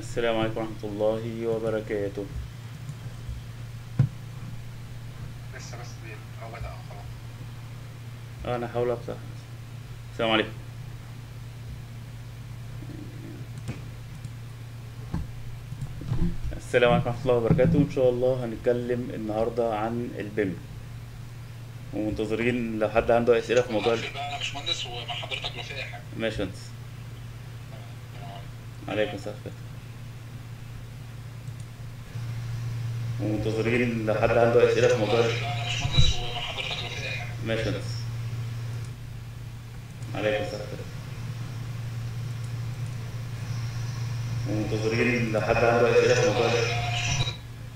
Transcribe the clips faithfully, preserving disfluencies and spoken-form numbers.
السلام عليكم ورحمة الله وبركاته. لسه بس بي- أو بدأ أو خلاص. آه، أنا هحاول أفتح. السلام عليكم. السلام عليكم ورحمة الله وبركاته. إن شاء الله هنتكلم النهاردة عن البيم، ومنتظرين لو حد عنده أسئلة في والله موضوع ال- بخير بقى، أنا باشمهندس ومع حضرتك لو في أي حاجة. ماشي يا هندسة. تمام. السلام عليكم. عليكم تمام. السلام ورحمة الله. ومنتظرين لو حد عنده أسئلة في والله موضوع ال- بخير بقى، أنا باشمهندس ومع حضرتك لو في أي حاجة. ماشي يا هندسة. عليكم السلام ورحمة الله. ومنتظرين لو حد عنده أسئلة في موضوع والله ال- بخير بقى، أنا باشمهندس.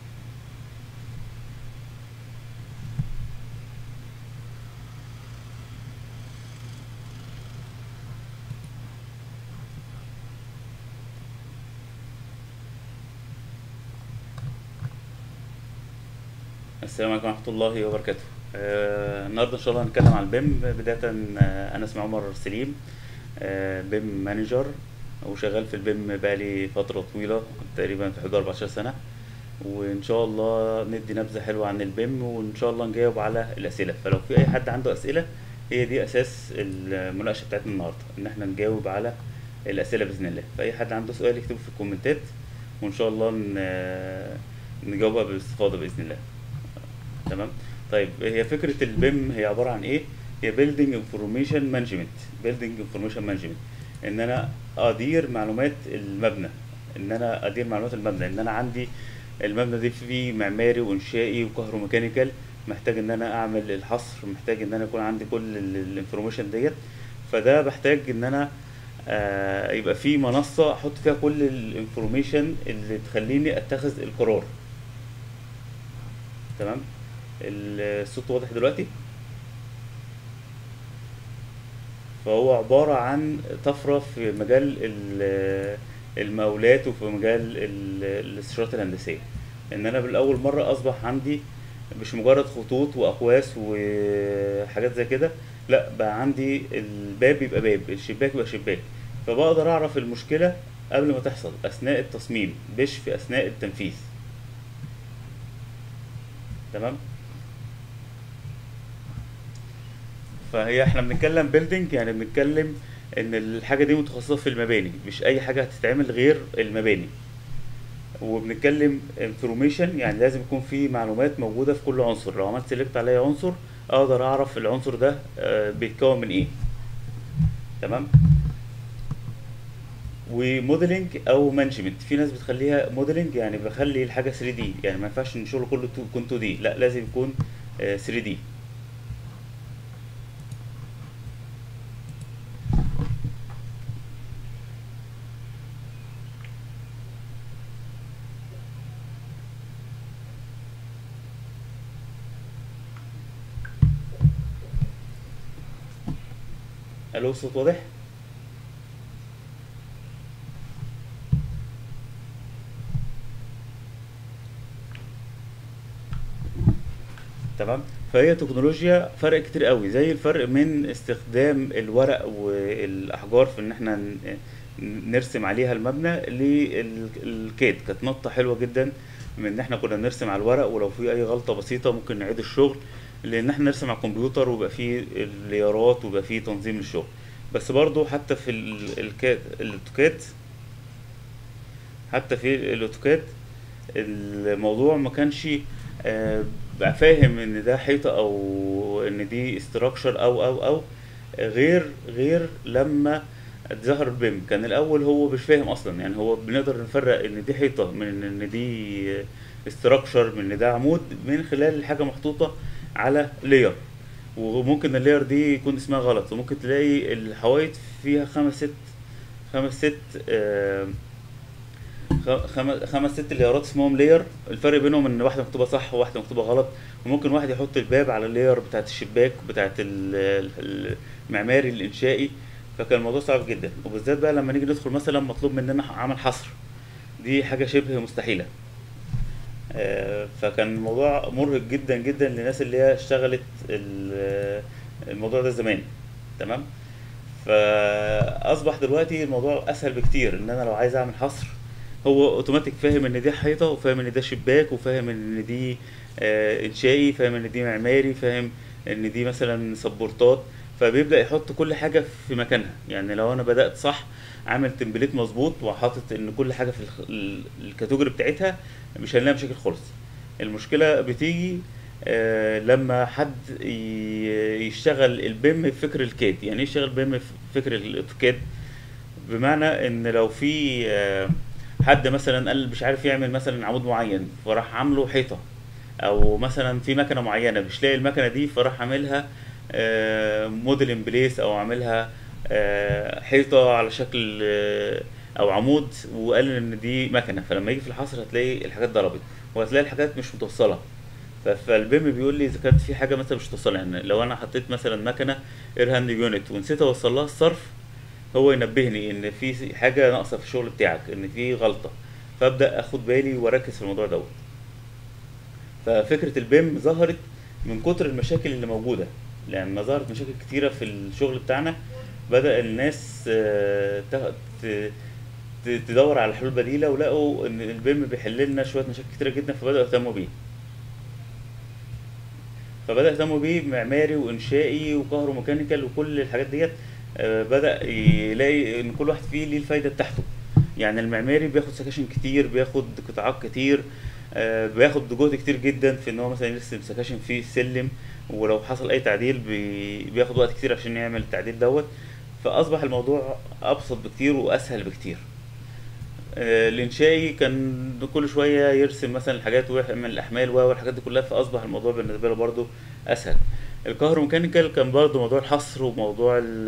السلام عليكم ورحمة الله وبركاته. آه، النهارده إن شاء الله هنتكلم عن البيم بداية. آه، أنا اسمي عمر سليم، آه، بيم مانجر، وشغال في البيم بقالي فترة طويلة، تقريبا في حدود أربعتاشر سنة. وإن شاء الله ندي نبذة حلوة عن البيم، وإن شاء الله نجاوب على الأسئلة. فلو في أي حد عنده أسئلة، هي دي أساس المناقشة بتاعتنا النهاردة، إن احنا نجاوب على الأسئلة بإذن الله. فأي حد عنده سؤال يكتبه في الكومنتات، وإن شاء الله ن- نجاوبها باستفاضة بإذن الله. تمام. طيب، هي فكرة البيم هي عبارة عن ايه؟ هي Building Information Management. Building Information Management ان انا ادير معلومات المبنى، ان انا ادير معلومات المبنى ان انا عندي المبنى دي فيه معماري وانشائي وكهروميكانيكال، محتاج ان انا اعمل الحصر، محتاج ان انا يكون عندي كل الانفورميشن ديت. فده بحتاج ان انا آه يبقى في منصة احط فيها كل الانفورميشن اللي تخليني اتخذ القرار. تمام. الصوت واضح دلوقتي؟ فهو عبارة عن طفرة في مجال ال- المقاولات، وفي مجال ال- الاستشارات الهندسية. ان انا بالاول مرة اصبح عندي مش مجرد خطوط واقواس وحاجات زي كده، لا، بقى عندي الباب يبقى باب، الشباك يبقى شباك. فبقدر اعرف المشكلة قبل ما تحصل اثناء التصميم، مش في اثناء التنفيذ. تمام. فهي احنا بنتكلم بيلدينج، يعني بنتكلم ان الحاجه دي متخصصه في المباني، مش اي حاجه هتتعمل غير المباني. وبنتكلم انفورميشن، يعني لازم يكون في معلومات موجوده في كل عنصر. لو عملت سيلكت على اي عنصر، اقدر اعرف العنصر ده آه، بيتكون من ايه. تمام. وموديلنج او مانجمنت، في ناس بتخليها موديلنج، يعني بخلي الحاجه ثري دي، يعني ما ينفعش ان الشغل كله يكون تو دي، لا، لازم يكون ثري دي. الو، الصوت واضح؟ تمام. فهي تكنولوجيا فرق كتير قوي، زي الفرق من استخدام الورق والاحجار في ان احنا ن- نرسم عليها المبنى، للكاد. كانت نقطة حلوة جدا من ان احنا كنا نرسم على الورق، ولو في اي غلطة بسيطة ممكن نعيد الشغل، لان احنا نرسم على الكمبيوتر ويبقى فيه الليارات ويبقى فيه تنظيم للشغل. بس برضو حتى في ال- الكاد الاوتوكاد حتى في الاوتوكاد الموضوع ما كانش آه، بقى فاهم ان ده حيطة او ان دي استراكشر او او او غير غير لما ظهر البيم. كان الاول هو مش فاهم اصلا، يعني هو بنقدر نفرق ان دي حيطة من ان دي استراكشر، من ان ده عمود، من خلال الحاجة محطوطة على لاير. وممكن اللاير دي يكون اسمها غلط، وممكن تلاقي الحوايط فيها خمس ست خمس ست آه، خ- خم- خمس ست ليرات اسمهم لير. الفرق بينهم ان واحده مكتوبه صح وواحده مكتوبه غلط. وممكن واحد يحط الباب على اللير بتاعت الشباك بتاعت ال- ال- المعماري الانشائي. فكان الموضوع صعب جدا، وبالذات بقى لما نيجي ندخل مثلا مطلوب مننا عمل حصر، دي حاجه شبه مستحيله. آه، فكان الموضوع مرهق جدا جدا للناس اللي هي اشتغلت ال- الموضوع ده زمان. تمام. فاصبح دلوقتي الموضوع اسهل بكتير، ان انا لو عايز اعمل حصر هو اوتوماتيك فاهم ان دي حيطه، وفاهم ان ده شباك، وفاهم ان دي آه انشائي، فاهم ان دي معماري، فاهم ان دي مثلا سبورتات. فبيبدا يحط كل حاجه في مكانها. يعني لو انا بدات صح، عامل تمبليت مظبوط وحاطط ان كل حاجه في الخ... ال- الكاتيجوري بتاعتها، مش هنلاقي مشاكل خالص. المشكله بتيجي آه لما حد ي- يشتغل البيم بفكر الكاد. يعني ايه يشتغل بيم بفكر الاوتوكاد؟ بمعنى ان لو في آه، حد مثلا قال مش عارف يعمل مثلا عمود معين، فراح عامله حيطة، او مثلا في مكنة معينة مش لاقي المكنة دي، فراح عاملها موديل ان بليس، او عاملها آه، حيطة على شكل آه، او عمود، وقال ان دي مكنة. فلما يجي في الحصر هتلاقي الحاجات ضربت، وهتلاقي الحاجات مش متوصلة. ف- فالبيم بيقول لي اذا كانت في حاجه مثلا مش متوصله. يعني لو انا حطيت مثلا مكنه اير هاند يونت ونسيت اوصل لها الصرف، هو ينبهني ان في حاجه ناقصه في الشغل بتاعك، ان في غلطه، فابدا اخد بالي واركز في الموضوع دوت. ففكره البيم ظهرت من كتر المشاكل اللي موجوده. لما ظهرت مشاكل كتيره في الشغل بتاعنا، بدا الناس آه، ت- ت- ت- تدور على حلول بديله، ولقوا ان البيم بيحل لنا شويه مشاكل كتيره جدا، فبداوا يهتموا بيه. فبدأ يهتموا بيه معماري وإنشائي وكهروميكانيكال وكل الحاجات ديت. آه، بدأ يلاقي إن كل واحد فيه ليه الفايدة بتاعته. يعني المعماري بياخد سكاشن كتير، بياخد قطاعات كتير، آه، بياخد جهد كتير جدا في إن هو مثلا يرسم سكاشن فيه السلم، ولو حصل أي تعديل بي- بياخد وقت كتير عشان يعمل التعديل دوت. فأصبح الموضوع أبسط بكتير وأسهل بكتير. آه، الإنشائي كان كل شوية يرسم مثلا الحاجات ويعمل الأحمال و- والحاجات دي كلها، فأصبح الموضوع بالنسبة له برضو أسهل. الكهروميكانيكال كان برضو موضوع الحصر، وموضوع ال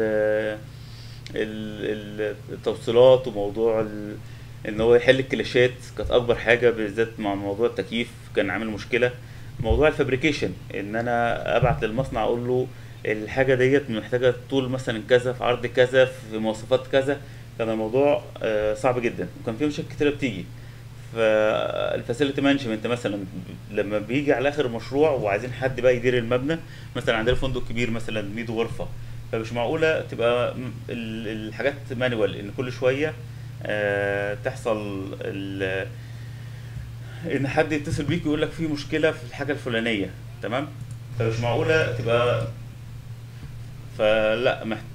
ال- ال- التوصيلات، وموضوع ال- ان هو يحل الكلاشات كانت اكبر حاجه، بالذات مع موضوع التكييف كان عامل مشكله. موضوع الفابريكيشن، ان انا ابعت للمصنع اقول له الحاجه ديت محتاجه طول مثلا كذا، في عرض كذا، في مواصفات كذا. كان الموضوع آه، صعب جدا، وكان فيه مشاكل كتيره بتيجي. فالفاسيلتي مانجمنت مثلا، لما بيجي على اخر المشروع وعايزين حد بقى يدير المبنى، مثلا عندنا فندق كبير مثلا مية غرفه، فمش معقوله تبقى م- ال- الحاجات مانوال، ان كل شويه آه، تحصل ال- ان حد يتصل بيك ويقول لك في مشكله في الحاجه الفلانيه. تمام. فمش معقوله تبقى. فلا محت...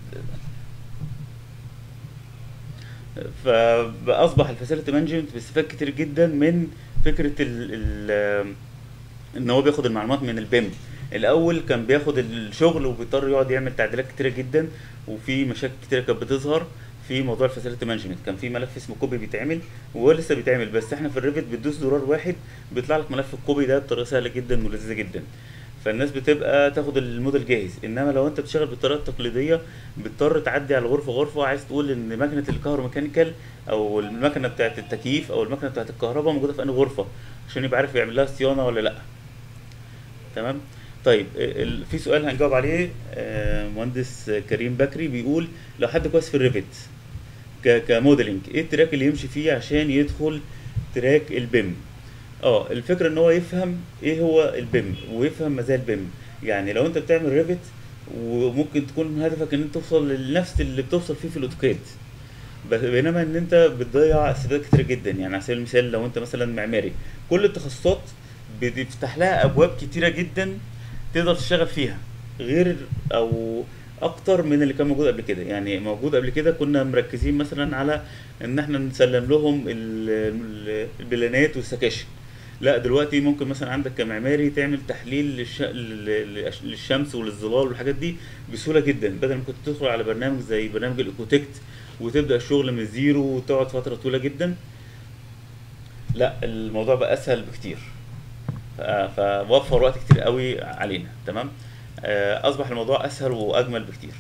فاصبح الفاسيلتي مانجمنت بيستفاد كتير جدا من فكره ال... ال... ان هو بياخد المعلومات من البيم. الاول كان بياخد الشغل وبيضطر يقعد يعمل تعديلات كتيره جدا، وفي مشاكل كتيره كانت بتظهر في موضوع الفاسيلتي مانجمنت. كان في ملف اسمه كوبي بيتعمل، وهو لسه بيتعمل، بس احنا في الريفت بتدوس زرار واحد بيطلع لك ملف الكوبي ده بطريقه سهله جدا ولذيذه جدا. فالناس بتبقى تاخد الموديل جاهز. انما لو انت بتشتغل بالطريقه التقليديه، بتضطر تعدي على غرفه غرفه، عايز تقول ان مكنه الكهروميكانيكال او المكنه بتاعه التكييف او المكنه بتاعه الكهرباء موجوده في انهي غرفه، عشان يبقى عارف يعمل لها صيانه ولا لا. تمام. طيب ال- ال- في سؤال هنجاوب عليه. آه، مهندس كريم بكري بيقول لو حد كويس في الريفت ك- كموديلنج، ايه التراك اللي يمشي فيه عشان يدخل تراك البيم؟ اه الفكرة ان هو يفهم ايه هو البيم، ويفهم مزايا البيم. يعني لو انت بتعمل ريفت، وممكن تكون هدفك ان انت توصل لنفس اللي بتوصل فيه في الاوتوكاد، بس- بينما ان انت بتضيع استفادات كتير جدا. يعني على سبيل المثال لو انت مثلا معماري، كل التخصصات بتفتح لها ابواب كتيره جدا تقدر تشتغل فيها، غير او اكتر من اللي كان موجود قبل كده. يعني موجود قبل كده كنا مركزين مثلا على ان احنا نسلم لهم ال- ال- البلانات والسكاشن. لا دلوقتي ممكن مثلا عندك كمعماري تعمل تحليل للش... لل- للشمس وللظلال والحاجات دي بسهوله جدا، بدل ما كنت تدخل على برنامج زي برنامج الايكوتكت وتبدا الشغل من الزيرو وتقعد فتره طويله جدا. لا الموضوع بقى اسهل بكتير. ف- فوفر وقت كتير قوي علينا. تمام. آه، اصبح الموضوع اسهل واجمل بكتير.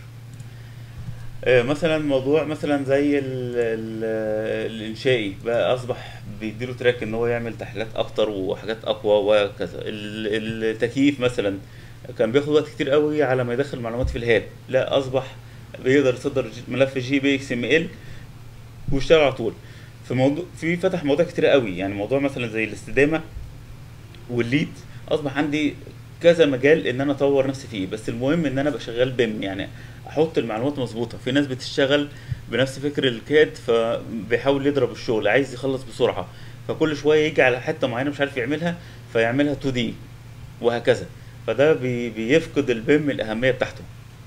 آه، مثلا موضوع مثلا زي ال ال الانشائي بقى اصبح بيديله تراك ان هو يعمل تحليلات اكتر وحاجات اقوى وكذا. ال- التكييف مثلا كان بياخد وقت كتير قوي على ما يدخل معلومات في الهاب، لا اصبح بيقدر يصدر ج- ملف جي بي اكس ام ال ويشتغل على طول. في موضوع في فتح مواضيع كتير قوي. يعني موضوع مثلا زي الاستدامه والليد، اصبح عندي كذا مجال ان انا اطور نفسي فيه. بس المهم ان انا ابقى شغال بيم، يعني احط المعلومات مظبوطه. في ناس بتشتغل بنفس فكر الكاد، فبيحاول يضرب الشغل، عايز يخلص بسرعه، فكل شويه يجي على حته معينه مش عارف يعملها فيعملها تو دي وهكذا. فده بي بيفقد البيم الاهميه بتاعته.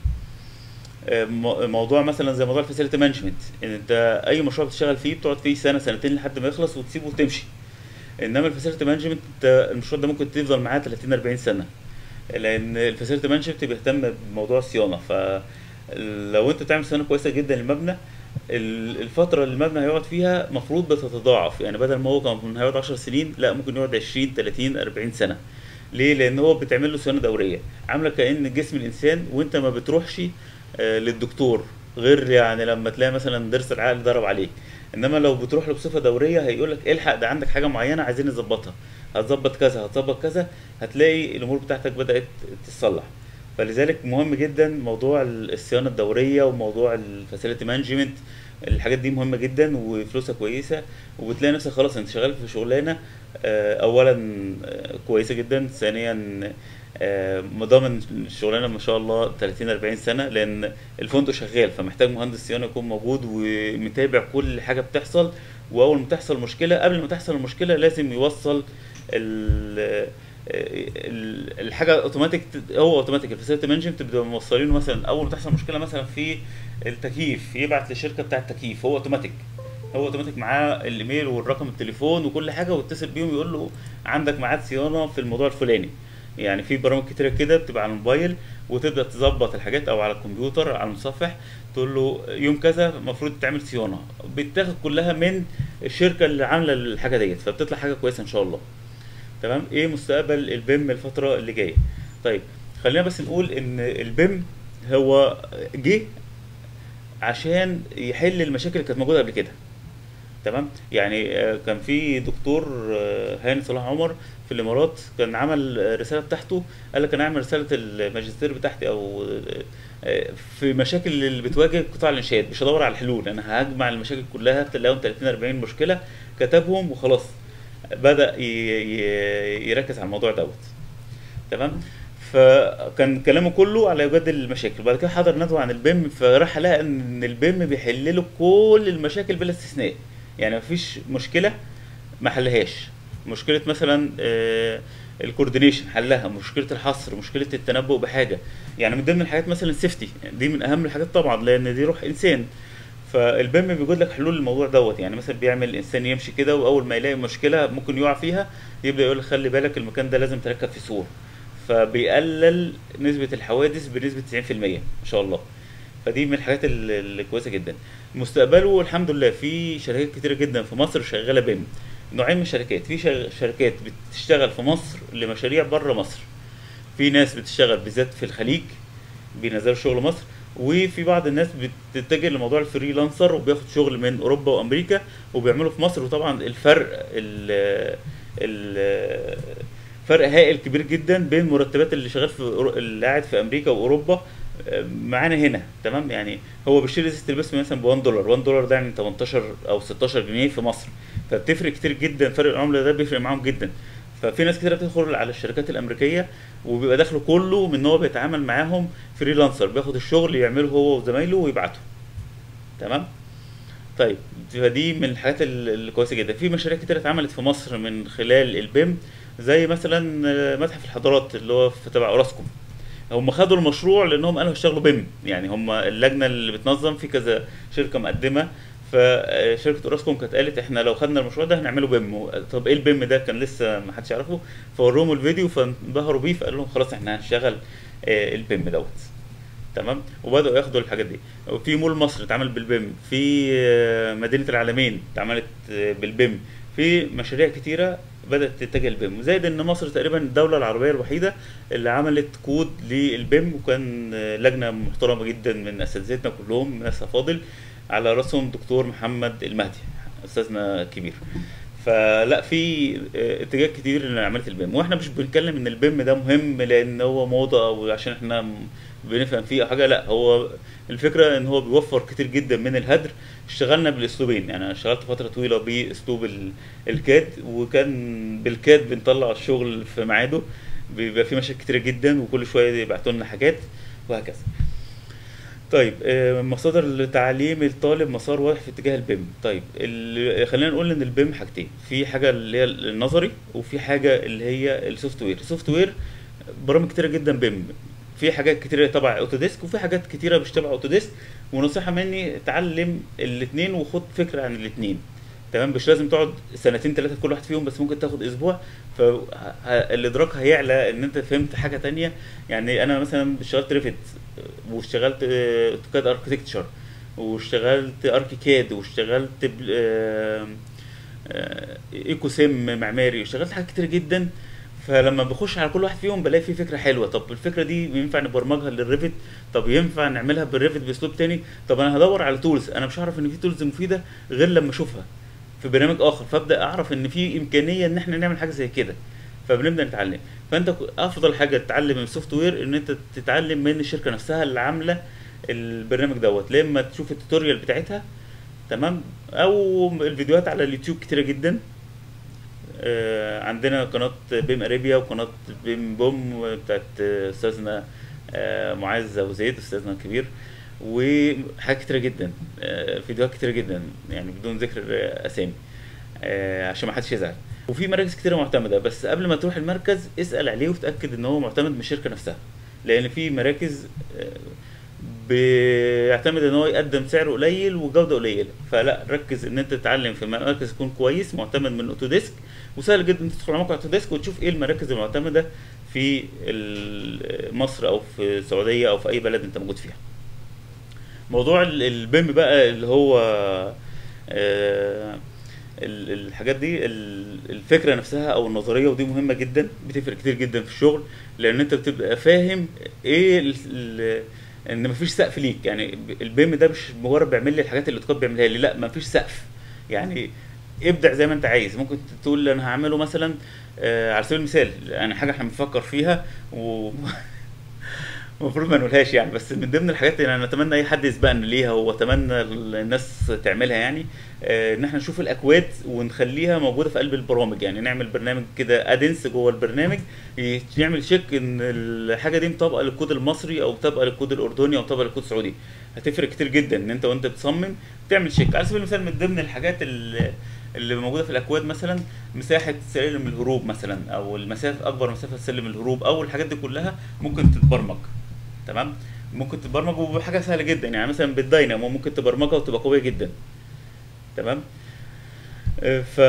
آه، مو- موضوع مثلا زي موضوع الفاسيلتي مانجمنت، ان انت اي مشروع بتشتغل فيه بتقعد فيه سنه سنتين لحد ما يخلص وتسيبه وتمشي. انما الفاسيلتي مانجمنت انت المشروع ده ممكن تفضل معاه ثلاثين اربعين سنه، لان الفاسيلتي مانجمنت بيهتم بموضوع الصيانه. فلو انت تعمل صيانه كويسه جدا للمبنى، ال- الفتره اللي المبنى هيقعد فيها مفروض بتتضاعف، يعني بدل ما هو كان هيقعد عشر سنين لا ممكن يقعد عشرين تلاتين اربعين سنه. ليه؟ لان هو بتعمل له صيانه دوريه، عامله كأن جسم الانسان وانت ما بتروحش آه، للدكتور، غير يعني لما تلاقي مثلا ضرس العقل ضرب عليك. انما لو بتروح له بصفه دوريه هيقول لك الحق ده عندك حاجه معينه عايزين نظبطها، هتظبط كذا هتظبط كذا، هتلاقي الامور بتاعتك بدات تتصلح. فلذلك مهم جدا موضوع الصيانه الدوريه وموضوع الفاسيلتي مانجمنت. الحاجات دي مهمه جدا وفلوسها كويسه، وبتلاقي نفسك خلاص انت شغال في شغلانه آه، اولا آه، كويسه جدا، ثانيا آه، مضامن الشغلانه ما شاء الله تلاتين اربعين سنه، لان الفندق شغال فمحتاج مهندس صيانه يكون موجود ومتابع كل حاجه بتحصل. واول ما تحصل مشكله، قبل ما تحصل المشكله لازم يوصل ال ال- الحاجه اوتوماتيك. هو اوتوماتيك الفاسيلتي مانجمنت بيبقى موصلينه مثلا اول ما تحصل مشكله مثلا في التكييف يبعت للشركه بتاع التكييف، هو اوتوماتيك. هو اوتوماتيك معاه الايميل والرقم التليفون وكل حاجه، واتصل بيهم يقول له عندك ميعاد صيانه في الموضوع الفلاني. يعني في برامج كتيره كده بتبقى على الموبايل، وتبدا تظبط الحاجات او على الكمبيوتر على المتصفح، تقول له يوم كذا المفروض تعمل صيانه، بتاخد كلها من الشركه اللي عامله الحاجه ديت، فبتطلع حاجه كويسه ان شاء الله. تمام. ايه مستقبل البيم الفتره اللي جايه؟ طيب خلينا بس نقول ان البيم هو جه عشان يحل المشاكل اللي كانت موجوده قبل كده. تمام. يعني آه، كان في دكتور آه، هاني صلاح عمر في الامارات كان عمل آه، رساله بتاعته، قال لك انا اعمل رساله الماجستير بتاعتي او آه، في مشاكل اللي بتواجه قطاع الانشاءات، مش هدور على الحلول، انا هجمع المشاكل كلها تلاقيهم تلاتين اربعين مشكله، كتبهم وخلاص. بدا ي- ي- يركز على الموضوع دوت. تمام. فكان كلامه كله على ايجاد المشاكل. بعد كده حضر ندوه عن البيم، فراح لقى ان البيم بيحل له كل المشاكل بلا استثناء. يعني مفيش مشكله ما حلهاش. مشكله مثلا آه، الكوردينيشن حلها، مشكله الحصر، مشكله التنبؤ بحاجه. يعني من ضمن الحاجات مثلا السيفتي، دي من اهم الحاجات طبعا لان دي روح انسان. فالبيم بيوجد لك حلول للموضوع دوت. يعني مثلا بيعمل الانسان يمشي كده واول ما يلاقي مشكله ممكن يقع فيها يبدا يقول لك خلي بالك المكان ده لازم تركب فيه سور، فبيقلل نسبه الحوادث بنسبه تسعين في المية ما شاء الله. فدي من الحاجات ال- الكويسه جدا. مستقبله الحمد لله في شركات كتيره جدا في مصر شغاله بيم. نوعين من الشركات، في شر- شركات بتشتغل في مصر لمشاريع بره مصر، في ناس بتشتغل بالذات في الخليج بينزلوا شغل مصر، وفي بعض الناس بتتجه لموضوع الفريلانسر وبياخد شغل من اوروبا وامريكا وبيعملوا في مصر. وطبعا الفرق ال ال فرق هائل كبير جدا بين مرتبات اللي شغال في أورو- اللي قاعد في امريكا واوروبا آه، معانا هنا. تمام. يعني هو بيشتري ازازه البس مثلا ب واحد دولار، واحد دولار ده يعني تمنتاشر او ستاشر جنيه في مصر، فبتفرق كتير جدا. فرق العمله ده بيفرق معاهم جدا. ففي ناس كتير بتدخل على الشركات الامريكيه وبيبقى دخله كله من ان هو بيتعامل معاهم فريلانسر، بياخد الشغل يعمله هو وزمايله ويبعته. تمام. طيب فدي من الحاجات ال- الكويسه جدا. في مشاريع كتير اتعملت في مصر من خلال البيم، زي مثلا آه، متحف الحضارات اللي هو في تبع اوراسكوم. هم خدوا المشروع لانهم قالوا هيشتغلوا بيم. يعني هم اللجنه اللي بتنظم في كذا شركه مقدمه، فشركه اوراسكوم كانت قالت احنا لو خدنا المشروع ده هنعمله بيم. طب ايه البيم ده؟ كان لسه ما حدش يعرفه، فوروهم الفيديو فانبهروا بيه، فقال لهم خلاص احنا هنشتغل آه، البيم دوت. تمام. وبداوا ياخدوا الحاجات دي. وفي مول مصر اتعمل بالبيم، في آه، مدينه العالمين اتعملت آه، بالبيم. في مشاريع كتيره بدات تتجه للبيم، زائد ان مصر تقريبا الدوله العربيه الوحيده اللي عملت كود للبيم، وكان آه، لجنه محترمه جدا من اساتذتنا كلهم ناس افاضل، على راسهم دكتور محمد المهدي استاذنا الكبير. فلا في آه، اتجاه كتير لعمليه البيم. واحنا مش بنتكلم ان البيم ده مهم لان هو موضه او عشان احنا م- بنفهم فيه او حاجه، لا هو الفكره ان هو بيوفر كتير جدا من الهدر. اشتغلنا بالاسلوبين، يعني انا اشتغلت فتره طويله باسلوب ال- الكاد، وكان بالكاد بنطلع الشغل في ميعاده، بيبقى في مشاكل كتيره جدا وكل شويه يبعتوا لنا حاجات وهكذا. طيب آه، مصادر تعليم الطالب مسار واضح في اتجاه البيم. طيب ال- خلينا نقول ان البيم حاجتين، في حاجه اللي هي النظري وفي حاجه اللي هي السوفت وير. السوفت وير برامج كتيره جدا بيم، في حاجات كتيره تبع اوتوديسك وفي حاجات كتيره مش تبع اوتوديسك. ونصيحه مني اتعلم الاثنين وخد فكره عن الاثنين. تمام، مش لازم تقعد سنتين ثلاثه كل واحد فيهم، بس ممكن تاخد اسبوع فالادراك هيعلى ان انت فهمت حاجه تانية. يعني انا مثلا اشتغلت ريفت واشتغلت آه، اوتوكاد اركتكتشر واشتغلت اركيكاد واشتغلت بل- آه، آه، ايكو سيم معماري واشتغلت حاجات كتير جدا. فلما بخش على كل واحد فيهم بلاقي فيه فكره حلوه. طب الفكره دي ينفع نبرمجها للريفت؟ طب ينفع نعملها بالريفت باسلوب تاني؟ طب انا هدور على تولز، انا مش هعرف ان في تولز مفيده غير لما اشوفها في برنامج اخر، فابدا اعرف ان في امكانيه ان احنا نعمل حاجه زي كده. فبنبدا نتعلم. فانت ك- افضل حاجه تتعلم من السوفت وير ان انت تتعلم من الشركه نفسها اللي عامله البرنامج دوت، لما تشوف التوتوريال بتاعتها. تمام، او الفيديوهات على اليوتيوب كتيره جدا. آه، عندنا قناة بيم اريبيا وقناة بيم بوم بتاعت آه، استاذنا آه، معاذ ابو زيد استاذنا الكبير. وحاجات كتيرة جدا، آه، فيديوهات كتيرة جدا يعني بدون ذكر آه، اسامي آه، عشان ما حدش يزعل. وفي مراكز كتيرة معتمدة، بس قبل ما تروح المركز اسأل عليه وتأكد ان هو معتمد من الشركة نفسها. لان في مراكز آه، بيعتمد ان هو يقدم سعر قليل وجوده قليله. فلا، ركز ان انت تتعلم في مركز يكون كويس معتمد من اوتوديسك. وسهل جدا تدخل على موقع اوتوديسك وتشوف ايه المراكز المعتمده في ال- مصر او في السعوديه او في اي بلد انت موجود فيها. موضوع ال- البيم بقى اللي هو آه، ال- الحاجات دي ال- الفكره نفسها او النظريه، ودي مهمه جدا بتفرق كتير جدا في الشغل. لان انت بتبقى فاهم ايه ال- ال- ان مفيش سقف ليك. يعني البيم ده مش مجرد بيعمل لي الحاجات اللي الكود بيعملها لي، لا مفيش سقف. يعني ابدع زي ما انت عايز. ممكن تقول انا هعمله مثلا آه، على سبيل المثال يعني حاجه احنا بنفكر فيها و المفروض ما نقولهاش يعني، بس من ضمن الحاجات اللي انا اتمنى اي حد يسبقنا ليها واتمنى الناس تعملها يعني آه، ان احنا نشوف الاكواد ونخليها موجوده في قلب البرامج. يعني نعمل برنامج كده ادنس جوه البرنامج ي- يعمل شيك ان الحاجه دي مطابقه للكود المصري او مطابقه للكود الاردني او مطابقه للكود السعودي. هتفرق كتير جدا ان انت وانت بتصمم تعمل شيك. على سبيل المثال من ضمن الحاجات اللي اللي موجوده في الاكواد مثلا مساحه سلم الهروب مثلا، او المسافه اكبر مسافه سلم الهروب، او الحاجات دي كلها ممكن تتبرمج. تمام، ممكن تبرمج وبحاجه سهله جدا. يعني مثلا بالداينامو ممكن تبرمجها وتبقى قويه جدا. تمام. آه، ف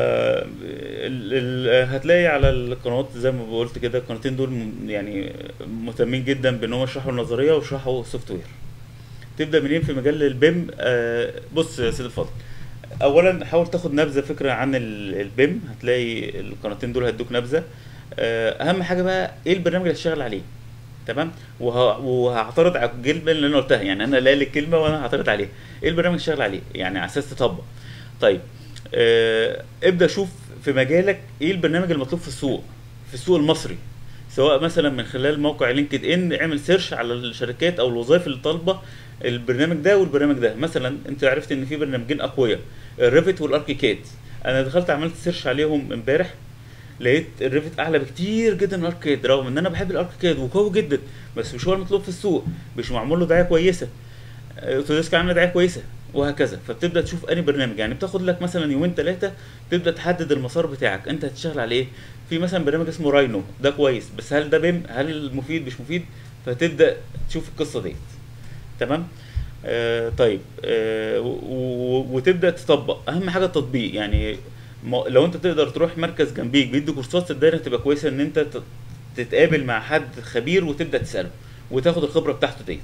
ال... ال... هتلاقي على القنوات زي ما قلت كده القناتين دول م- يعني مهتمين جدا بان هم يشرحوا النظريه ويشرحوا السوفت وير. تبدا منين في مجال البيم؟ آه، بص يا سيدي الفاضل، اولا حاول تاخد نبذه فكره عن ال- البيم. هتلاقي القناتين دول هيدوك نبذه. آه، اهم حاجه بقى ايه البرنامج اللي هتشتغل عليه. تمام، وه... وهعترض على الكلمه اللي انا قلتها. يعني انا لاقي الكلمه وانا هعترض عليها. ايه البرنامج اللي شغال عليه يعني على اساس تطبق. طيب آه... ابدا شوف في مجالك ايه البرنامج المطلوب في السوق، في السوق المصري. سواء مثلا من خلال موقع لينكد ان اعمل سيرش على الشركات او الوظائف اللي طالبه البرنامج ده والبرنامج ده. مثلا انت عرفت ان في برنامجين اقوياء، الريفت والاركيكاد. انا دخلت عملت سيرش عليهم امبارح، لقيت الريفت اعلى بكتير جدا من الاركيد، رغم ان انا بحب الاركيد وقوي جدا، بس مش هو المطلوب في السوق، مش معمول له دعايه كويسه. اوتوديسك عامله دعايه كويسه وهكذا. فبتبدا تشوف انهي برنامج. يعني بتاخد لك مثلا يومين ثلاثه تبدا تحدد المسار بتاعك انت هتشتغل على ايه. في مثلا برنامج اسمه راينو ده كويس، بس هل ده بيم؟ هل مفيد مش مفيد؟ فتبدا تشوف القصه ديت. تمام. آه طيب آه و- و- وتبدا تطبق. اهم حاجه التطبيق. يعني ما- لو انت تقدر تروح مركز جنبيك بيدي كورسات صدقني تبقى كويسه ان انت تت- تتقابل مع حد خبير وتبدا تساله وتاخد الخبره بتاعته ديت.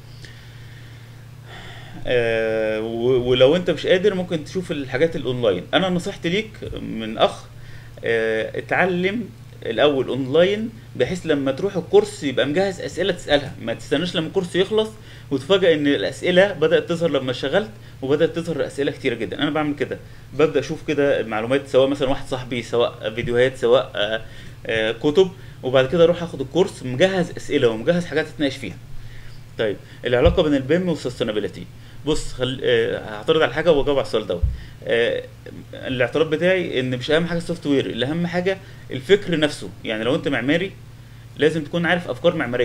آه و- ولو انت مش قادر ممكن تشوف الحاجات الاونلاين. انا نصيحتي ليك من اخ آه اتعلم الاول اونلاين، بحيث لما تروح الكورس يبقى مجهز اسئله تسالها. ما تستناش لما الكورس يخلص وتفاجئ ان الاسئله بدات تظهر لما اشتغلت، وبدات تظهر اسئله كتيره جدا. انا بعمل كده، ببدا اشوف كده المعلومات سواء مثلا واحد صاحبي، سواء فيديوهات، سواء آه آه كتب، وبعد كده اروح اخد الكورس مجهز اسئله ومجهز حاجات اتناقش فيها. طيب العلاقه بين البيم والسستينابيلتي. بص خل... آه، هعترض على حاجه واجاوب على السؤال دوت. آه، الاعتراض بتاعي ان مش اهم حاجه السوفت وير، اللي اهم حاجه الفكر نفسه. يعني لو انت معماري لازم تكون عارف افكار معماريه.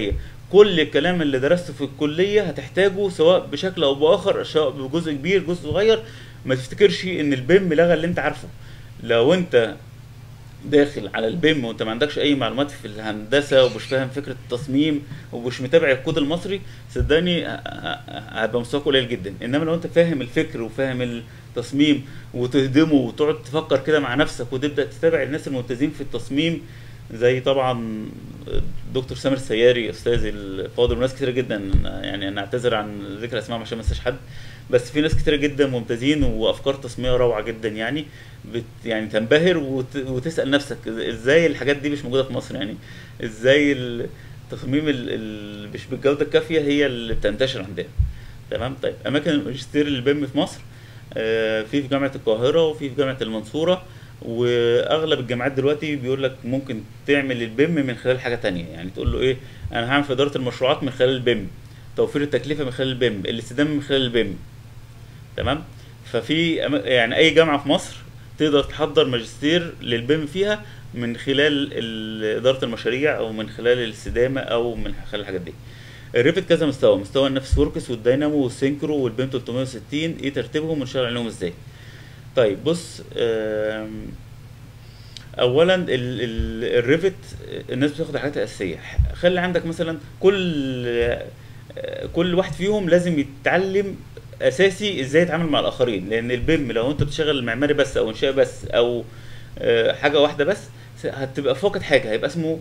كل الكلام اللي درسته في الكليه هتحتاجه سواء بشكل او باخر، سواء بجزء كبير جزء صغير. ما تفتكرش ان البيم لغى اللي انت عارفه. لو انت داخل على البيم وانت ما عندكش اي معلومات في الهندسه ومش فاهم فكره التصميم ومش متابع الكود المصري، صدقني ه- ه- هيبقى مستواك قليل جدا. انما لو انت فاهم الفكر وفاهم التصميم وتهدمه وتقعد تفكر كده مع نفسك وتبدا تتابع الناس الممتازين في التصميم، زي طبعا دكتور سامر السياري استاذي الفاضل وناس كتير جدا، يعني انا اعتذر عن ذكر اسمائهم عشان ما انساش حد، بس في ناس كتير جدا ممتازين وافكار تصميميه روعه جدا يعني. بت يعني تنبهر وت... وتسال نفسك ازاي الحاجات دي مش موجوده في مصر، يعني ازاي التصميم ال... ال... مش بالجوده الكافيه هي اللي بتنتشر عندنا. تمام. طيب اماكن الماجستير البيم في مصر، آه، في في جامعه القاهره وفي في جامعه المنصوره، واغلب الجامعات دلوقتي بيقول لك ممكن تعمل البيم من خلال حاجه تانية. يعني تقول له ايه، انا هعمل في اداره المشروعات من خلال البيم، توفير التكلفه من خلال البيم، الاستدامه من خلال البيم. تمام. ففي أما- يعني اي جامعه في مصر تقدر تحضر ماجستير للبيم فيها من خلال ال- اداره المشاريع او من خلال الاستدامه او من خلال الحاجات دي. الريفت كذا مستوى، مستوى النفس وركس والدينامو والسينكرو والبيم ثلاثمية وستين، ايه ترتيبهم ونشتغل عليهم ازاي. طيب بص، آم، اولا ال- ال- الريفت الناس بتاخد الحاجات الاساسيه. خلي عندك مثلا كل كل واحد فيهم لازم يتعلم اساسي ازاي يتعامل مع الاخرين، لان البيم لو انت بتشتغل معماري بس او انشاء بس او آه، حاجه واحده بس، هتبقى فاقد حاجه، هيبقى اسمه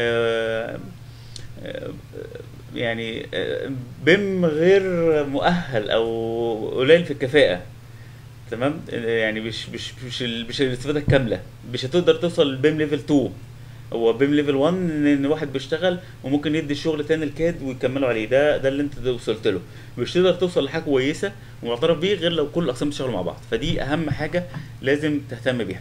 آه، آه، يعني آه، بيم غير مؤهل او قليل في الكفاءه. تمام. يعني مش مش مش ال- مش الاستفاده الكامله، مش هتقدر توصل للبيم ليفل اتنين. هو بيم ليفل واحد ان إن واحد بيشتغل وممكن يدي الشغل تاني الكاد ويكملوا عليه، ده ده اللي انت وصلت له. مش تقدر توصل لحاجه كويسه ومعترف بيه غير لو كل الاقسام بتشتغل مع بعض، فدي اهم حاجه لازم تهتم بيها.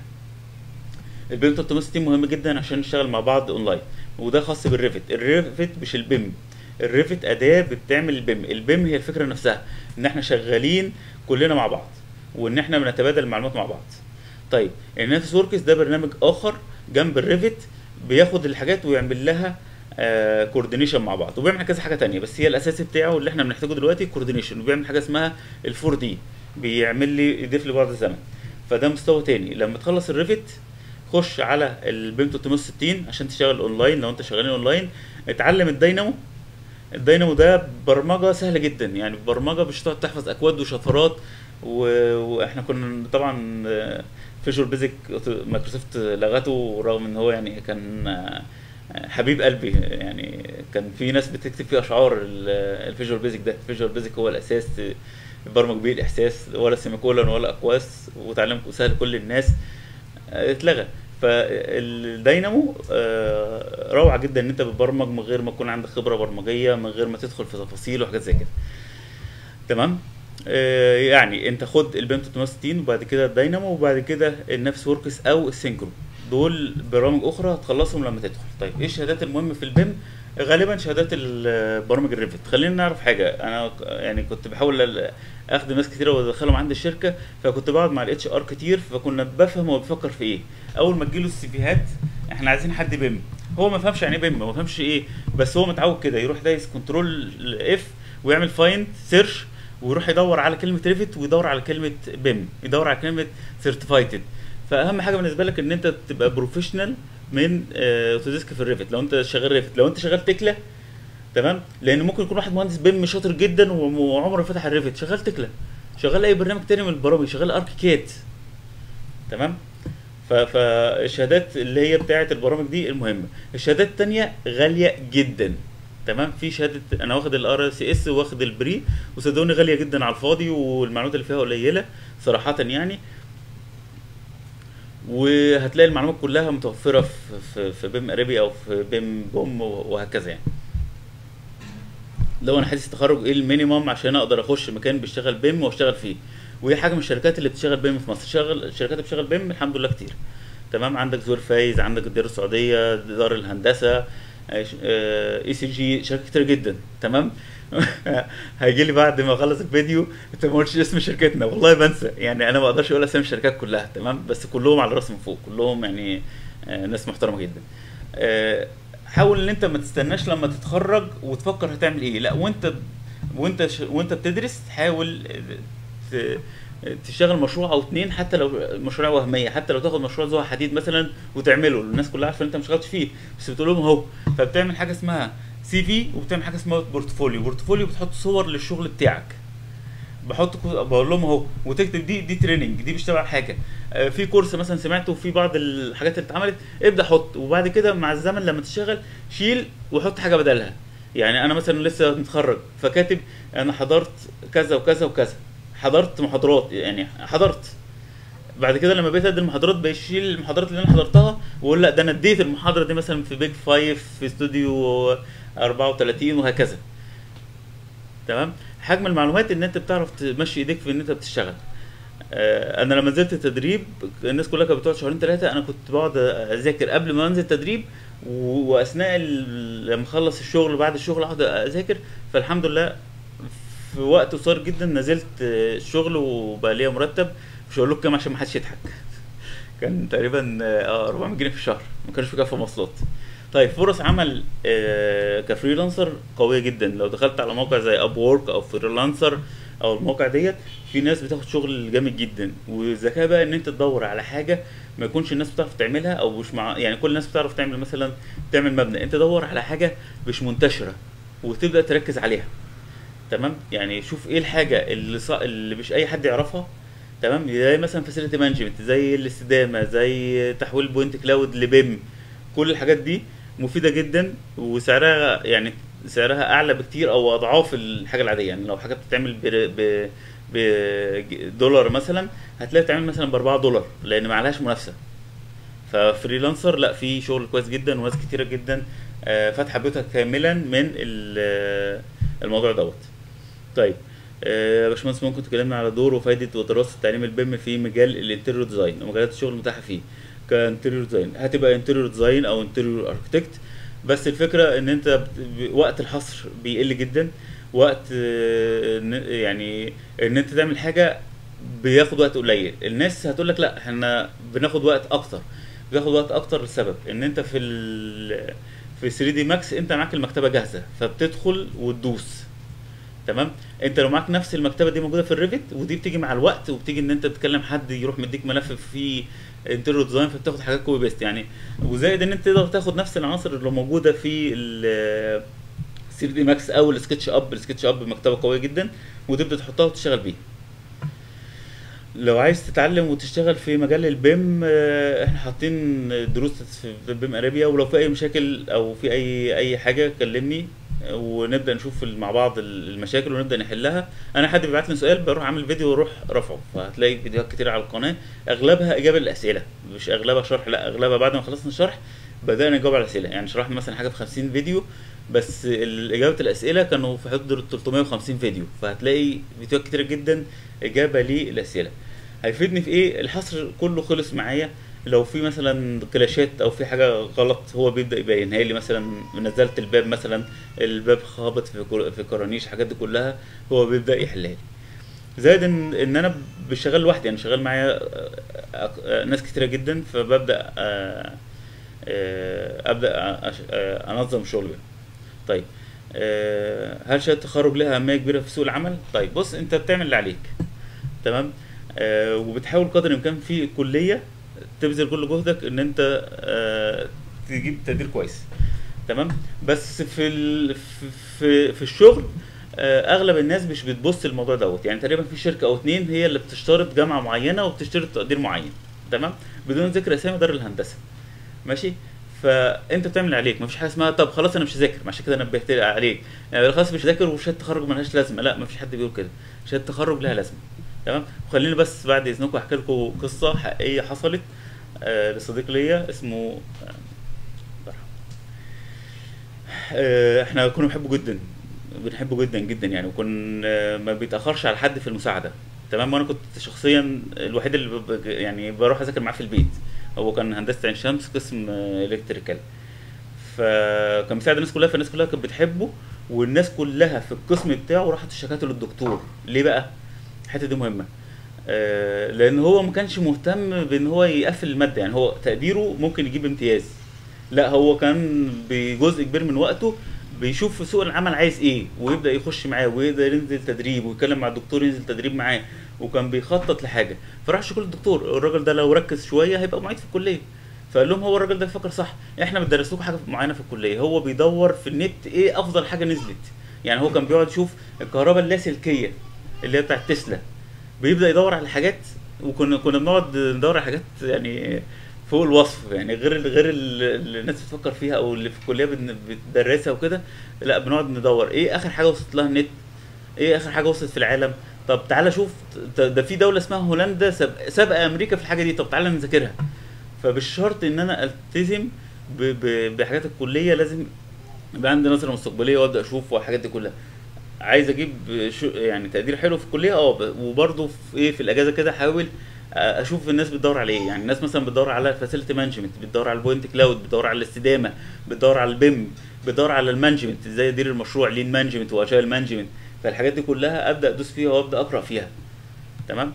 البيم ثلاثمية وستين مهم جدا عشان نشتغل مع بعض اونلاين، وده خاص بالريفت. الريفت مش البيم، الريفت اداه بتعمل البيم. البيم هي الفكره نفسها، ان احنا شغالين كلنا مع بعض وان احنا بنتبادل المعلومات مع بعض. طيب النافس وركس ده برنامج اخر جنب الريفت، بياخد الحاجات ويعمل لها كوردينيشن مع بعض، وبيعمل كذا حاجه تانية، بس هي الاساسي بتاعه اللي احنا بنحتاجه دلوقتي كوردينيشن. وبيعمل حاجه اسمها الفور دي، بيعمل لي يضيف لي بعض الزمن. فده مستوى تاني. لما تخلص الريفت خش على البيم ثلاثمية وستين عشان تشتغل اونلاين. لو انت شغالين اونلاين اتعلم الدينامو. الدينامو ده برمجه سهله جدا، يعني برمجه مش هتقعد تحفظ اكواد وشفرات و... واحنا كنا طبعا فيجوال بيزك مايكروسوفت لغته، رغم ان هو يعني كان آه، حبيب قلبي. يعني كان في ناس بتكتب فيه اشعار الفيجوال بيزك ده. الفيجوال بيزك هو الاساس، برمج بيه الاحساس، ولا سيميكولون ولا اقواس، وتعلم سهل كل الناس. آه، اتلغى. فالدينامو آه، روعه جدا ان انت بتبرمج من غير ما تكون عندك خبره برمجيه، من غير ما تدخل في تفاصيل وحاجات زي كده. تمام. آه، يعني انت خد البيم ثلاثمية وستين وبعد كده الدينامو وبعد كده النفس وركس او السينكرو. دول برامج اخرى هتخلصهم لما تدخل. طيب ايه الشهادات المهمه في البيم؟ غالبا شهادات ال- برامج الريفت. خلينا نعرف حاجه، انا ك- يعني كنت بحاول ال- اخدم ناس كتير وادخلهم عندي الشركه، فكنت بقعد مع الاتش ار كتير، فكنا بفهم هو بيفكر في ايه. اول ما تجيله السيفيهات، احنا عايزين حد بيم، هو ما فهمش يعني ايه بيم، ما فهمش ايه، بس هو متعود كده يروح دايس كنترول اف ويعمل فايند سيرش ويروح يدور على كلمه ريفت ويدور على كلمه بيم، يدور على كلمه سيرتيفايتد. فاهم حاجه بالنسبه لك ان انت تبقى بروفيشنال من آه، اوتوديسك في الريفت. لو انت شغال ريفت، لو انت شغال تكلا، تمام، لان ممكن يكون واحد مهندس بيم شاطر جدا وعمره ما فتح الريفت، شغال تكلا، شغال اي برنامج تاني من البرامج، شغال اركيكات. تمام. ف- فالشهادات اللي هي بتاعه البرامج دي المهمه. الشهادات التانية غاليه جدا. تمام. في شهاده انا واخد الار سي اس واخد البري، وصدقوني غاليه جدا على الفاضي، والمعلومات اللي فيها قليله صراحه يعني. وهتلاقي المعلومات كلها متوفره في في, في بيم اريبي او في بيم بوم وهكذا يعني. لو انا حديث تخرج ايه المينيمم عشان اقدر اخش مكان بيشتغل بيم واشتغل فيه؟ وهي حاجه من الشركات اللي بتشتغل بيم في مصر. شغل الشركات اللي بتشتغل بيم الحمد لله كتير. تمام. عندك زويل فايز، عندك الدار السعوديه، دار الهندسه، اي سي جي، شركات كتير جدا. تمام. هيجي لي بعد ما اخلص الفيديو انت ما قلتش اسم شركتنا، والله بنسى يعني. انا ما اقدرش اقول اسامي الشركات كلها، تمام، بس كلهم على راسي من فوق، كلهم يعني آه، ناس محترمه جدا. آه، حاول ان انت ما تستناش لما تتخرج وتفكر هتعمل ايه، لا وانت وانت ش... وانت بتدرس حاول ت... تشتغل مشروع او اتنين، حتى لو مشروع وهميه، حتى لو تاخد مشروع زي حديد مثلا وتعمله، الناس كلها عارفه ان انت ما اشتغلتش فيه بس بتقول لهم اهو. فبتعمل حاجه اسمها سي في، وبتعمل حاجه اسمها بورتفوليو. بورتفوليو بتحط صور للشغل بتاعك، بحط كو- بقول لهم اهو، وتكتب دي دي تريننج، دي بيشتغل على حاجه، آه، في كورس مثلا سمعته في بعض الحاجات اللي اتعملت، ابدا حط، وبعد كده مع الزمن لما تشتغل شيل وحط حاجه بدلها. يعني انا مثلا لسه متخرج فكاتب انا حضرت كذا وكذا وكذا، حضرت محاضرات، يعني حضرت. بعد كده لما بقيت ادي المحاضرات بشيل المحاضرات اللي انا حضرتها واقول لا ده انا اديت المحاضره دي مثلا في بيج فايف في استوديو اربعة وتلاتين وهكذا. تمام. حجم المعلومات ان انت بتعرف تمشي ايديك في ان انت بتشتغل. آه، انا لما نزلت التدريب الناس كلها كانت بتقعد شهرين ثلاثه، انا كنت بقعد اذاكر قبل ما انزل تدريب، و- واثناء ال- لما اخلص الشغل بعد الشغل اقعد اذاكر. فالحمد لله في وقت قصير جدا نزلت آه، الشغل وبقى ليا مرتب، مش هقول لكم كام عشان ما حدش يضحك. كان تقريبا اه اربعمية جنيه في الشهر، ما كانش في كفه مواصلات. طيب فرص عمل آه، كفريلانسر قويه جدا. لو دخلت على موقع زي اب وورك او فريلانسر او الموقع ديت، في ناس بتاخد شغل جامد جدا. والذكاء بقى ان انت تدور على حاجه ما يكونش الناس بتعرف تعملها، او مش مع يعني كل الناس بتعرف تعمل مثلا تعمل مبنى، انت دور على حاجه مش منتشره وتبدا تركز عليها. تمام. يعني شوف ايه الحاجه اللي ص... اللي مش اي حد يعرفها. تمام. زي مثلا فاسيلتي مانجمنت، زي الاستدامه، زي تحويل بوينت كلاود لبيم. كل الحاجات دي مفيده جدا، وسعرها يعني سعرها اعلى بكتير او اضعاف الحاجه العاديه. يعني لو حاجه بتتعمل ب ب بدولار مثلا، هتلاقي بتتعمل مثلا ب اربعة دولار لان ما عليهاش منافسه. ففريلانسر لا، في شغل كويس جدا وناس كتيره جدا آه، فاتحه بيوتها كاملا من ال- الموضوع دوت. طيب آه، يا باشمهندس ممكن تكلمنا على دور وفائدة ودراسة تعليم البيم في مجال الانتيريور ديزاين ومجالات الشغل المتاحة فيه كانتيريور ديزاين؟ هتبقى انتيريور ديزاين او انتيريور اركتكت. بس الفكرة ان انت بت- ب- وقت الحصر بيقل جدا. وقت آه، إن- يعني ان انت تعمل حاجة بياخد وقت قليل. الناس هتقول لك لا احنا بناخد وقت اكتر. بياخد وقت اكتر لسبب ان انت في ال في ثري دي ماكس انت معاك المكتبة جاهزة فبتدخل وتدوس. تمام. انت لو معاك نفس المكتبه دي موجوده في الريفت، ودي بتيجي مع الوقت، وبتيجي ان انت تتكلم حد يروح مديك ملف فيه انترو ديزاين فبتاخد حاجات كوبي بيست يعني. وزائد ان انت تقدر تاخد نفس العناصر اللي موجوده في ال ثري دي ماكس او السكتش اب. السكتش اب مكتبه قويه جدا وتبدا تحطها وتشتغل بيها. لو عايز تتعلم وتشتغل في مجال البيم آه، احنا حاطين دروس في بيم ارابيا، ولو في اي مشاكل او في اي اي حاجه كلمني آه، ونبدا نشوف مع بعض المشاكل ونبدا نحلها. انا حد بيبعت لي سؤال بروح اعمل فيديو واروح رافعه، فهتلاقي فيديوهات كتير على القناه اغلبها اجابه للاسئله، مش اغلبها شرح، لا اغلبها بعد ما خلصنا الشرح بدانا نجاوب على الاسئله. يعني شرحنا مثلا حاجه في خمسين فيديو، بس ال- اجابه الاسئله كانوا في حدود ال تلتمية وخمسين فيديو، فهتلاقي فيديوهات كتير جدا اجابه للاسئله. هيفيدني في ايه؟ الحصر كله خلص معايا. لو في مثلا كلاشات او في حاجه غلط هو بيبدا يبينها لي. مثلا نزلت الباب مثلا الباب خابط في كر- في كرانيش، الحاجات دي كلها هو بيبدا يحلها لي. زائد ان ان انا مش شغال لوحدي، انا شغال معايا آه، آه، آه، ناس كتيره جدا، فببدا آه، آه، ابدا أش- آه، انظم شغلي. طيب آه، هل شهاده التخرج لها اهميه كبيره في سوق العمل؟ طيب بص، انت بتعمل اللي عليك. تمام. آه وبتحاول قدر الامكان في الكليه تبذل كل جهدك ان انت آه تجيب تقدير كويس. تمام. بس في ال... في في, في الشغل آه اغلب الناس مش بتبص الموضوع دوت. يعني تقريبا في شركه او اتنين هي اللي بتشترط جامعه معينه وبتشترط تقدير معين. تمام. بدون ذكر اسامي دار الهندسه. ماشي. فانت بتعمل اللي عليك، مفيش حاجه اسمها طب خلاص انا مش هذاكر. عشان كده نبهت عليك يعني خلاص مش هذاكر وشهاده التخرج ملهاش لازمه. لا، مفيش حد بيقول كده. شهاده التخرج لها لازمه. تمام. وخليني بس بعد اذنكم احكي لكم قصه حقيقيه حصلت آه لصديق ليا اسمه آه آه، احنا كنا بنحبه جدا، بنحبه جدا جدا يعني. وكنا آه، ما بيتاخرش على حد في المساعده. تمام. وانا كنت شخصيا الوحيد اللي ب- ب- يعني بروح اذاكر معاه في البيت. هو كان هندسه عين شمس قسم الكتريكال، فكان بيساعد الناس كلها، فالناس كلها كانت بتحبه. والناس كلها في القسم بتاعه راحت اشتكته للدكتور. ليه بقى؟ الحته دي مهمه. آه، لان هو ما كانش مهتم بان هو يقفل الماده. يعني هو تقديره ممكن يجيب امتياز، لا هو كان بجزء كبير من وقته بيشوف في سوق العمل عايز ايه، ويبدا يخش معاه ويقدر ينزل تدريب ويتكلم مع الدكتور ينزل تدريب معاه، وكان بيخطط لحاجه. فراح شكل الدكتور الراجل ده لو ركز شويه هيبقى معيد في الكليه. فقال لهم هو الراجل ده فكر صح، احنا بندرس لكم حاجه معينه في الكليه، هو بيدور في النت ايه افضل حاجه نزلت. يعني هو كان بيقعد يشوف الكهرباء اللاسلكيه اللي هي بتاعت تسلا، بيبدا يدور على حاجات، وكنا كنا بنقعد ندور على حاجات يعني فوق الوصف، يعني غير ال- غير ال- اللي الناس بتفكر فيها او اللي في الكليه بن- بتدرسها وكده. لا بنقعد ندور ايه اخر حاجه وصلت لها النت، ايه اخر حاجه وصلت في العالم. طب تعالى شوف، ت- ده في دوله اسمها هولندا ساب- سابقه امريكا في الحاجه دي، طب تعالى نذاكرها. فبالشرط ان انا التزم ب- ب- بحاجات الكليه، لازم يبقى عندي نظره مستقبليه وابدا اشوف والحاجات دي كلها. عايز اجيب شو يعني تقدير حلو في الكليه، اه ب- وبرضه في ايه في الاجازه كده احاول اشوف الناس بتدور على ايه. يعني الناس مثلا بتدور على الفاسيلتي مانجمنت، بتدور على البوينت كلاود، بتدور على الاستدامه، بتدور على البيم، بتدور على المانجمنت ازاي ادير المشروع، لين مانجمنت واجايل مانجمنت. فالحاجات دي كلها ابدا ادوس فيها وابدا اقرا فيها. تمام.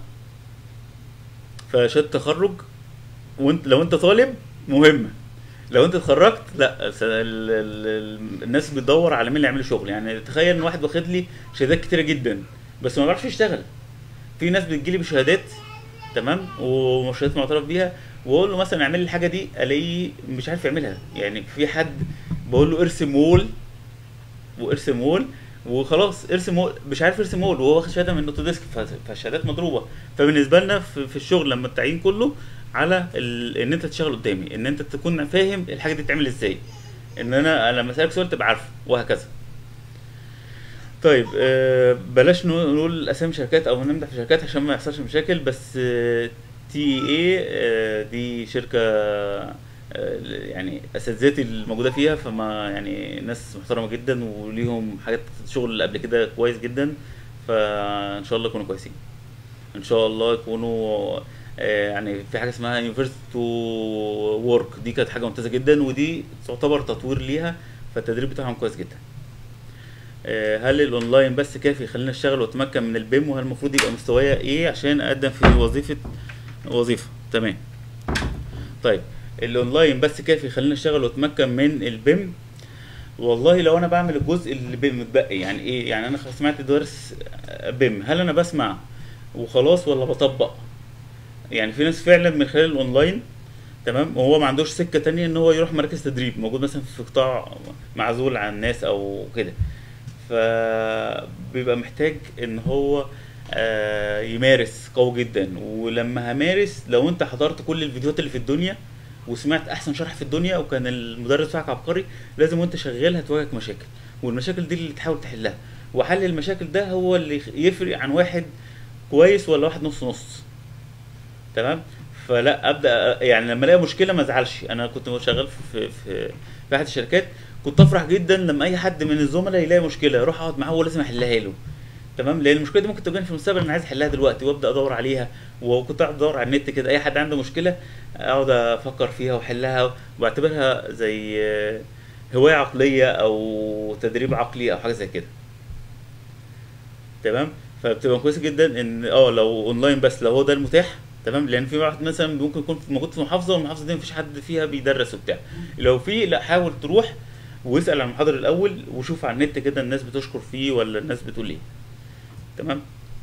فشهاده التخرج، وانت لو انت طالب مهمه، لو انت اتخرجت لا س- ال- ال- ال- الناس بتدور على مين اللي يعمل شغل. يعني تخيل ان واحد واخد لي شهادات كتيره جدا بس ما بيعرفش يشتغل. في ناس بتجيلي بشهادات، تمام، وشهادات معترف بيها، واقول له مثلا اعمل لي الحاجه دي الاقيه مش عارف يعملها. يعني في حد بقول له ارسم وول، وارسم وول وخلاص ارسم وول، مش عارف يرسم وول وهو واخد شهاده من اوتوديسك، ف- فالشهادات مضروبه. فبالنسبه لنا في, في الشغل لما التعيين كله على ال... ان انت تشتغل قدامي، ان انت تكون فاهم الحاجه دي بتتعمل ازاي، ان انا لما اسالك سؤال تبقى عارفه، وهكذا. طيب آه بلاش نقول نقول اسامي شركات او نمدح في شركات عشان ما يحصلش مشاكل، بس آه تي اي آه دي شركه آه يعني اساتذتي الموجوده فيها، فما يعني ناس محترمه جدا وليهم حاجات شغل قبل كده كويس جدا. فان شاء الله يكونوا كويسين، ان شاء الله يكونوا آه، يعني في حاجه اسمها يونيفرسيتي تو ورك، دي كانت حاجه ممتازه جدا ودي تعتبر تطوير ليها، فالتدريب بتاعهم كويس جدا. آه، هل الاونلاين بس كافي يخليني اشتغل واتمكن من البيم، وهل المفروض يبقى مستوايا ايه عشان اقدم في وظيفه وظيفه تمام. طيب الاونلاين بس كافي يخليني اشتغل واتمكن من البيم؟ والله لو انا بعمل الجزء اللي بيم متبقي، يعني ايه، يعني انا سمعت درس بيم، هل انا بسمع وخلاص ولا بطبق؟ يعني في ناس فعلا من خلال الاونلاين، تمام، وهو ما عندوش سكه تانية ان هو يروح مراكز تدريب موجود مثلا في قطاع معزول عن الناس او كده، فبيبقى محتاج ان هو آه، يمارس قوي جدا. ولما همارس، لو انت حضرت كل الفيديوهات اللي في الدنيا وسمعت احسن شرح في الدنيا وكان المدرس بتاعك عبقري، لازم وانت شغال هتواجهك مشاكل، والمشاكل دي اللي تحاول تحلها. وحل المشاكل ده هو اللي يفرق عن واحد كويس ولا واحد نص نص. تمام. فلا ابدا يعني لما الاقي مشكله ما ازعلش. انا كنت شغال في في في احد الشركات، كنت افرح جدا لما اي حد من الزملاء يلاقي مشكله اروح اقعد معاه هو لازم احلها له. تمام، لان المشكله دي ممكن تواجهني في المستقبل، انا عايز احلها دلوقتي وابدا ادور عليها. وكنت اقعد ادور على النت كده، اي حد عنده مشكله اقعد افكر فيها واحلها، واعتبرها زي آه، هوايه عقليه او تدريب عقلي او حاجه زي كده. تمام. فبتبقى كويسه جدا ان اه لو اونلاين بس، لو هو ده المتاح. تمام، لان في واحد مثلا ممكن يكون في- موجود في محافظه والمحافظه دي مفيش حد فيها بيدرس وبتاع، لو في لا حاول تروح واسال عن المحاضر الاول وشوف على النت كده الناس بتشكر فيه ولا الناس بتقول ايه. تمام.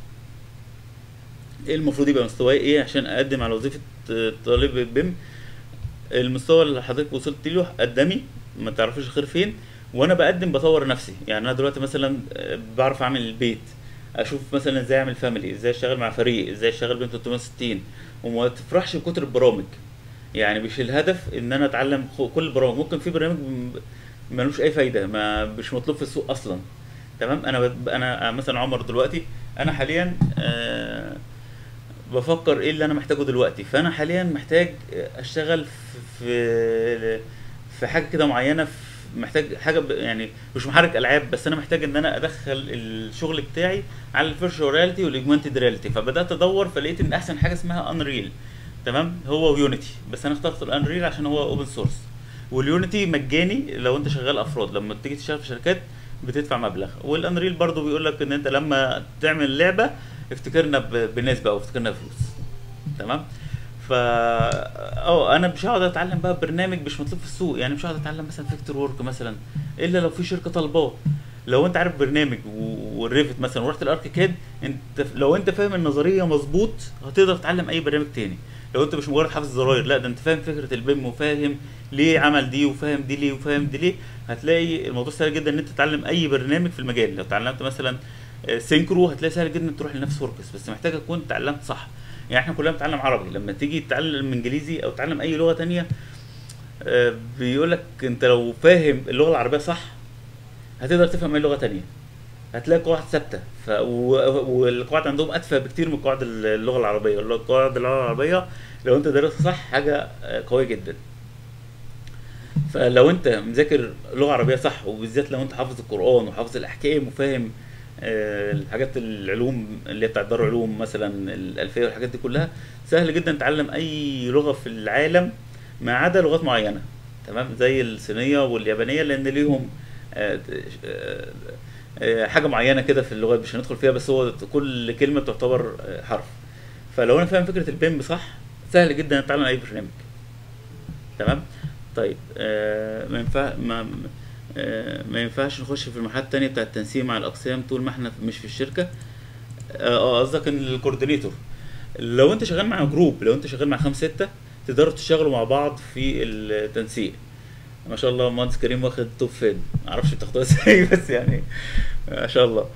ايه المفروض يبقى مستواي ايه عشان اقدم على وظيفه آه، طالب بيم؟ المستوى اللي حضرتك وصلت له قدامي، ما تعرفيش الخير فين. وانا بقدم بطور نفسي. يعني انا دلوقتي مثلا آه، بعرف اعمل البيت، اشوف مثلا ازاي اعمل فاميلي، ازاي اشتغل مع فريق، ازاي اشتغل بين ثلاثمية وستين. وما تفرحش بكتر البرامج، يعني مش الهدف ان انا اتعلم خ- كل البرامج. ممكن في برنامج م- ملوش اي فايده، ما مش مطلوب في السوق اصلا. تمام. انا بد- انا مثلا عمر دلوقتي، انا حاليا آه بفكر ايه اللي انا محتاجه دلوقتي. فانا حاليا محتاج اشتغل في في في حاجه كده معينه، في محتاج حاجه ب- يعني مش محرك العاب بس، انا محتاج ان انا ادخل الشغل بتاعي على الفيرتشوال رياليتي والاجمانتد رياليتي. فبدات ادور فلقيت ان احسن حاجه اسمها انريل. تمام، هو ويونيتي، بس انا اخترت الانريل عشان هو اوبن سورس. واليونيتي مجاني لو انت شغال افراد، لما تيجي تشتغل في شركات بتدفع مبلغ. والانريل برضو بيقول لك ان انت لما تعمل لعبه افتكرنا ب- بنسبه او افتكرنا بفلوس. تمام. ف اه انا مش هقعد اتعلم بقى برنامج مش مطلوب في السوق، يعني مش هقعد اتعلم مثلا فيكتور ورك مثلا الا لو في شركه طالباه. لو انت عارف برنامج و- والريفت مثلا ورحت الاركيكاد، انت ف- لو انت فاهم النظريه مظبوط هتقدر تتعلم اي برنامج تاني. لو انت مش مجرد حافظ زراير، لا ده انت فاهم فكره البيم وفاهم ليه عمل دي وفاهم دي ليه وفاهم دي ليه، هتلاقي الموضوع سهل جدا ان انت تتعلم اي برنامج في المجال. لو اتعلمت مثلا آه، سينكرو هتلاقي سهل جدا تروح لنفس وركس، بس محتاج تكون اتعلمت صح. يعني احنا كلنا بنتعلم عربي، لما تيجي تتعلم انجليزي او تتعلم اي لغه تانية بيقول لك انت لو فاهم اللغه العربيه صح هتقدر تفهم اي لغه تانية، هتلاقي قواعد ثابته. ف... و... والقواعد عندهم ادفى بكتير من قواعد اللغه العربيه. اللغة- قواعد اللغه العربيه لو انت دارسها صح حاجه آه، قويه جدا. فلو انت مذاكر لغه عربيه صح، وبالذات لو انت حافظ القران وحافظ الاحكام وفاهم آه، الحاجات العلوم اللي هي بتاعت دار العلوم مثلا الالفيه والحاجات دي كلها، سهل جدا تتعلم اي لغه في العالم ما عدا لغات معينه. تمام، زي الصينيه واليابانيه لان ليهم آه، آه، آه، حاجه معينه كده في اللغات مش هندخل فيها، بس هو كل كلمه تعتبر آه، حرف. فلو انا فاهم فكره البيم صح سهل جدا اتعلم اي برنامج. تمام. طيب آه ما ينفع ما آه ما ينفعش نخش في المرحله التانية بتاع التنسيق مع الاقسام طول ما احنا مش في الشركه. اه آه، قصدك ان الكوردينيتور لو انت شغال مع جروب، لو انت شغال مع خمسة ستة تقدروا تشتغلوا مع بعض في التنسيق. ما شاء الله مهندس كريم واخد توب فين، معرفش بتاخدوها ازاي بس يعني ما شاء الله.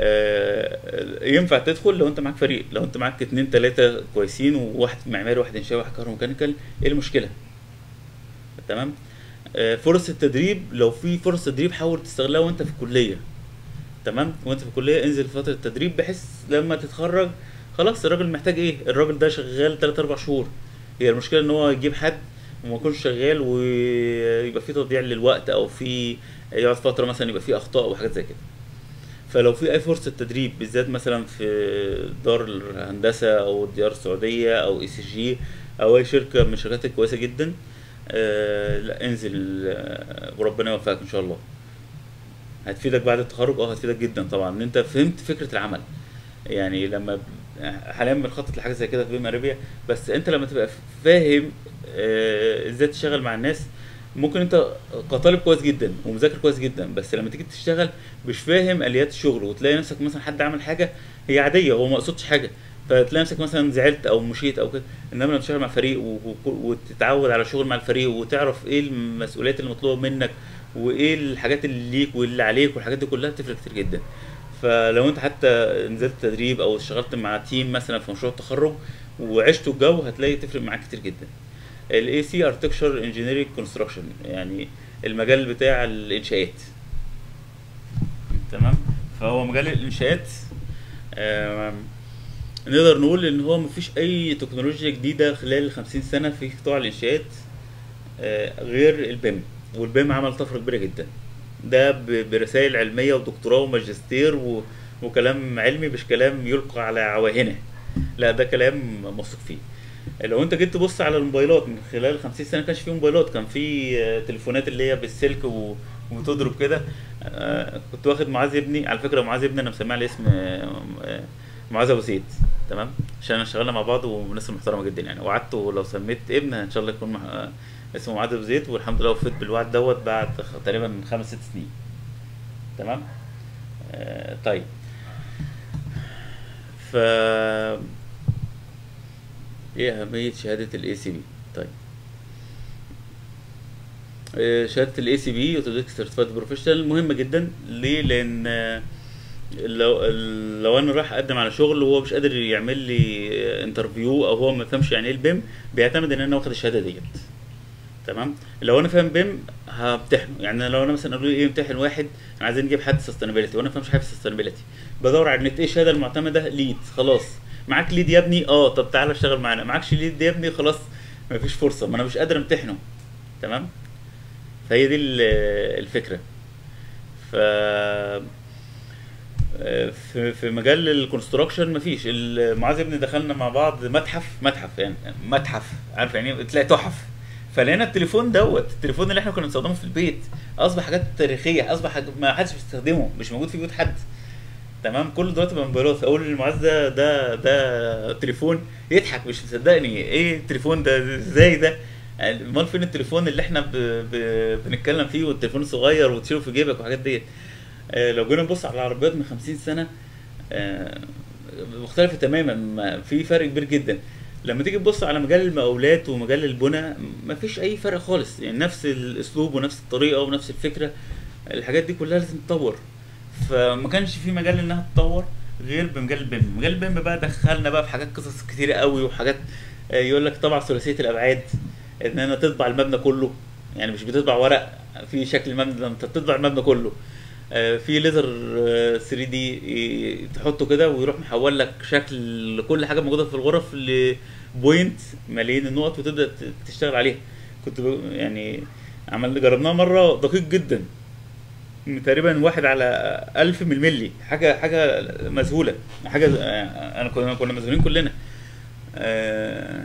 آه، ينفع تدخل لو انت معاك فريق، لو انت معاك اتنين تلاتة كويسين وواحد معماري واحد انشائي واحد كهروميكانيكال، ايه المشكله؟ تمام. آه، فرص التدريب لو في فرص تدريب حاول تستغلها وانت في الكليه. تمام، وانت في الكليه انزل فتره تدريب بحيث لما تتخرج خلاص الراجل محتاج ايه، الراجل ده شغال تلاتة اربعة شهور. هي المشكله ان هو يجيب حد وما يكونش شغال ويبقى في تضييع للوقت، او في يقعد فتره مثلا يبقى في اخطاء وحاجات زي كده. فلو في اي فرصه تدريب بالذات مثلا في دار الهندسه او الديار السعوديه او اي سي جي او اي شركه من الشركات الكويسه جدا، آه لا انزل آه وربنا يوفقك ان شاء الله. هتفيدك بعد التخرج، اه هتفيدك جدا طبعا ان انت فهمت فكره العمل. يعني لما ب- حاليا بنخطط لحاجه زي كده في بيم اريبيا، بس انت لما تبقى فاهم آه، ازاي تشتغل مع الناس، ممكن انت كطالب كويس جدا ومذاكر كويس جدا، بس لما تيجي تشتغل مش فاهم اليات الشغل، وتلاقي نفسك مثلا حد عمل حاجه هي عاديه هو ما قصدش حاجه، فتلاقي نفسك مثلا زعلت او مشيت او كده. انما لما تشتغل مع فريق و- و- وتتعود على الشغل مع الفريق وتعرف ايه المسؤوليات اللي مطلوبه منك وايه الحاجات اللي ليك واللي عليك والحاجات دي كلها تفرق كتير جدا. فلو انت حتى نزلت تدريب او اشتغلت مع تيم مثلا في مشروع التخرج وعشتوا الجو هتلاقي تفرق معاك كتير جدا. الاي سي اركتكشر انجينيرنج كونستراكشن، يعني المجال بتاع الانشاءات. تمام. فهو مجال الانشاءات آم، نقدر نقول ان هو مفيش اي تكنولوجيا جديده خلال الخمسين سنه في قطاع الانشاءات آه، غير البيم. والبيم عمل طفره كبيره جدا، ده ب- برسائل علميه ودكتوراه وماجستير و... وكلام علمي، مش كلام يلقى على عواهنه، لا ده كلام موثوق فيه. لو انت جيت تبص على الموبايلات من خلال خمسين سنه كانش فيه موبايلات، كان فيه آه، تليفونات اللي هي بالسلك و... وتضرب كده. آه، كنت واخد معاذ ابني، على فكره معاذ ابني انا مسميه على اسم آه، آه، معاذ ابو زيد. تمام، عشان اشتغلنا مع بعض وناس محترمه جدا يعني، وعدته لو سميت ابن ان شاء الله يكون مع... آه، اسمه معاذ ابو زيد، والحمد لله وفيت بالوعد دوت بعد خ- تقريبا خمس ست سنين. تمام. آه، طيب. ف ايه اهميه شهاده الاي سي بي؟ طيب آه، شهاده الاي سي بي اوتوديسك سيرتيفايد بروفيشنال مهمه جدا. ليه؟ لان آه، لو لو انا رايح اقدم على شغل وهو مش قادر يعمل لي انترفيو او هو ما فهمش يعني ايه البيم، بيعتمد ان انا واخد الشهاده ديت. تمام. لو انا فاهم بيم همتحنه، يعني لو انا مثلا قالوا لي ايه امتحن واحد انا عايزين نجيب حد سستينابيلتي وانا ما فاهمش حاجه في السستينابيلتي، بدور على النت ايه الشهاده المعتمده، ليد. خلاص معاك ليد يا ابني، اه طب تعالى اشتغل معانا. معاكش ليد يا ابني، خلاص مفيش فرصه، ما انا مش قادر امتحنه. تمام. فهي دي ال- الفكره. ف في في مجال الكونستراكشن مفيش. ال- معاذ ابني دخلنا مع بعض متحف متحف يعني متحف، عارف يعني إيه؟ تلاقي تحف. فلقينا التليفون دوت، التليفون اللي احنا كنا بنستخدمه في البيت اصبح حاجات تاريخيه، اصبح حاجة ما حدش بيستخدمه، مش موجود في بيوت حد. تمام، كله دلوقتي بقى موبايلات. اقول للمعز ده ده ده تليفون، يضحك مش مصدقني، ايه التليفون ده ازاي ده؟ يعني امال فين التليفون اللي احنا ب... ب... بنتكلم فيه، والتليفون الصغير وتشيله في جيبك وحاجات ديت. آه، لو جينا نبص على العربيات من خمسين سنة، آه، مختلفة تماما، ما- في فرق كبير جدا. لما تيجي تبص على مجال المقاولات ومجال البناء، مفيش أي فرق خالص، يعني نفس الأسلوب ونفس الطريقة ونفس الفكرة. الحاجات دي كلها لازم تتطور. فما كانش في مجال انها تتطور غير بمجال البيم. مجال البيم بقى دخلنا بقى في حاجات، قصص كتيرة قوي وحاجات. آه، يقول لك طبعا ثلاثية الأبعاد، ان انا تطبع المبنى كله، يعني مش بتطبع ورق في شكل المبنى، ده انت بتطبع المبنى كله. آه، في ليزر آه، ثري دي تحطه كده ويروح محول لك شكل كل حاجه موجوده في الغرف لبوينت ملايين النقط، وتبدا ت- تشتغل عليها. كنت ب- يعني عمل جربناها مره، دقيق جدا، تقريبا واحد على ألف من الملي، حاجه حاجه مذهوله. حاجه آه، انا كنا كنا مذهولين كلنا. آه،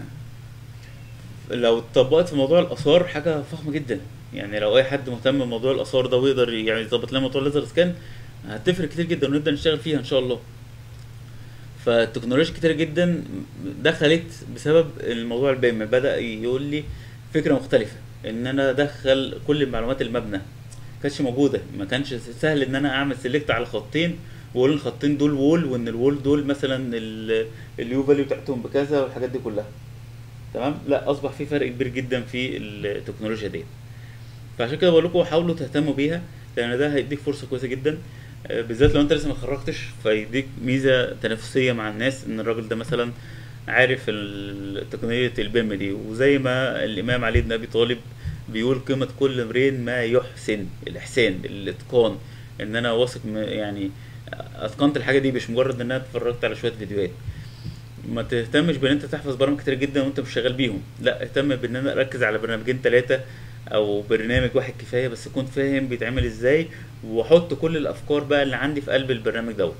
لو اتطبقت في موضوع الاثار حاجه فخمه جدا. يعني لو اي حد مهتم بموضوع الاثار ده ويقدر يعني يظبط لنا موضوع الليزر سكان، هتفرق كتير جدا ونبدا نشتغل فيها ان شاء الله. فالتكنولوجيا كتير جدا دخلت بسبب الموضوع. البيم بدا يقول لي فكره مختلفه، ان انا ادخل كل معلومات المبنى، كانتش موجوده. ما كانش سهل ان انا اعمل سيلكت على خطين واقول الخطين دول وول، وان الوول دول مثلا اليو فاليو بتاعتهم بكذا والحاجات دي كلها. تمام، لا اصبح في فرق كبير جدا في التكنولوجيا دي. فعشان كده بقول لكم حاولوا تهتموا بيها، لان ده هيديك فرصه كويسه جدا. آه، بالذات لو انت لسه ما اتخرجتش، فيديك ميزه تنافسيه مع الناس، ان الراجل ده مثلا عارف ال- تقنيه البيم دي. وزي ما الامام علي بن ابي طالب بيقول، قيمه كل امرئ ما يحسن، الاحسان، الاتقان، ان انا واثق م- يعني اتقنت الحاجه دي، مش مجرد ان انا اتفرجت على شويه فيديوهات. ما تهتمش بان انت تحفظ برامج كتير جدا وانت مش شغال بيهم، لا اهتم بان انا اركز على برنامجين ثلاثه او برنامج واحد كفايه، بس اكون فاهم بيتعمل ازاي، واحط كل الافكار بقى اللي عندي في قلب البرنامج دوت.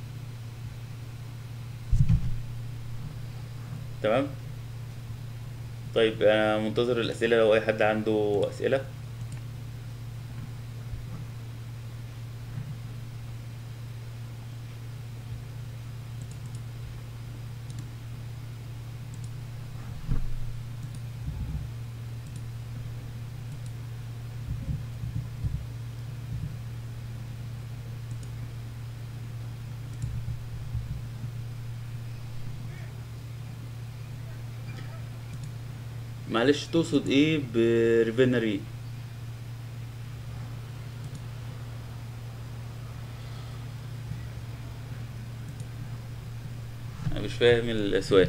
تمام. طيب انا منتظر الاسئله، لو اي حد عنده اسئله. معلش، تقصد ايه بريفينري؟ انا مش فاهم السؤال.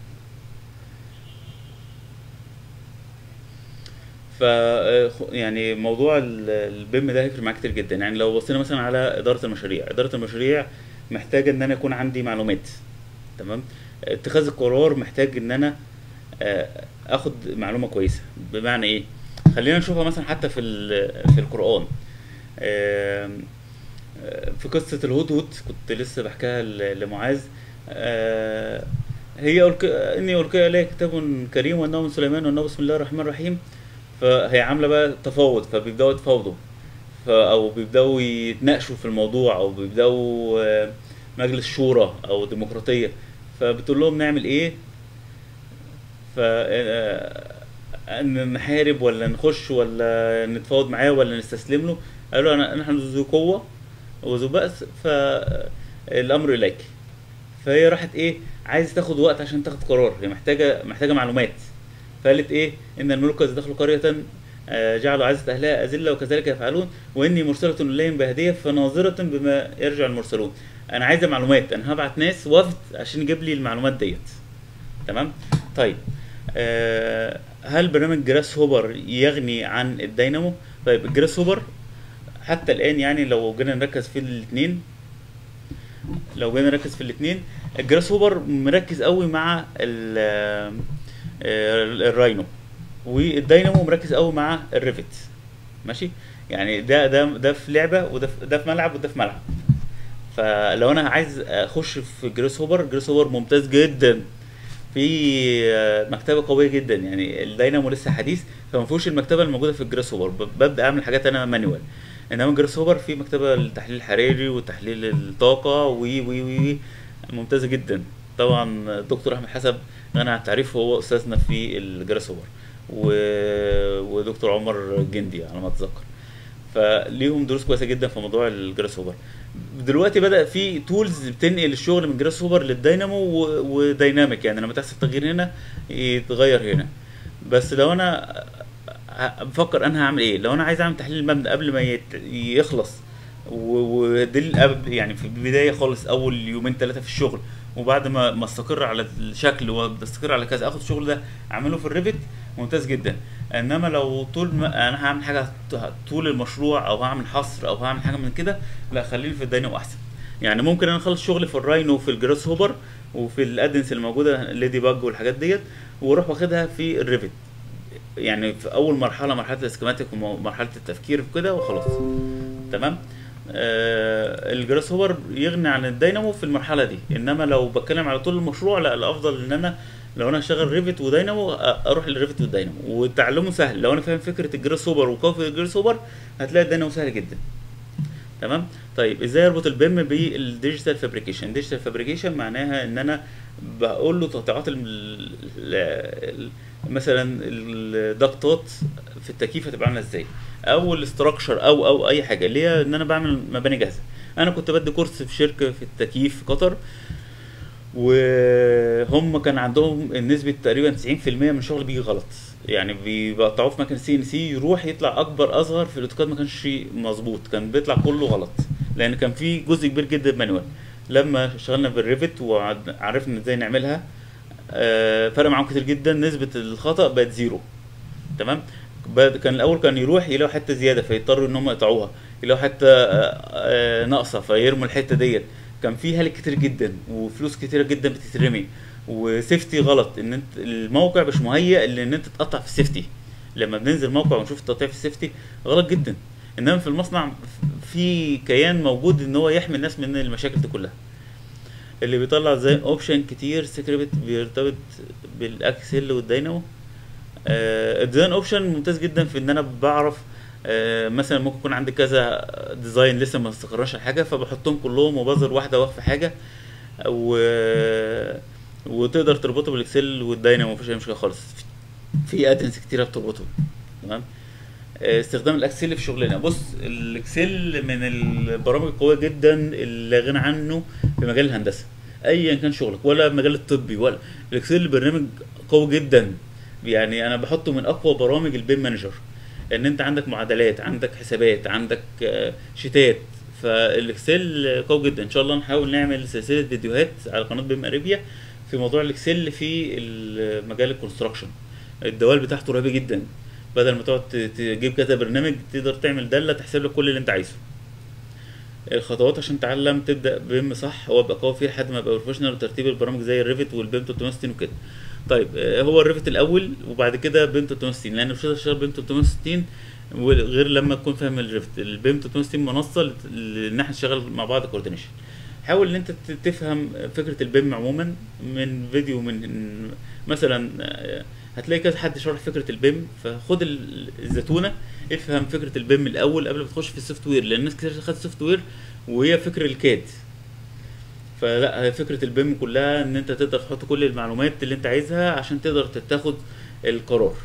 ف يعني موضوع ال- البيم ده هيفرق معاك كتير جدا. يعني لو بصينا مثلا على اداره المشاريع، اداره المشاريع محتاجه ان انا يكون عندي معلومات. تمام. اتخاذ القرار محتاج ان انا آه، اخد معلومه كويسه. بمعنى ايه؟ خلينا نشوفها مثلا حتى في ال- في القران. آم، آه، في قصه الهدهد كنت لسه بحكيها ل- لمعاذ. آه، هي ألقي اني القي اليك كتاب كريم وانه من سليمان وانه بسم الله الرحمن الرحيم. فهي عامله بقى تفاوض، فبيبداوا يتفاوضوا، ف- او بيبداوا يتناقشوا في الموضوع، او بيبداوا آه، مجلس شورى او ديمقراطيه. فبتقول لهم نعمل ايه؟ ف آه، ان نحارب ولا نخش ولا نتفاوض معاه ولا نستسلم له؟ قالوا انا نحن ذو قوه وذو بأس، فالامر اليك. فهي راحت ايه، عايز تاخد وقت عشان تاخد قرار، هي محتاجه محتاجه معلومات. فقالت ايه، ان الملوك اذا دخلوا قريه آه، جعلوا عزة اهلها اذله وكذلك يفعلون، واني مرسله اليهم بهديه فناظره بما يرجع المرسلون. انا عايزه معلومات، انا هبعت ناس وفد عشان يجيب لي المعلومات ديت. تمام. طيب، آه، هل برنامج جراس هوبر يغني عن الدينامو؟ طيب الجراس هوبر حتى الان، يعني لو جينا نركز في الاثنين، لو جينا نركز في الاثنين، الجراس هوبر مركز قوي مع ال- آه، الراينو، والدينامو مركز قوي مع الريفت. ماشي. يعني ده ده ده في لعبه، وده في ده في ملعب، وده في ملعب. فلو انا عايز اخش في جريس هوبر، جريس هوبر ممتاز جدا، في آه، مكتبه قويه جدا. يعني الدينامو لسه حديث، فما فيهوش المكتبه الموجوده في الجريس هوبر. ب- ببدا اعمل حاجات انا مانوال. انما جراس هوبر في مكتبه للتحليل الحراري وتحليل الطاقه وي وي وي وي ممتازه جدا. طبعا الدكتور احمد حسب غني عن التعريف، هو استاذنا في الجراس هوبر، و... ودكتور عمر جندي على ما اتذكر، فليهم دروس كويسه جدا في موضوع الجراس هوبر. دلوقتي بدأ في تولز بتنقل الشغل من جراس هوبر للداينامو و- ودايناميك، يعني لما تحصل تغيير هنا يتغير هنا. بس لو انا ه- بفكر انا هعمل ايه، لو انا عايز اعمل تحليل المبنى قبل ما يت- يخلص، و- ودي قبل يعني في البدايه خالص اول يومين ثلاثه في الشغل، وبعد ما ما استقر على الشكل واستقر على كذا اخد الشغل ده اعمله في الريفت، ممتاز جدا. انما لو طول ما انا هعمل حاجه ط- طول المشروع او هعمل حصر او هعمل حاجه من كده، لا خليني في الداينامو احسن. يعني ممكن انا اخلص شغلي في الراينو وفي الجراس هوبر وفي الادنس الموجوده ليدي باج والحاجات ديت، واروح واخدها في الريفت، يعني في اول مرحله مرحله الاسكيماتيك ومرحله التفكير في كده وخلاص. تمام. آه الجراس هوبر يغني عن الداينامو في المرحله دي، انما لو بتكلم على طول المشروع لا، الافضل ان انا لو انا شغال ريفت وداينامو أ- اروح للريفت والداينامو، وتعلمه سهل. لو انا فاهم فكره الجراس هوبر وقوي في الجراس هوبر هتلاقي الداينامو سهل جدا. تمام. طيب ازاي اربط البيم بالديجيتال فابريكيشن؟ ديجيتال فابريكيشن معناها ان انا بقول له تقطيعات ال- ال- ال- مثلا الضغطات في التكييف هتبقى عامله ازاي، او الاستراكشر او او اي حاجه اللي هي ان انا بعمل مباني جاهزه. انا كنت بدي كورس في شركه في التكييف في قطر، وهم كان عندهم نسبة تقريبا تسعين في المية من الشغل بيجي غلط، يعني بيقطعوه في مكان سي ان سي يروح يطلع اكبر اصغر في الاوتوكاد، ما كانش مظبوط، كان بيطلع كله غلط لان كان في جزء كبير جدا مانوال. لما اشتغلنا بالريفت وعرفنا ازاي نعملها، آه، فرق معاهم كتير جدا، نسبة الخطأ بقت زيرو. تمام. بعد- كان الاول كان يروح يلاقوا حته زياده فيضطروا ان هم يقطعوها، يلاقوا حته آه، آه، ناقصه فيرموا الحته ديت. كان في هلك كتير جدا وفلوس كتيره جدا بتترمي، وسيفتي غلط، ان انت الموقع مش مهيأ لان انت تقطع في السيفتي. لما بننزل موقع ونشوف التقطيع في السيفتي غلط جدا، انما في المصنع في كيان موجود ان هو يحمي الناس من المشاكل دي كلها. اللي بيطلع زي اوبشن كتير سكريبت بيرتبط بالاكسل والداينامو. آه، الديزاين اوبشن ممتاز جدا في ان انا بعرف، آه، مثلا ممكن يكون عندي كذا ديزاين لسه ما استقرناش على حاجه، فبحطهم كلهم وبظهر واحده واخفي حاجه، و وتقدر تربطه بالاكسل والداينامو، مفيش اي مشكله خالص. في ادنس كتيره بتربطه. تمام. آه، استخدام الاكسل في شغلنا، بص الاكسل من البرامج القويه جدا اللي لا غنى عنه في مجال الهندسه ايا كان شغلك، ولا المجال الطبي، ولا الاكسل برنامج قوي جدا. يعني انا بحطه من اقوى برامج البيم مانجر، ان انت عندك معادلات، عندك حسابات، عندك آه، شيتات، فالاكسل قوي جدا. ان شاء الله نحاول نعمل سلسله فيديوهات على قناه بيم اريبيا في موضوع الاكسل في مجال الكونستراكشن. الدوال بتاعته رهيبه جدا، بدل ما تقعد ت- تجيب كذا برنامج تقدر تعمل داله تحسب لك كل اللي انت عايزه. الخطوات عشان تتعلم تبدا بيم صح وابقى قوي فيه لحد ما ابقى بروفيشنال، وترتيب البرامج زي الريفت والبيم ثلاثمية وستين وكده. طيب آه، هو الريفت الاول وبعد كده بيم ثلاثمية وستين، لان مش هتقدر تشتغل بيم ثلاثمية وستين غير لما تكون فاهم الريفت. البيم ثلاثمية وستين منصه لت- ان احنا نشتغل مع بعض كوردينيشن. حاول ان انت ت- تفهم فكره البيم عموما من فيديو، من مثلا آه، هتلاقي كذا حد شرح فكره البيم، فخد ال- الزتونه افهم فكره البيم الاول قبل ما تخش في السوفت وير، لان الناس كتير خدت سوفت وير وهي فكر الكاد. فلا، هي فكره البيم كلها ان انت تقدر تحط كل المعلومات اللي انت عايزها عشان تقدر تتاخد القرار.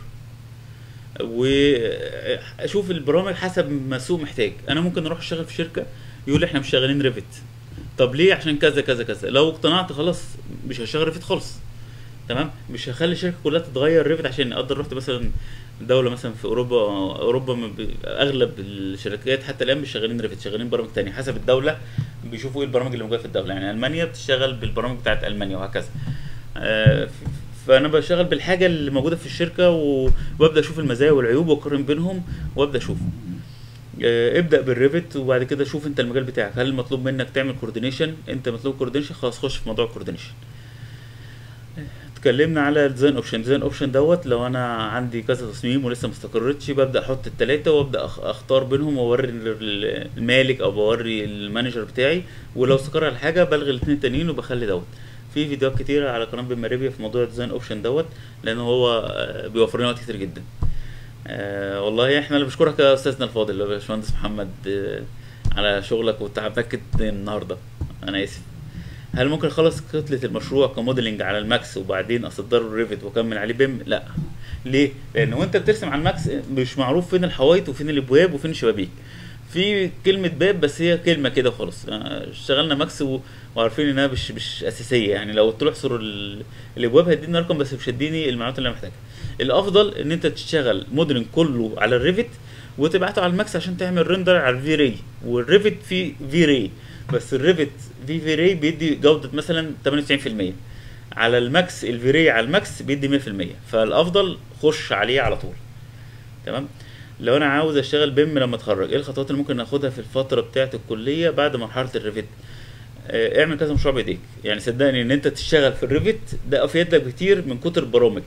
واشوف البرامج حسب ما السوق محتاج. انا ممكن اروح اشتغل في شركه يقول لي احنا مش شغالين ريفت، طب ليه؟ عشان كذا كذا كذا. لو اقتنعت خلاص مش هشتغل ريفت خالص. تمام. مش هخلي الشركه كلها تتغير ريفت عشان اقدر. رحت مثلا دوله مثلا في اوروبا، اوروبا ما بي- اغلب الشركات حتى الان مش شغالين ريفت، شغالين برامج تانية حسب الدوله، بيشوفوا ايه البرامج اللي موجوده في الدوله. يعني المانيا بتشتغل بالبرامج بتاعت المانيا وهكذا. آه، ف- فانا بشتغل بالحاجه اللي موجوده في الشركه، و- وابدا اشوف المزايا والعيوب واقارن بينهم وابدا اشوف. آه، ابدا بالريفت وبعد كده شوف انت المجال بتاعك، هل مطلوب منك تعمل كوردينيشن؟ انت مطلوب كوردينيشن، خلاص خش في موضوع الكوردينيشن. اتكلمنا على الديزاين اوبشن. ديزاين اوبشن دوت لو انا عندي كذا تصميم ولسه ما استقرتش، ببدا احط التلاته وابدا أخ- اختار بينهم واوري ال- المالك او بوري المانجر بتاعي، ولو استقر على حاجه بلغي الاثنين التانيين وبخلي دوت. في فيديوهات كتيره على قناه بيم اريبيا في موضوع الديزاين اوبشن دوت، لان هو آه، بيوفر لنا وقت كتير جدا. آه والله احنا اللي بنشكرك يا استاذنا الفاضل يا باشمهندس محمد، آه على شغلك وتعبك النهارده. انا اسف. هل ممكن اخلص كتلة المشروع كموديلنج على الماكس وبعدين اصدره الريفت واكمل عليه بيم؟ لا. ليه؟ لان وانت بترسم على الماكس مش معروف فين الحوايط وفين الابواب وفين الشبابيك. في كلمة باب بس هي كلمة كده وخلاص. آه، اشتغلنا ماكس و- وعارفين انها مش مش اساسية، يعني لو قلت له احصر ال- الابواب هيديني رقم بس مش هيديني المعلومات اللي انا محتاجها. الافضل ان انت تشتغل موديلنج كله على الريفت وتبعته على الماكس عشان تعمل ريندر على الفي راي، والريفت فيه في راي بس الريفت في في راي بيدي جودة مثلا تمانية وتسعين في المية، على الماكس الفي راي على الماكس بيدي مية في المية، فالافضل خش عليه على طول. تمام. لو انا عاوز اشتغل بيم لما اتخرج، ايه الخطوات اللي ممكن ناخدها في الفتره بتاعه الكليه بعد مرحله الريفت؟ آه، اعمل كذا مشروع بايديك. يعني صدقني ان انت تشتغل في الريفت ده افيد لك بكتير من كتر البرامج.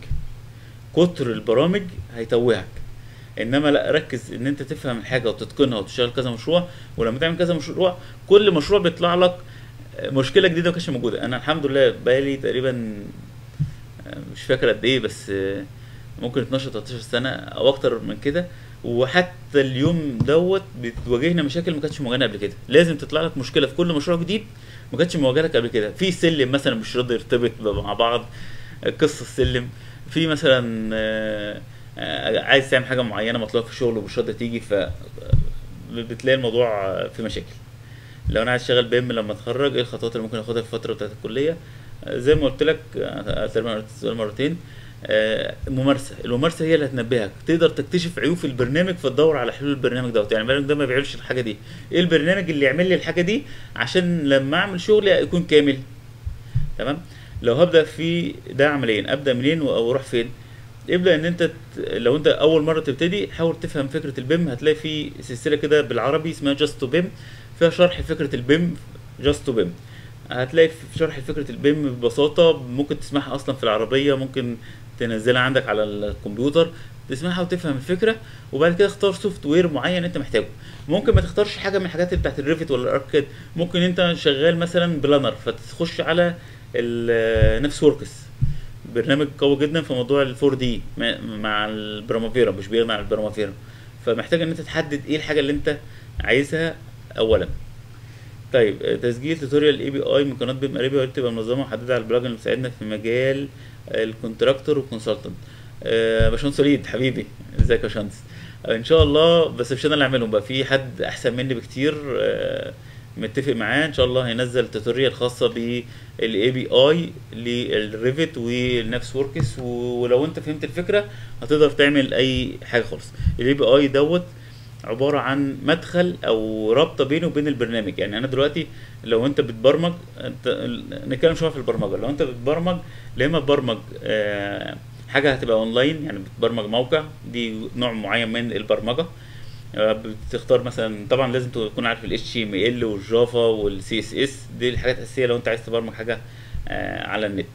كتر البرامج هيتوهك. انما لا، ركز ان انت تفهم الحاجه وتتقنها وتشتغل كذا مشروع. ولما تعمل كذا مشروع كل مشروع بيطلع لك آه، مشكله جديده ما كانتش موجوده. انا الحمد لله بقالي تقريبا آه، مش فاكر قد ايه، بس آه، ممكن اتناشر تلتاشر سنه او اكتر من كده. وحتى اليوم دوت بتواجهنا مشاكل ما كانتش مواجهنا قبل كده. لازم تطلع لك مشكله في كل مشروع جديد ما كانتش مواجهتك قبل كده. في سلم مثلا مش راضي يرتبط مع بعض، قصه السلم. في مثلا آه، آه، عايز تعمل حاجه معينه مطلوبه في الشغل ومش راضيه تيجي، ف بتلاقي الموضوع آه، في مشاكل. لو انا عايز اشتغل بيم لما اتخرج، ايه الخطوات اللي ممكن اخدها في الفتره بتاعت الكليه؟ آه، زي ما قلت لك آه، تقريبا قلت السؤال مرتين. آه، ممارسه. الممارسه هي اللي هتنبهك، تقدر تكتشف عيوب في البرنامج فتدور على حلول البرنامج دوت. يعني البرنامج ده ما بيعملش الحاجه دي، ايه البرنامج اللي يعمل لي الحاجه دي عشان لما اعمل شغلي يكون كامل. تمام. لو هبدا في ده عمليا، ابدا منين او اروح فين؟ ابدا ان انت ت- لو انت اول مره تبتدي حاول تفهم فكره البيم. هتلاقي في سلسله كده بالعربي اسمها جاست تو بيم، فيها شرح فكره البيم. جاست تو بيم هتلاقي في شرح فكره البيم ببساطه، ممكن تسمعها اصلا في العربيه، ممكن تنزلها عندك على الكمبيوتر تسمعها وتفهم الفكره. وبعد كده اختار سوفت وير معين انت محتاجه. ممكن ما تختارش حاجه من الحاجات اللي بتاعت الريفت ولا الاركاد. ممكن انت شغال مثلا بلانر فتخش على النفس وركس، برنامج قوي جدا في موضوع الفور دي مع البرامافيرا، مش بيغني عن البرامافيرا. فمحتاج ان انت تحدد ايه الحاجه اللي انت عايزها اولا. طيب آه، تسجيل توتوريال اي بي اي من قناه بيم اريبيا تبقى منظمه ومحدده على البلجن اللي بيساعدنا في مجال الكونتراكتور والكونسلتنت. آه، باشمهندس وليد حبيبي، ازيك يا باشمهندس؟ آه، ان شاء الله، بس مش انا اللي اعملهم بقى، في حد احسن مني بكتير آه، متفق معاه ان شاء الله هينزل توتوريال خاصه بالاي بي اي للريفت والنفس وركس. ولو انت فهمت الفكره هتقدر تعمل اي حاجه خالص. الاي بي اي دوت عبارة عن مدخل او رابطة بينه وبين البرنامج. يعني انا دلوقتي لو انت بتبرمج، انت نتكلم شوية في البرمجة. لو انت بتبرمج، يا اما تبرمج آه، حاجة هتبقى اونلاين، يعني بتبرمج موقع، دي نوع معين من البرمجة. آه، بتختار مثلا، طبعا لازم تكون عارف ال إتش تي إم إل والجافا والسي اس اس، دي الحاجات الاساسية لو انت عايز تبرمج حاجة آه، على النت.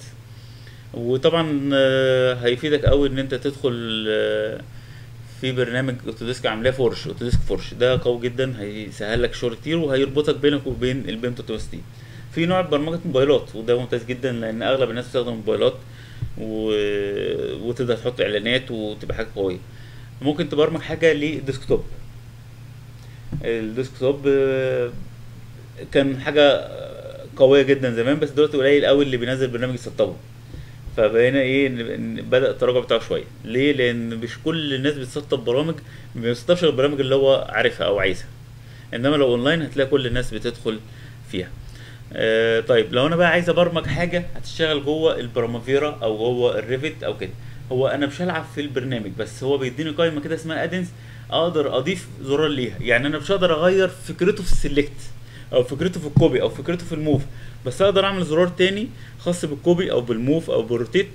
وطبعا آه، هيفيدك قوي ان انت تدخل آه، في برنامج اوتوديسك عاملاه فورش. اوتوديسك فورش ده قوي جدا، هيسهل لك شغل كتير وهيربطك بينك وبين البيم ستين. في نوع برمجه موبايلات وده ممتاز جدا لان اغلب الناس بتستخدم موبايلات و... وتقدر تحط اعلانات وتبقى حاجه قويه. ممكن تبرمج حاجه لديسكتوب. الديسكتوب آه، كان حاجه قويه جدا زمان، بس دلوقتي قليل قوي اللي بينزل برنامج يسطبه. فبقينا ايه، إن- إن بدأ التراجع بتاعه شويه. ليه؟ لان مش كل الناس بتسطب برامج، ما بيسطبش غير البرامج اللي هو عارفها او عايزها. انما لو اونلاين هتلاقي كل الناس بتدخل فيها. آه طيب لو انا بقى عايز ابرمج حاجه هتشتغل جوه البرامافيرا او جوه الريفت او كده، هو انا مش هلعب في البرنامج، بس هو بيديني قائمه كده اسمها ادنس، اقدر اضيف زرار ليها. يعني انا مش هقدر اغير فكرته في السلكت او فكرته في الكوبي او فكرته في الموف، بس اقدر اعمل زرار تاني خاص بالكوبي او بالموف او بالروتيت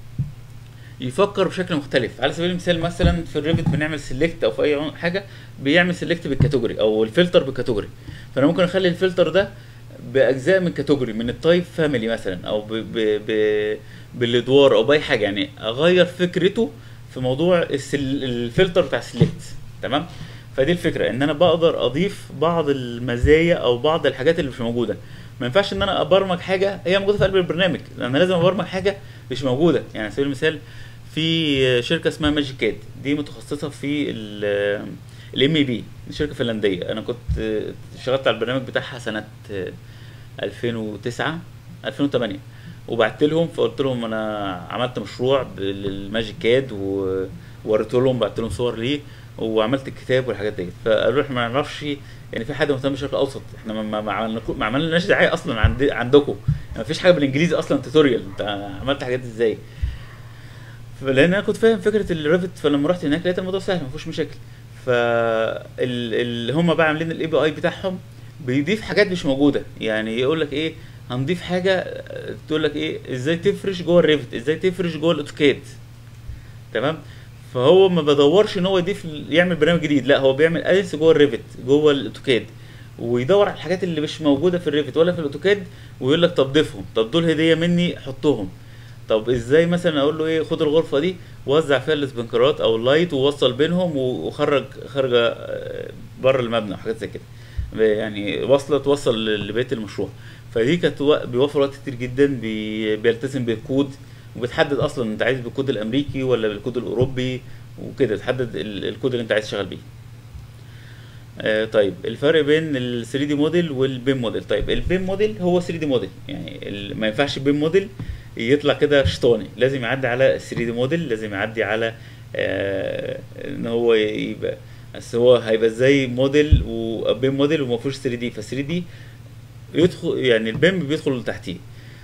يفكر بشكل مختلف. على سبيل المثال مثلا في الريفت بنعمل سيلكت او في اي حاجه بيعمل سيلكت بالكاتيجوري او الفلتر بالكاتيجوري. فانا ممكن اخلي الفلتر ده باجزاء من كاتيجوري، من التايب فاميلي مثلا، او ب ب ب بالادوار او باي حاجه. يعني اغير فكرته في موضوع السل... الفلتر بتاع السيلكت. تمام. فدي الفكره، ان انا بقدر اضيف بعض المزايا او بعض الحاجات اللي مش موجوده. ما ينفعش ان انا ابرمج حاجه هي موجوده في قلب البرنامج، لان انا لازم ابرمج حاجه مش موجوده. يعني على سبيل المثال في شركه اسمها ماجيك كاد، دي متخصصه في الام اي بي، شركه فنلنديه. انا كنت آه، اشتغلت على البرنامج بتاعها سنه آه، ألفين وتسعة ألفين وتمانية، وبعت لهم فقلت لهم انا عملت مشروع ب- للماجيك كاد و- ووريت لهم، بعت لهم صور ليه وعملت الكتاب والحاجات ديت. فقالوا احنا ما نعرفش يعني في حد مهتم بالشرق الاوسط، احنا ما ما ما عملنا- ما عملناش دعايه اصلا عند عندكم، يعني ما فيش حاجه بالانجليزي اصلا توتوريال، انت عملت حاجات ازاي؟ لان انا كنت فاهم فكره الريفت، فلما رحت هناك لقيت الموضوع سهل ما فيهوش مشاكل. فاللي هم بقى عاملين الاي بي اي بتاعهم بيضيف حاجات مش موجوده، يعني يقول لك ايه، هنضيف حاجه آه، تقول لك ايه ازاي تفرش جوه الريفت، ازاي تفرش جوه الاوتوكاد. تمام. فهو ما بدورش ان هو يضيف يعمل برنامج جديد، لا هو بيعمل ادرس جوه الريفت جوه الاوتوكاد، ويدور على الحاجات اللي مش موجوده في الريفت ولا في الاوتوكاد، ويقول لك طب ضيفهم، طب دول هديه مني حطهم. طب ازاي مثلا اقول له ايه، خد الغرفه دي وزع فيها السبنكرات او اللايت ووصل بينهم و- وخرج خارجه آه، بره المبنى وحاجات زي كده، يعني وصلة توصل لبيت المشروع. فدي كانت و- بيوفر وقت كتير جدا، بي- بيلتزم بالكود، وبتحدد اصلا انت عايز بالكود الامريكي ولا بالكود الاوروبي، وكده تحدد ال- الكود اللي انت عايز تشتغل بيه. آه طيب الفرق بين ال ثري دي موديل والبيم موديل. طيب البيم موديل هو ثري دي موديل، يعني ال- ما ينفعش البيم موديل يطلع كده شطاني، لازم يعدي على ثري دي موديل، لازم يعدي على آه ان هو يبقى، بس هو هيبقى ازاي موديل وبيم موديل وما فيهوش ثري دي، ف ثري دي يدخل يعني البيم بيدخل تحتيه.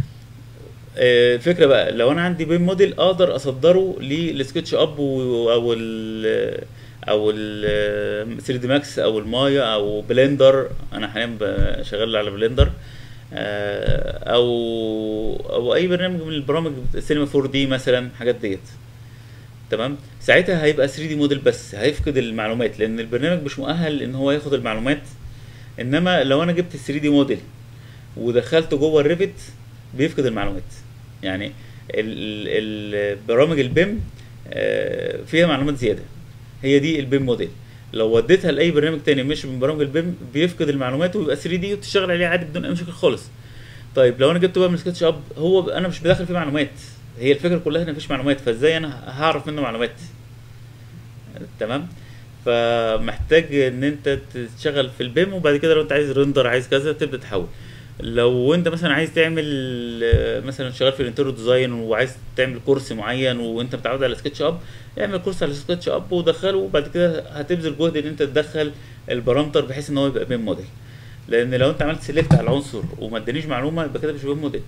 آه، الفكره بقى لو انا عندي بيم موديل اقدر اصدره للسكتش اب و- او ال او ال ثري دي ماكس او المايا او بلندر، انا حاليا ب- شغال على بلندر، آه، او او اي برنامج من البرامج السينما فور دي مثلا، حاجات ديت. تمام. ساعتها هيبقى ثري دي موديل بس هيفقد المعلومات، لان البرنامج مش مؤهل ان هو ياخد المعلومات. انما لو انا جبت ثري دي موديل ودخلته جوه الريفت بيفقد المعلومات، يعني ال- ال- البرامج البيم آه، فيها معلومات زياده، هي دي البيم موديل. لو وديتها لاي برنامج تاني مش من برامج البيم بيفقد المعلومات ويبقى ثري دي وتشتغل عليه عادي بدون اي مشاكل خالص. طيب لو انا جبته بقى من سكتش اب، هو انا مش بدخل فيه معلومات، هي الفكره كلها ان مفيش معلومات، فازاي انا هعرف منه معلومات؟ تمام. فمحتاج ان انت تشتغل في البيم، وبعد كده لو انت عايز رندر عايز كذا تبدا تحول. لو انت مثلا عايز تعمل آه، مثلا شغال في الانتيريور ديزاين وعايز تعمل كورس معين وانت متعود على سكتش اب، اعمل كورس على سكتش اب ودخله، وبعد كده هتبذل جهد ان انت تدخل البارامتر بحيث ان هو يبقى بيم موديل. لان لو انت عملت سيلكت على العنصر وما ادانيش معلومه يبقى كده مش بيم موديل.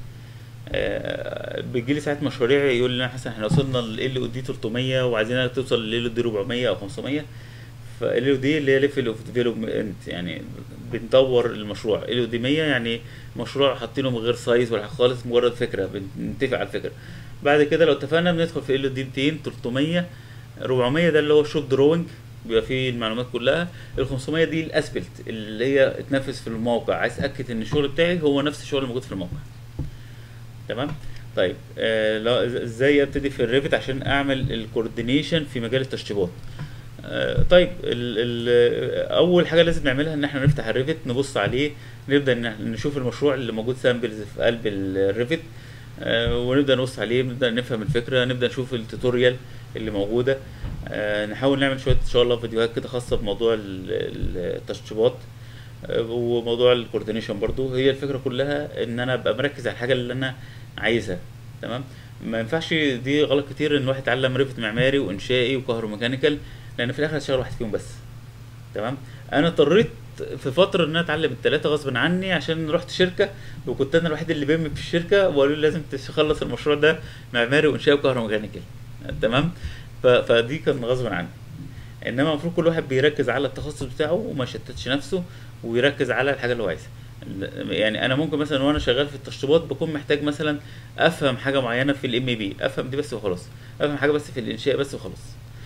آه، بيجي لي ساعات مشاريع يقول لي مثلا احنا وصلنا ل او دي تلتمية وعايزينك توصل ل او دي اربعمية او خمسمية. فال او دي اللي هي ليفل اوف ديفلوبمنت، يعني بنطور المشروع. ال او دي مية يعني مشروع حاطينه من غير سايز ولا حاجة خالص، مجرد فكره بنتفق على الفكره. بعد كده لو اتفقنا بندخل في ال او دي ميتين تلتمية اربعمية، ده اللي هو الشوب دروينج بيبقى فيه المعلومات كلها. ال خمسمية دي الاسبلت اللي هي اتنفذ في الموقع، عايز اتاكد ان الشغل بتاعي هو نفس الشغل اللي موجود في الموقع. تمام. طيب آه لا إز- ازاي ابتدي في الريفت عشان اعمل الكوردينيشن في مجال التشطيبات؟ آه طيب ال ال اول حاجه لازم نعملها ان احنا نفتح الريفت نبص عليه، نبدا ن- نشوف المشروع اللي موجود سامبلز في قلب الريفت، آه ونبدا نبص عليه، نبدا نفهم الفكره، نبدا نشوف التوتوريال اللي موجوده، آه نحاول نعمل شويه ان شاء الله فيديوهات كده خاصه بموضوع ال- ال- التشطيبات. آه، وموضوع الكوردينيشن برضو هي الفكره كلها ان انا ابقى مركز على الحاجه اللي انا عايزها. تمام. ما ينفعش، دي غلط كتير ان واحد يتعلم ريفت معماري وانشائي وكهروميكانيكال، لان في الاخر هتشتغل واحد فيهم بس. تمام. انا اضطريت في فتره ان انا اتعلم الثلاثه غصب عني عشان رحت شركه، وكنت انا الوحيد اللي بيم في الشركه، وقالوا لي لازم تخلص المشروع ده معماري وانشائي وكهروميكانيكال. تمام. ف- فدي كان غصب عني. انما المفروض كل واحد بيركز على التخصص بتاعه وما يشتتش نفسه، ويركز على الحاجه اللي هو عايزها. ل- يعني انا ممكن مثلا وانا شغال في التشطيبات بكون محتاج مثلا افهم حاجه معينه في الام بي، افهم دي بس وخلاص، افهم حاجه بس في الانشاء بس وخلاص.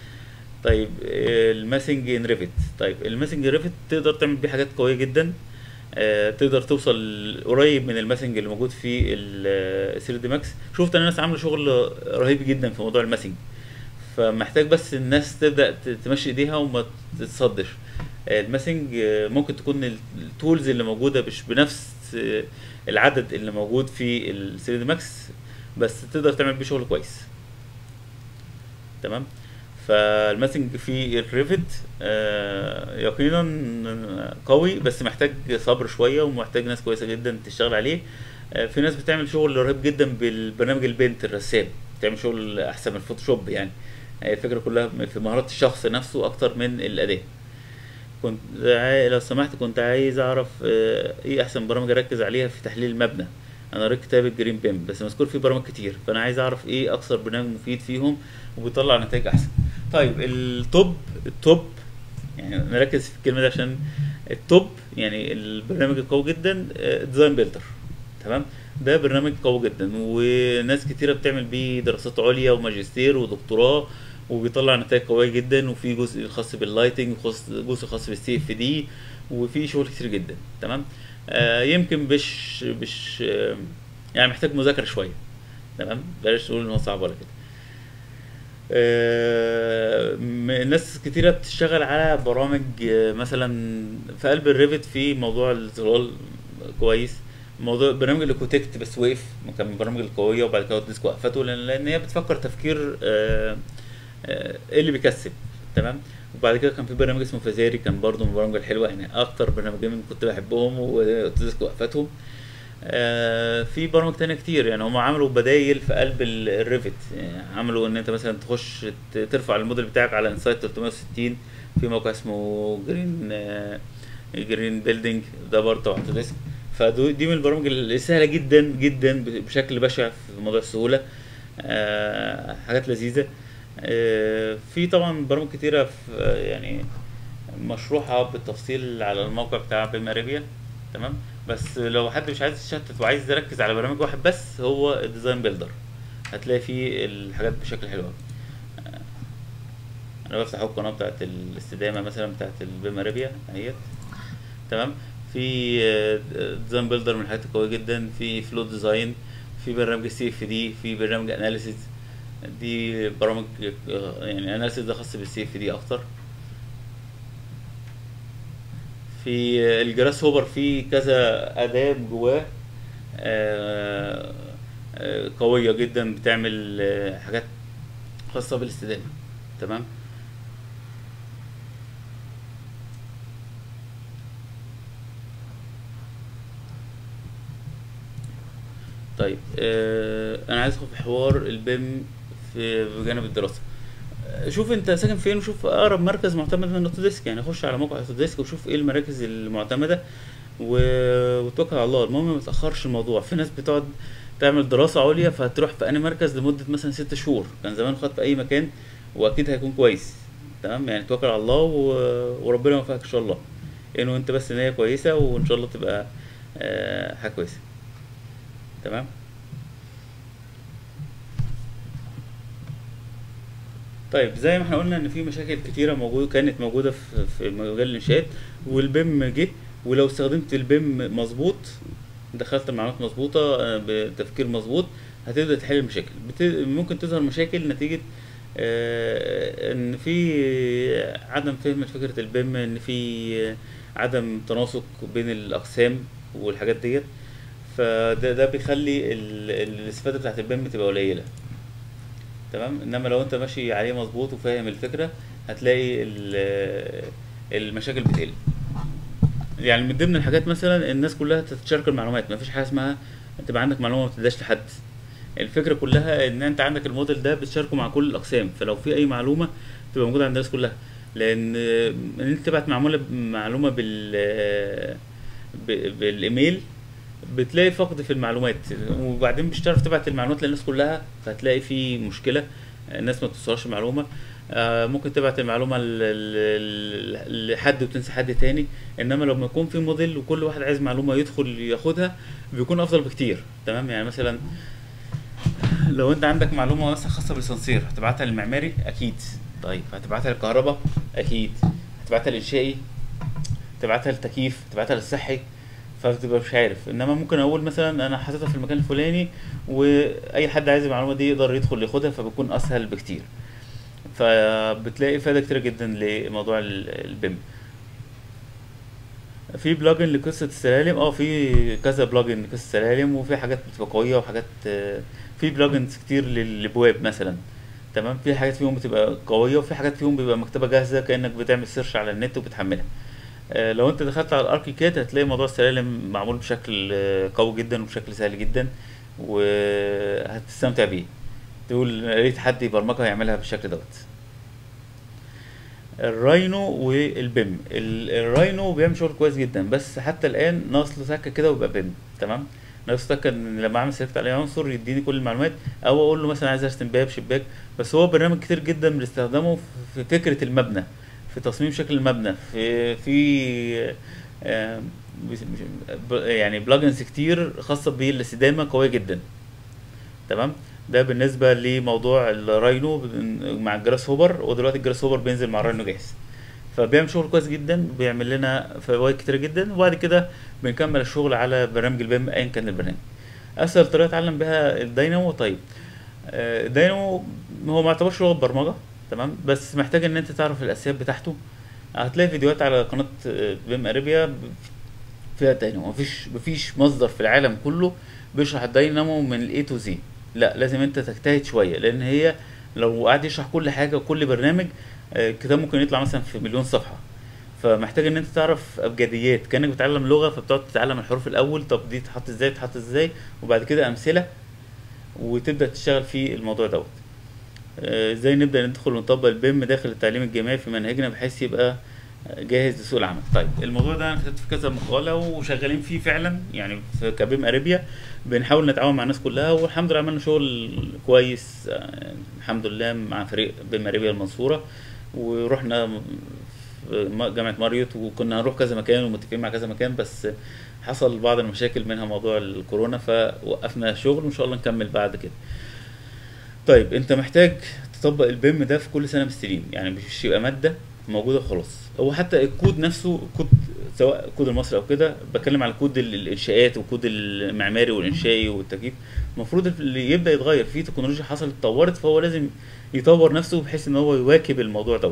طيب آه، الماسنج ان ريفت. طيب الماسنج ريفت تقدر تعمل بيه حاجات قويه جدا، آه، تقدر توصل قريب من الماسنج اللي موجود في ال ثري دي ماكس. شفت ان الناس عامله شغل رهيب جدا في موضوع الماسنج، فمحتاج بس الناس تبدا ت- تمشي ايديها وما تتصدش. آه، الماسنج آه، ممكن تكون ال- التولز اللي موجوده مش بنفس آه، العدد اللي موجود في ال ثري دي ماكس، بس تقدر تعمل بيه شغل كويس. تمام. فالماسنج في الريفت آه، يقينا قوي، بس محتاج صبر شويه ومحتاج ناس كويسه جدا تشتغل عليه. آه، في ناس بتعمل شغل رهيب جدا بالبرنامج البينت الرسام، بتعمل شغل احسن من الفوتوشوب يعني. هي الفكره كلها في مهارات الشخص نفسه اكتر من الاداه. كنت عاي... لو سمحت كنت عايز اعرف آه، ايه احسن برامج اركز عليها في تحليل المبنى. انا قريت كتاب الجرين بيم بس مذكور فيه برامج كتير، فانا عايز اعرف ايه اكثر برنامج مفيد فيهم وبيطلع نتائج احسن. طيب التوب التوب يعني نركز في الكلمه دي عشان التوب يعني البرنامج القوي جدا ديزاين بيلدر. تمام. ده برنامج قوي جدا وناس كتيره بتعمل بيه دراسات عليا وماجستير ودكتوراه، وبيطلع نتائج قويه جدا، وفي جزء خاص باللايتنج وخاص جزء خاص بالسي اف دي، وفي شغل كتير جدا. تمام. آه يمكن مش مش آه يعني محتاج مذاكره شويه. تمام. بلاش نقول ان هو صعب ولا كده. آه، م- ناس كتيرة بتشتغل على برامج آه، مثلا في قلب الريفت في موضوع الزرار كويس. موضوع برنامج الايكوتكت بس وقف، كان من البرامج القوية وبعد كده الديسك وقفته لأن لأن هي بتفكر تفكير آه، آه، ايه اللي بيكسب. تمام. وبعد كده كان في برنامج اسمه فازاري، كان برضه من البرامج الحلوة يعني، أكتر برنامجين كنت بحبهم والديسك وقفتهم. آه، في برامج تانية كتير يعني، هم عملوا بدايل في قلب ال- الريفت. يعني عملوا ان انت مثلا تخش ت- ترفع الموديل بتاعك على انسايت ثلاثمية وستين في موقع اسمه جرين آه، جرين بيلدينج، ده برضه تبع اوتوديسك. فدي من البرامج اللي سهلة جدا جدا بشكل بشع في موضوع السهولة. آه، حاجات لذيذة. آه، في طبعا برامج كتيرة في آه، يعني مشروحة بالتفصيل على الموقع بتاع بيم اريبيا. تمام. بس لو حد مش عايز يتشتت وعايز يركز على برنامج واحد بس، هو الديزاين بيلدر، هتلاقي فيه الحاجات بشكل حلو أوي. انا بفتح أهو القناة بتاعت الاستدامة مثلا بتاعت البيم اريبيا اهيت. تمام. في آه، ديزاين بيلدر من الحاجات القوية جدا، في فلو ديزاين، في برنامج سي اف دي، في برنامج اناليسيز. دي برامج آه، يعني اناليسيز ده خاص بالسي اف دي اكتر. في الجراس هوبر في كذا أداة جواه آه، آه، قوية جدا بتعمل آه، حاجات خاصة بالاستدامة. تمام. طيب آه، أنا عايز أدخل في حوار البيم في بجانب الدراسة. آه، شوف أنت ساكن فين وشوف أقرب مركز معتمد من أوتوديسك، يعني خش على موقع أوتوديسك وشوف إيه المراكز المعتمدة و- وتوكل على الله. المهم ما تأخرش الموضوع. في ناس بتقعد تعمل دراسة عليا فهتروح في أي مركز لمدة مثلا ست شهور، كان زمان خد في أي مكان وأكيد هيكون كويس. تمام. يعني توكل على الله و... وربنا يوفقك إن شاء الله. إنه أنت بس نية كويسة وإن شاء الله تبقى آه، حاجة كويسة. تمام. طيب زي ما احنا قلنا ان في مشاكل كتيره موجوده كانت موجوده في في مجال الانشاءات، والبيم جه. ولو استخدمت البيم مظبوط، دخلت المعلومات مظبوطه آه، بتفكير مظبوط، هتبدا تحل المشاكل. بت... ممكن تظهر مشاكل نتيجه آه، ان في عدم فهم فكره البيم، ان في عدم تناسق بين الاقسام والحاجات ديت. فده ده بيخلي ال- الاستفاده بتاعت البيم تبقى قليله. تمام. انما لو انت ماشي عليه مظبوط وفاهم الفكره، هتلاقي ال- المشاكل بتقل. يعني من ضمن الحاجات مثلا الناس كلها تتشارك المعلومات، ما فيش حاجه اسمها تبقى عندك معلومه ما تديهاش لحد. الفكره كلها ان انت عندك الموديل ده بتشاركه مع كل الاقسام، فلو في اي معلومه تبقى موجوده عند الناس كلها. لان ان انت تبعت معموله معلومه بال ب- بالايميل بتلاقي فقد في المعلومات، وبعدين مش هتعرف تبعت المعلومات للناس كلها، فهتلاقي في مشكلة. الناس ما بتوصلش المعلومة. آه، ممكن تبعت المعلومة ل- ل- ل- لحد وتنسى حد تاني. انما لما يكون في موديل وكل واحد عايز معلومة يدخل ياخدها، بيكون افضل بكتير. تمام. يعني مثلا لو انت عندك معلومة مثلا خاصة بالسنسير، هتبعتها للمعماري اكيد. طيب هتبعتها للكهرباء اكيد. هتبعتها للانشائي، تبعتها للتكييف، تبعتها للصحي. فبتبقى مش عارف. انما ممكن اقول مثلا انا حاططها في المكان الفلاني، واي حد عايز المعلومه دي يقدر يدخل ياخدها، فبيكون اسهل بكتير. فبتلاقي فايده كتير جدا لموضوع ال- البيم. في بلجن لقصه السلالم، اه في كذا بلجن لقصه السلالم، وفي حاجات بتبقى قويه وحاجات آه، في بلجنز كتير للابواب مثلا. تمام. في حاجات فيهم بتبقى قويه، وفي حاجات فيهم بيبقى مكتبه جاهزه كانك بتعمل سيرش على النت وبتحملها. آه، لو انت دخلت على الاركيكاد هتلاقي موضوع السلالم معمول بشكل آه، قوي جدا وبشكل سهل جدا، وهتستمتع بيه، تقول يا ريت حد يبرمجها يعملها بالشكل دوت. الراينو والبيم، ال- الراينو بيعمل شغل كويس جدا، بس حتى الان ناقص له سكه كده ويبقى بيم. تمام. ناقص له سكه ان لما اعمل سيلكت على عنصر يديني كل المعلومات، او اقول له مثلا عايز ارسم باب شباك. بس هو برنامج كتير جدا بنستخدمه في فكره المبنى، في تصميم شكل المبنى، في في آه، مش- مش- ب- يعني بلجنز كتير خاصه بالاستدامه قويه جدا. تمام. ده بالنسبه لموضوع الراينو مع الجراس هوبر، ودلوقتي الجراس هوبر بينزل مع الراينو جاهز. فبيعمل شغل كويس جدا، بيعمل لنا فوائد كتير جدا، وبعد كده بنكمل الشغل على برنامج البيم ايا كان البرنامج. اسهل طريقه اتعلم بيها الداينامو. طيب، آه، الداينامو هو ما يعتبرش لغه برمجه، تمام، بس محتاج ان انت تعرف الاساسيات بتاعته. هتلاقي فيديوهات على قناه آه، بيم اريبيا فيها الداينامو. مفيش مفيش مصدر في العالم كله بيشرح الداينامو من الاي تو زي. لا، لازم انت تجتهد شويه، لان هي لو قعد يشرح كل حاجه وكل برنامج، آه، الكتاب ممكن يطلع مثلا في مليون صفحه. فمحتاج ان انت تعرف ابجديات، كانك بتتعلم لغه، فبتقعد تتعلم الحروف الاول، طب دي تحط ازاي تحط ازاي، وبعد كده امثله، وتبدا تشتغل في الموضوع دوت. آه، ازاي نبدا ندخل ونطبق البيم داخل التعليم الجامعي في مناهجنا بحيث يبقى جاهز لسوق العمل. طيب، الموضوع ده انا كتبت في كذا مقاله وشغالين فيه فعلا، يعني في كبيم اريبيا بنحاول نتعاون مع الناس كلها، والحمد لله عملنا شغل كويس. آه، الحمد لله مع فريق بيم اريبيا المنصوره، ورحنا في جامعه ماريوت، وكنا هنروح كذا مكان ومتفقين مع كذا مكان، بس حصل بعض المشاكل منها موضوع الكورونا، فوقفنا شغل، وان شاء الله نكمل بعد كده. طيب، انت محتاج تطبق البيم ده في كل سنه من السنين، يعني مش يبقى ماده موجوده خلاص. هو حتى الكود نفسه، كود سواء الكود المصري او كده، بتكلم على كود ال- الانشاءات والكود المعماري والانشائي والتكييف، المفروض اللي يبدا يتغير فيه تكنولوجيا حصلت اتطورت، فهو لازم يطور نفسه بحيث ان هو يواكب الموضوع دوت.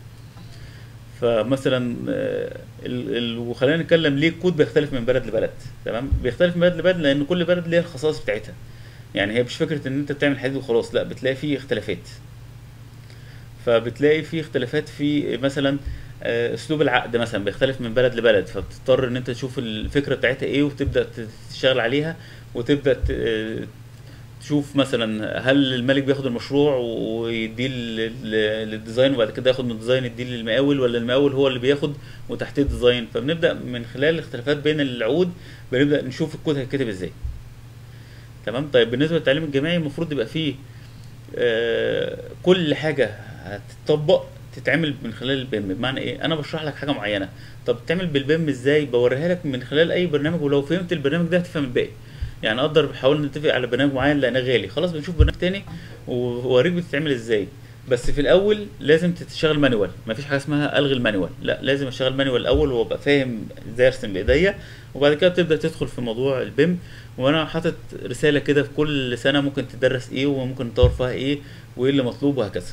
فمثلا آه، ال... ال... وخلينا نتكلم ليه الكود بيختلف من بلد لبلد. تمام، بيختلف من بلد لبلد لان كل بلد ليها الخصائص بتاعتها. يعني هي مش فكره ان انت بتعمل حديد وخلاص، لا، بتلاقي فيه اختلافات. فبتلاقي فيه اختلافات في مثلا آه، اسلوب العقد مثلا بيختلف من بلد لبلد، فبتضطر ان انت تشوف الفكره بتاعتها ايه وتبدا تشتغل عليها، وتبدا ت- آه، تشوف مثلا هل الملك بياخد المشروع ويديه لل- لل- للديزاين، وبعد كده ياخد من الديزاين يديه للمقاول، ولا المقاول هو اللي بياخد وتحتيه الديزاين. فبنبدا من خلال الاختلافات بين العقود بنبدا نشوف الكود هيتكتب ازاي. تمام. طيب، بالنسبه للتعليم الجامعي المفروض يبقى فيه آه، كل حاجه هتطبق تتعمل من خلال البيم. بمعنى ايه؟ انا بشرح لك حاجه معينه، طب تعمل بالبيم ازاي؟ بوريها لك من خلال اي برنامج، ولو فهمت البرنامج ده هتفهم الباقي. يعني اقدر بحاول نتفق على برنامج معين لانه غالي، خلاص بنشوف برنامج تاني ووريك بتتعمل ازاي. بس في الاول لازم تشتغل مانوال، مفيش حاجه اسمها الغي المانوال، لا، لازم اشتغل مانوال الاول وابقى فاهم ازاي ارسم بايديا، وبعد كده بتبدا تدخل في موضوع البيم. وانا حاطط رساله كده في كل سنه ممكن تدرس ايه وممكن نطور فيها ايه وايه اللي مطلوب وهكذا.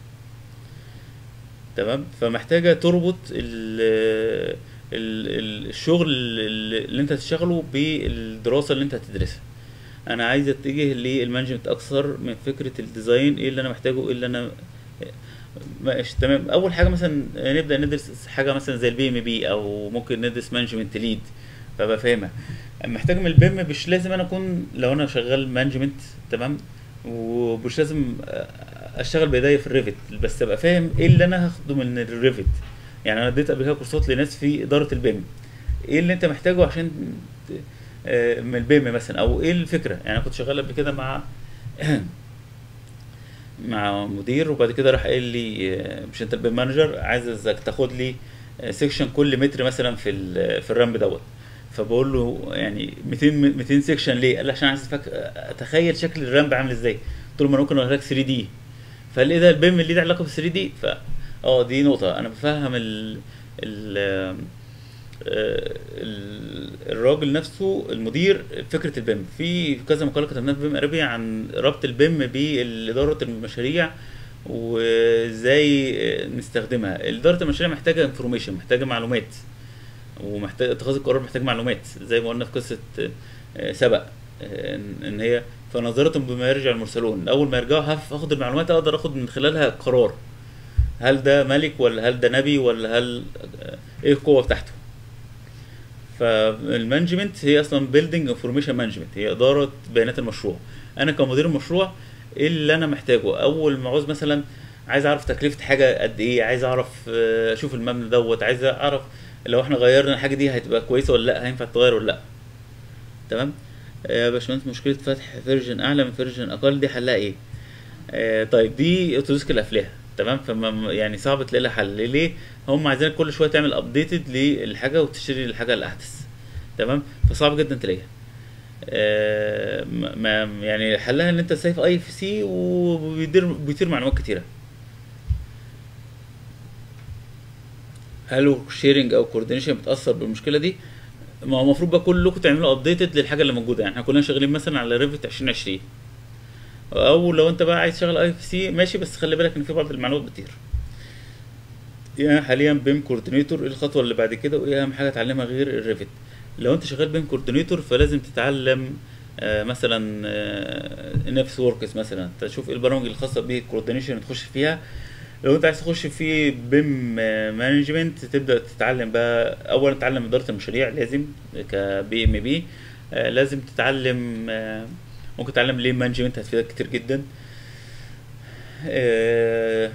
تمام. فمحتاجه تربط ال ال ال- الشغل اللي اللي انت هتشتغله بالدراسه اللي انت هتدرسها. انا عايز اتجه للمانجمنت اكثر من فكره الديزاين، ايه اللي انا محتاجه، ايه اللي انا ماشي. تمام. اول حاجه مثلا نبدا ندرس حاجه مثلا زي البي ام بي، او ممكن ندرس مانجمنت ليد، فبقى فاهمها. محتاج من البيم مش لازم انا اكون، لو انا شغال مانجمنت، تمام، ومش لازم اشتغل بايديا في الريفت، بس ابقى فاهم ايه اللي انا هاخده من الريفت. يعني انا اديت قبل كده كورسات لناس في اداره البيم، ايه اللي انت محتاجه عشان ت- آه، من البيم مثلا، او ايه الفكره. يعني انا كنت شغال قبل كده مع مع مدير، وبعد كده راح قايل لي آه، مش انت البيم مانجر، عايزك تاخد لي سيكشن كل متر مثلا في ال- في الرامب دوت. فبقول له يعني ميتين ميتين سيكشن ليه؟ قال لي عشان عايز أفك- اتخيل شكل الرامب عامل ازاي. قلت له ما أنا ممكن اوريك ثري دي. فقال لي ايه ده، البيم اللي ده علاقه بال ثري دي؟ ف اه دي نقطه انا بفهم ال ال آه، ال- الراجل نفسه المدير فكره البيم. في كذا مقاله كتبناها في بيم اربي عن ربط البيم باداره المشاريع، وازاي آه، نستخدمها. اداره المشاريع محتاجه انفورميشن، محتاجه معلومات، ومحتاج اتخاذ القرار محتاج معلومات، زي ما قلنا في قصه آه، سبق. ان إن هي فناظرة بما يرجع المرسلون، اول ما يرجعوا هف- اخد المعلومات اقدر اخد من خلالها قرار، هل ده ملك ولا هل ده نبي ولا هل ايه القوة بتاعته. فالمانجمنت هي اصلا بيلدينج انفورميشن مانجمنت، هي اداره بيانات المشروع. انا كمدير المشروع ايه اللي انا محتاجه؟ اول ما عاوز مثلا عايز اعرف تكلفه حاجه قد ايه، عايز اعرف آه، اشوف المبنى دوت، عايز اعرف لو احنا غيرنا الحاجه دي هتبقى كويسه ولا لا، هينفع تتغير ولا لا. تمام. آه، يا باشمهندس مشكله فتح فيرجن اعلى من فيرجن اقل دي حلها ايه؟ آه، طيب دي اوتوديسك الافلاه. تمام. فما يعني صعب تلاقي لها حل. ليه؟ هم عايزينك كل شويه تعمل ابديتد للحاجه وتشتري الحاجه الاحدث. تمام. فصعب جدا تلاقيها. آه، ما يعني حلها ان انت سايف اي اف سي وبيدير بيطير معلومات كتيره. هل الشيرنج او كوردينيشن بتاثر بالمشكله دي؟ ما هو المفروض بقى كلكم تعملوا ابديتد للحاجه اللي موجوده. يعني احنا كلنا شغالين مثلا على ريفت ألفين وعشرين، او لو انت بقى عايز تشتغل اي اف سي ماشي، بس خلي بالك ان في بعض المعلومات بتطير. يعني حاليا بيم كوردينيتور ايه الخطوه اللي بعد كده وايه اهم حاجه اتعلمها غير الريفت؟ لو انت شغال بيم كوردينيتور فلازم تتعلم آه مثلا آه نفس وركس مثلا، تشوف ايه البرامج الخاصه بالكوردينيشن تخش فيها. لو انت عايز تخش في بيم مانجمنت تبدا تتعلم بقى اولا تتعلم اداره المشاريع، لازم كبي ام بي. لازم تتعلم آه ممكن تتعلم ليه مانجمنت هتفيدك كتير جدا. آه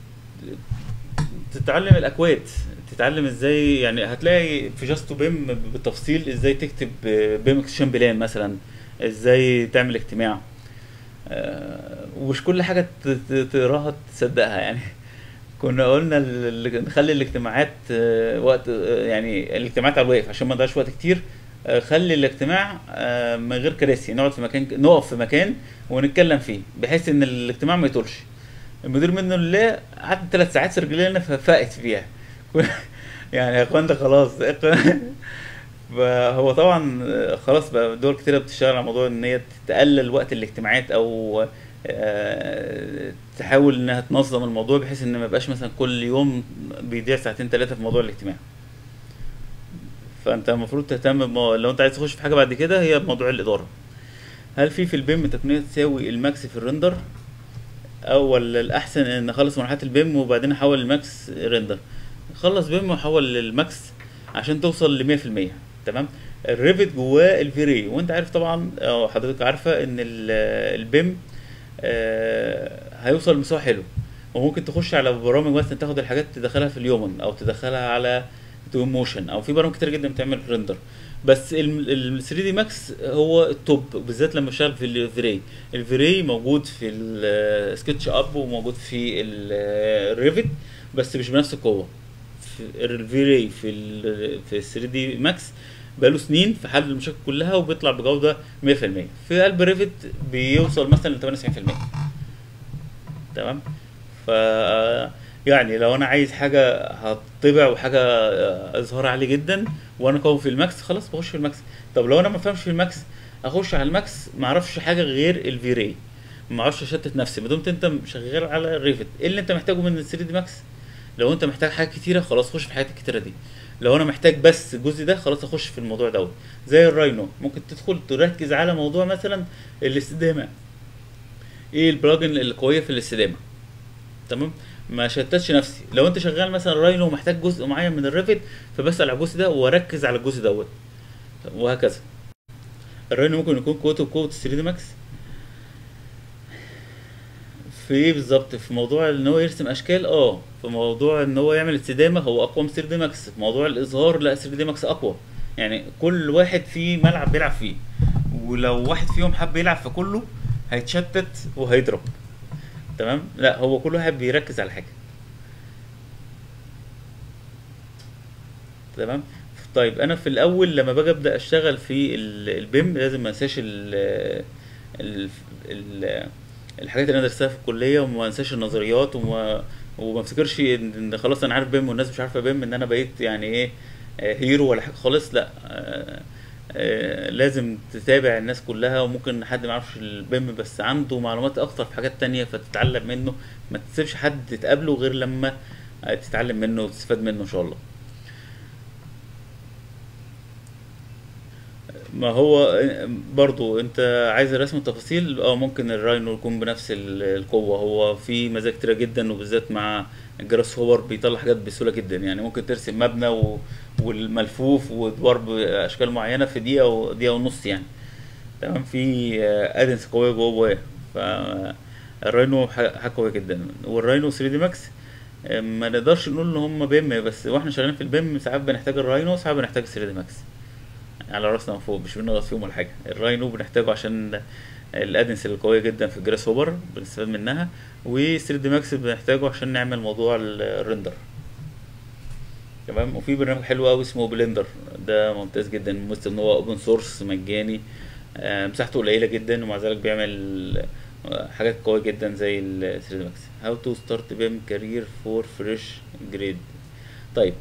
تتعلم الاكواد، تتعلم ازاي يعني هتلاقي في جاست بيم بالتفصيل ازاي تكتب بيم اكسشن بلان مثلا، ازاي تعمل اجتماع. آه، ومش كل حاجه ت- ت- تقراها تصدقها يعني. كنا قلنا ال- ال- نخلي الاجتماعات آه، وقت آه، يعني الاجتماعات على الواقف عشان ما نضيعش وقت كتير. آه، خلي الاجتماع آه، من غير كراسي، نقعد في مكان، نقف في مكان ونتكلم فيه بحيث ان الاجتماع ما يطولش. المدير منه لله قعدت ثلاث ساعات رجلينا فقت فيها. يعني يا اخوان ده خلاص. فهو طبعا خلاص بقى دول كتيرة بتشتغل على موضوع ان هي تقلل وقت الاجتماعات او آه، تحاول انها تنظم الموضوع بحيث ان ما يبقاش مثلا كل يوم بيضيع ساعتين ثلاثة في موضوع الاجتماع. فانت المفروض تهتم بمو... لو انت عايز تخش في حاجة بعد كده هي موضوع الإدارة. هل في في البيم تقنية تساوي الماكس في الريندر، او ولا الاحسن ان اخلص مرحله البيم وبعدين احول الماكس ريندر؟ خلص بيم وحول للماكس عشان توصل ل مية في المية. تمام. الريفت جواه الفيري، وانت عارف طبعا او حضرتك عارفه ان ال- البيم آه، هيوصل لمستوى حلو. وممكن تخش على برامج مثلا تاخد الحاجات تدخلها في اليومن او تدخلها على تو موشن، او في برامج كتير جدا بتعمل ريندر. بس ال ثري دي ماكس هو التوب بالذات لما اشتغل في الفيري. الفيري موجود في السكتش اب وموجود في الريفت بس مش بنفس القوه. في الفيري في ال في ثري دي ماكس بقاله سنين في حل المشاكل كلها وبيطلع بجوده مية في المية. في قلب ريفت بيوصل مثلا ل تمانية وتسعين في المية. تمام. ف يعني لو انا عايز حاجه هتطبع وحاجه اظهار عالي جدا وانا قوي في الماكس خلاص بخش في الماكس. طب لو انا ما فهمش في الماكس اخش على الماكس ما اعرفش حاجه غير الفيري، ما اعرفش اشتت نفسي. ما دمت انت شغال على الريفت ايه اللي انت محتاجه من ال ثري دي ماكس؟ لو انت محتاج حاجات كتيره خلاص خش في الحاجات الكتيره دي. لو انا محتاج بس الجزء ده خلاص اخش في الموضوع دوت. زي الراينو ممكن تدخل تركز على موضوع مثلا الاستدامه، ايه البلجن القويه في الاستدامه. تمام. ما شتتش نفسي. لو انت شغال مثلا راينو ومحتاج جزء معين من الريفت فبسأل على الجزء ده واركز على الجزء دوت، وهكذا. الراينو ممكن يكون قوته بقوه ثري دي ماكس في ايه بالظبط؟ في موضوع ان هو يرسم اشكال، اه في موضوع ان هو يعمل استدامه هو اقوى من ثري دي ماكس. في موضوع الاظهار لا ثري دي ماكس اقوى. يعني كل واحد فيه ملعب بيلعب فيه، ولو واحد فيهم حب يلعب في كله هيتشتت وهيضرب. تمام. لا هو كل واحد بيركز على حاجه. تمام. طيب انا في الاول لما باجي ابدا اشتغل في ال- البيم لازم ما انساش ال ال ال الحاجات اللي انا درستها في الكليه، وما انساش النظريات، وما وما افتكرش ان إن خلاص انا عارف بيم والناس مش عارفه بيم ان انا بقيت يعني ايه آه، هيرو ولا حاجه خالص. لا آه، آه، لازم تتابع الناس كلها، وممكن حد ما يعرفش البيم بس عنده معلومات اكتر في حاجات تانية فتتعلم منه. ما تسيبش حد تقابله غير لما آه، تتعلم منه وتستفاد منه ان شاء الله. ما هو برضو انت عايز رسم التفاصيل، اه ممكن الراينو يكون بنفس ال- القوة. هو في مزايا كتيرة جدا، وبالذات مع الجراس هوبر بيطلع حاجات بسهولة جدا. يعني ممكن ترسم مبنى و... والملفوف وادوار باشكال معينة في دقيقة ودقيقة ونص يعني. تمام. في ادنس قوية جوه جواه. فالراينو ح- حاجة قوية جدا. والراينو ثري دي ماكس اه، ما نقدرش نقول ان هم بيم بس، واحنا شغالين في البيم ساعات بنحتاج الراينو وساعات بنحتاج ثري دي ماكس. على راسنا من فوق، مش بنغلط فيهم ولا حاجه. الراينو بنحتاجه عشان الادنس اللي قويه جدا في الجراس هوبر بنستفاد منها، و ثري دي ماكس بنحتاجه عشان نعمل موضوع ال- الريندر. تمام. وفي برنامج حلو قوي اسمه بلندر، ده ممتاز جدا، ممثل ان هو اوبن سورس مجاني. آه، مساحته قليله جدا ومع ذلك بيعمل آه، حاجات قويه جدا زي ال ثري دي ماكس. هاو تو ستارت بيم كارير فور فريش جريد. طيب،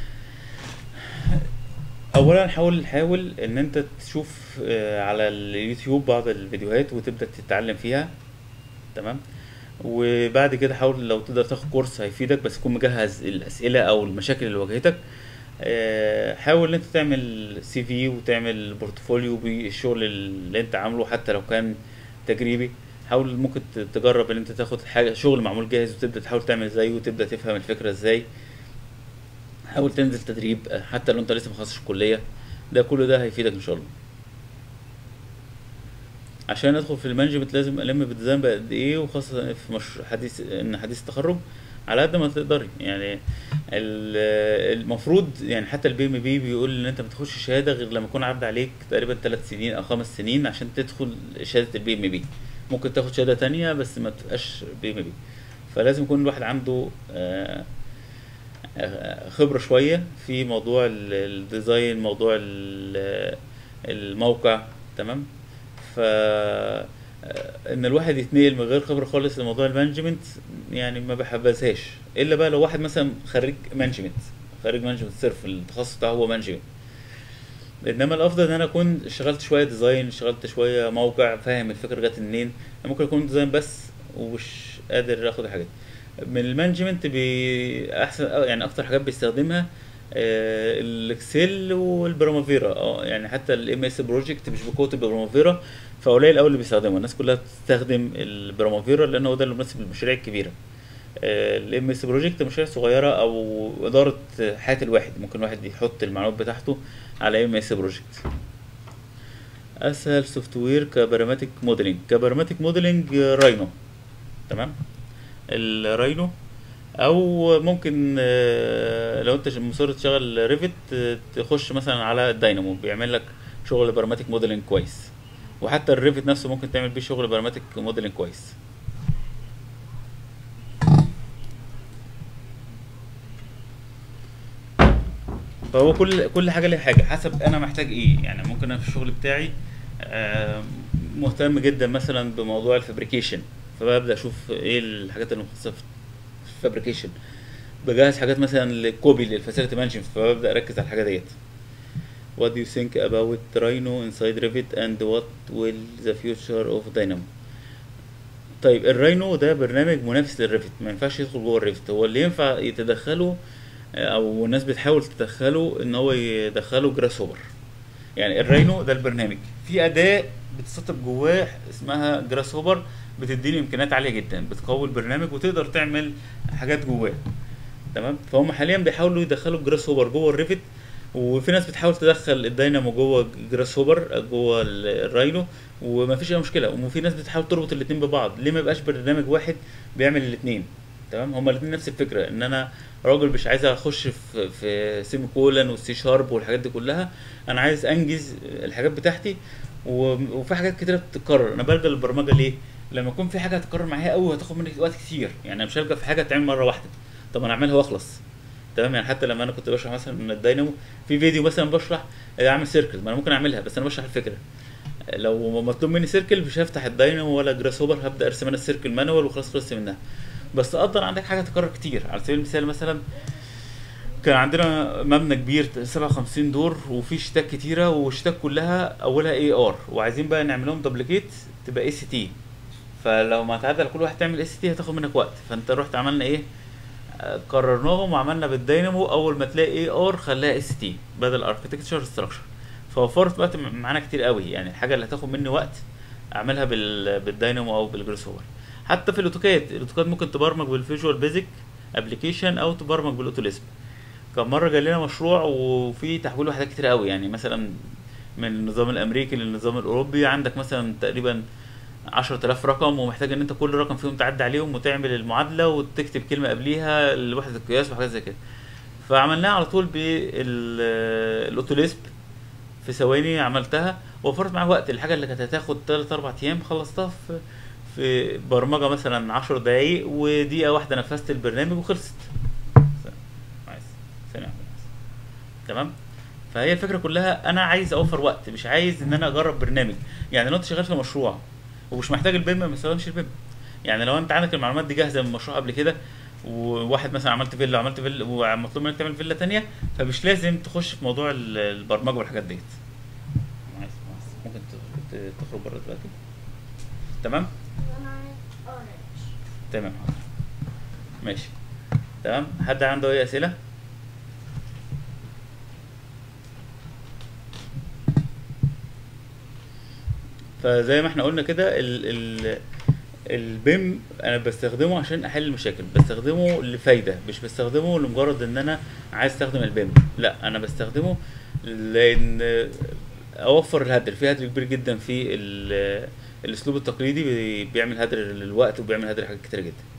اولا حاول حاول ان انت تشوف آه، على اليوتيوب بعض الفيديوهات وتبدا تتعلم فيها. تمام. وبعد كده حاول لو تقدر تاخد كورس هيفيدك، بس تكون مجهز الاسئله او المشاكل اللي واجهتك. آه، حاول ان انت تعمل سي في وتعمل بورتفوليو بالشغل اللي انت عامله حتى لو كان تجريبي. حاول ممكن ت- تجرب ان انت تاخد حاجه شغل معمول جاهز وتبدا تحاول تعمل زيه وتبدا تفهم الفكره ازاي. حاول تنزل تدريب آه، حتى لو انت لسه مخلصش الكليه. ده كله ده هيفيدك ان شاء الله. عشان ادخل في المانجمنت لازم الم بالديزاين بقد ايه، وخاصه في مش حديث ان حديث التخرج، على قد ما تقدري يعني. ال- المفروض يعني حتى البي ام بي بيقول ان انت ما تاخدش شهاده غير لما يكون عدى عليك تقريبا ثلاث سنين او خمس سنين عشان تدخل شهاده البي ام بي. ممكن تاخد شهاده تانية بس ما تبقاش بي ام بي. فلازم يكون الواحد عنده آه، آه، خبره شويه في موضوع ال- الديزاين، موضوع ال- الموقع. تمام. ف آه، ان الواحد يتنقل من غير خبره خالص لموضوع المانجمنت، يعني ما بحبذهاش. الا بقى لو واحد مثلا خريج مانجمنت، خريج مانجمنت صرف التخصص بتاعه هو مانجمنت. انما الافضل ان انا اكون اشتغلت شويه ديزاين، اشتغلت شويه موقع، فاهم الفكره جت منين. أنا ممكن اكون ديزاين بس ومش قادر اخد الحاجات من المانجمنت. بي احسن يعني اكتر حاجات بيستخدمها آه، الاكسل والبرامافيرا. اه يعني حتى الام اس بروجكت مش بقوه البرامافيرا، فقليل قوي اللي بيستخدمه. الناس كلها بتستخدم البرامافيرا لان هو ده اللي مناسب للمشاريع الكبيره. الام اس بروجكت مشاريع صغيره او اداره حياه الواحد، ممكن واحد يحط المعلومات بتاعته على ام اس بروجكت. اسهل سوفت وير كبراماتيك موديلنج، كبراماتيك موديلنج راينو. تمام. الراينو، او ممكن آه، لو انت مصر تشتغل ريفت تخش مثلا على الداينامو بيعمل لك شغل براماتيك موديلنج كويس. وحتى الريفت نفسه ممكن تعمل بيه شغل براماتيك موديلنج كويس. فهو كل كل حاجه ليها حاجه حسب انا محتاج ايه. يعني ممكن انا في الشغل بتاعي آه، مهتم جدا مثلا بموضوع الفابريكيشن، فببدا اشوف ايه الحاجات اللي مخصصه في الفابريكيشن. بجهز حاجات مثلا للكوبي للفاسيلتي مانجمنت، فببدا اركز على الحاجه ديت. What do you think about Rhino inside Revit and what will the future of Dynamo؟ طيب الراينو ده برنامج منافس للريفت، ما ينفعش يدخل جوه الريفت. هو اللي ينفع يتدخله آه، او الناس بتحاول تدخله ان هو يدخله جراس هوبر. يعني الراينو ده البرنامج، في اداه بتسطب جواه اسمها جراس هوبر، بتديني امكانيات عاليه جدا، بتقوي البرنامج وتقدر تعمل حاجات جواه. تمام. فهم حاليا بيحاولوا يدخلوا الجراس هوبر جوه الريفت، وفي ناس بتحاول تدخل الداينامو جوه جراس هوبر جوه ال- الراينو، وما فيش اي مشكله. وفي ناس بتحاول تربط الاثنين ببعض. ليه ما يبقاش برنامج واحد بيعمل الاثنين؟ تمام. هما الاثنين نفس الفكره، ان انا راجل مش عايز اخش في في سيمي كولن والسي شارب والحاجات دي كلها. انا عايز انجز الحاجات بتاعتي، و- وفي حاجات كتيره بتتكرر. انا بلجأ للبرمجه ليه؟ لما يكون في حاجه هتتكرر معايا قوي وهتاخد مني وقت كتير، يعني أنا مش هلجأ في حاجه تعمل مره واحده. طب انا اعملها واخلص. تمام. يعني حتى لما انا كنت بشرح مثلا من الداينامو في فيديو مثلا بشرح اعمل سيركل، ما انا ممكن اعملها بس انا بشرح الفكره. لو مطلوب مني سيركل مش هفتح الداينامو ولا جراس هوبر، هبدا ارسم انا السيركل مانوال وخلاص خلصت منها. بس اقدر عندك حاجه تتكرر كتير. على سبيل المثال مثلا كان عندنا مبنى كبير سبعة وخمسين دور وفي شتات كتيره، والشتات كلها اولها اي ار، وعايزين بقى نعمل لهم دبليكيت تبقى اي سي تي. فلو ما تعدى على كل واحد تعمل اي سي تي هتاخد منك وقت. فانت رحت عملنا ايه؟ آه، قررناهم وعملنا بالداينامو اول ما تلاقي اي ار خليها اس تي بدل اركتكتشر ستراكشر. فوفرت وقت م- معانا كتير قوي. يعني الحاجه اللي هتاخد مني وقت اعملها بال... بالداينامو او بالجروس هوبر. حتى في الاوتوكاد، الاوتوكاد ممكن تبرمج بالفيجوال بيزك ابلكيشن او تبرمج بالاوتوليسب. كان مره جالنا مشروع وفي تحويل وحدات كتير قوي، يعني مثلا من النظام الامريكي للنظام الاوروبي عندك مثلا تقريبا عشرة آلاف رقم، ومحتاج ان انت كل رقم فيهم تعدي عليهم وتعمل المعادله وتكتب كلمه قبليها لوحده القياس وحاجات زي كده. فعملناها على طول بالاوتوليسب، في ثواني عملتها، وفرت معايا وقت. الحاجه اللي كانت هتاخد تلات اربع ايام خلصتها في في برمجه مثلا عشر دقايق، ودقيقه واحده نفذت البرنامج وخلصت. عايز ثانيه واحدة بس. تمام. فهي الفكره كلها انا عايز اوفر وقت، مش عايز ان انا اجرب برنامج. يعني لو انت شغال في مشروع ومش محتاج البيم، ما تستخدمش البيم. يعني لو انت عندك المعلومات دي جاهزه من مشروع قبل كده، وواحد مثلا عملت فيلا وعملت فيلا ومطلوب منك تعمل فيلا تانية، فمش لازم تخش في موضوع ال- البرمجه والحاجات ديت. عايز- عايز- ممكن ت- ت- تخرج بره دلوقتي. تمام. تمام حاضر. ماشي. تمام. حد عنده اي اسئله؟ فزي ما احنا قلنا كده، ال ال البيم انا بستخدمه عشان احل المشاكل، بستخدمه لفايده، مش بستخدمه لمجرد ان انا عايز استخدم البيم. لا، انا بستخدمه لان اوفر الهدر. في هدر كبير جدا في ال- الاسلوب التقليدي، بي- بيعمل هدر للوقت وبيعمل هدر حاجات كتير جدا.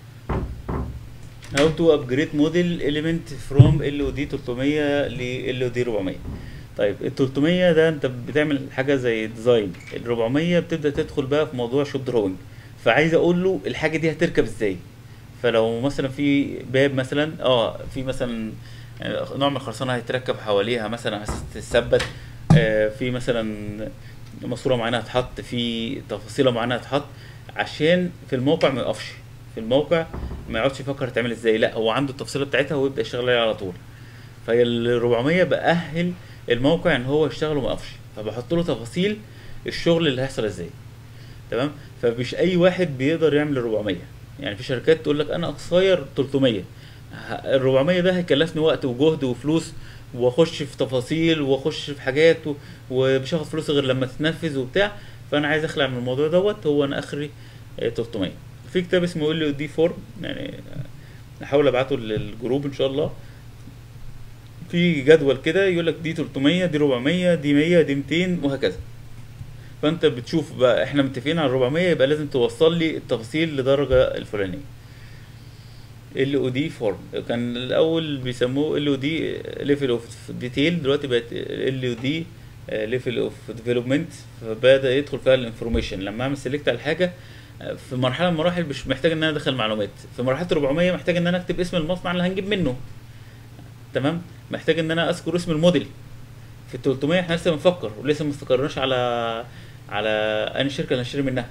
How to upgrade model element from ال او دي تلتمية ل ال او دي اربعمية. طيب ال تلتمية ده انت بتعمل حاجه زي ديزاين، ال اربعمية بتبدا تدخل بقى في موضوع شوب دروينج. فعايز اقول له الحاجه دي هتركب ازاي. فلو مثلا في باب مثلا، اه في مثلا آه، نوع من الخرسانه هيتركب حواليها مثلا هتثبت، آه، في مثلا ماسوره معينه هتحط، في تفاصيله معينه هتحط، عشان في الموقع ما يقفش. في الموقع ما يقعدش يفكر هتعمل ازاي، لا هو عنده التفصيله بتاعتها ويبدا يشتغل عليها على طول. فهي ال اربعمية بأهل الموقع ان هو يشتغل وما يقفش، فبحط له تفاصيل الشغل اللي هيحصل ازاي. تمام. فمش اي واحد بيقدر يعمل اربعمية. يعني في شركات تقول لك انا اقصاير تلتمية، ال اربعمية ده هيكلفني وقت وجهد وفلوس، واخش في تفاصيل واخش في حاجات و- ومش هاخد فلوس غير لما تتنفذ وبتاع. فانا عايز اخلع من الموضوع دوت. هو انا اخري آه، تلتمية. في كتاب اسمه ال دي فورم، يعني آه، نحاول ابعته للجروب ان شاء الله. في جدول كده يقول لك دي تلتمية، دي اربعمية، دي مية، دي ميتين، وهكذا. فانت بتشوف بقى احنا متفقين على اربعمية، يبقى لازم توصل لي التفاصيل لدرجه الفلانيه. ال او دي فورم كان الاول بيسموه ال او دي ليفل اوف ديتيل، دلوقتي بقت ال او دي ليفل اوف ديفلوبمنت. فبدا يدخل فيها الانفورميشن. لما اعمل سيلكت على حاجه آه، في مرحله من المراحل مش محتاج ان انا ادخل معلومات. في مرحله اربعمية محتاج ان انا اكتب اسم المصنع اللي هنجيب منه. تمام. محتاج ان انا اذكر اسم الموديل. في ال تلتمية احنا لسه بنفكر ولسه ما استقرناش على على انهي شركه اللي هنشتري منها.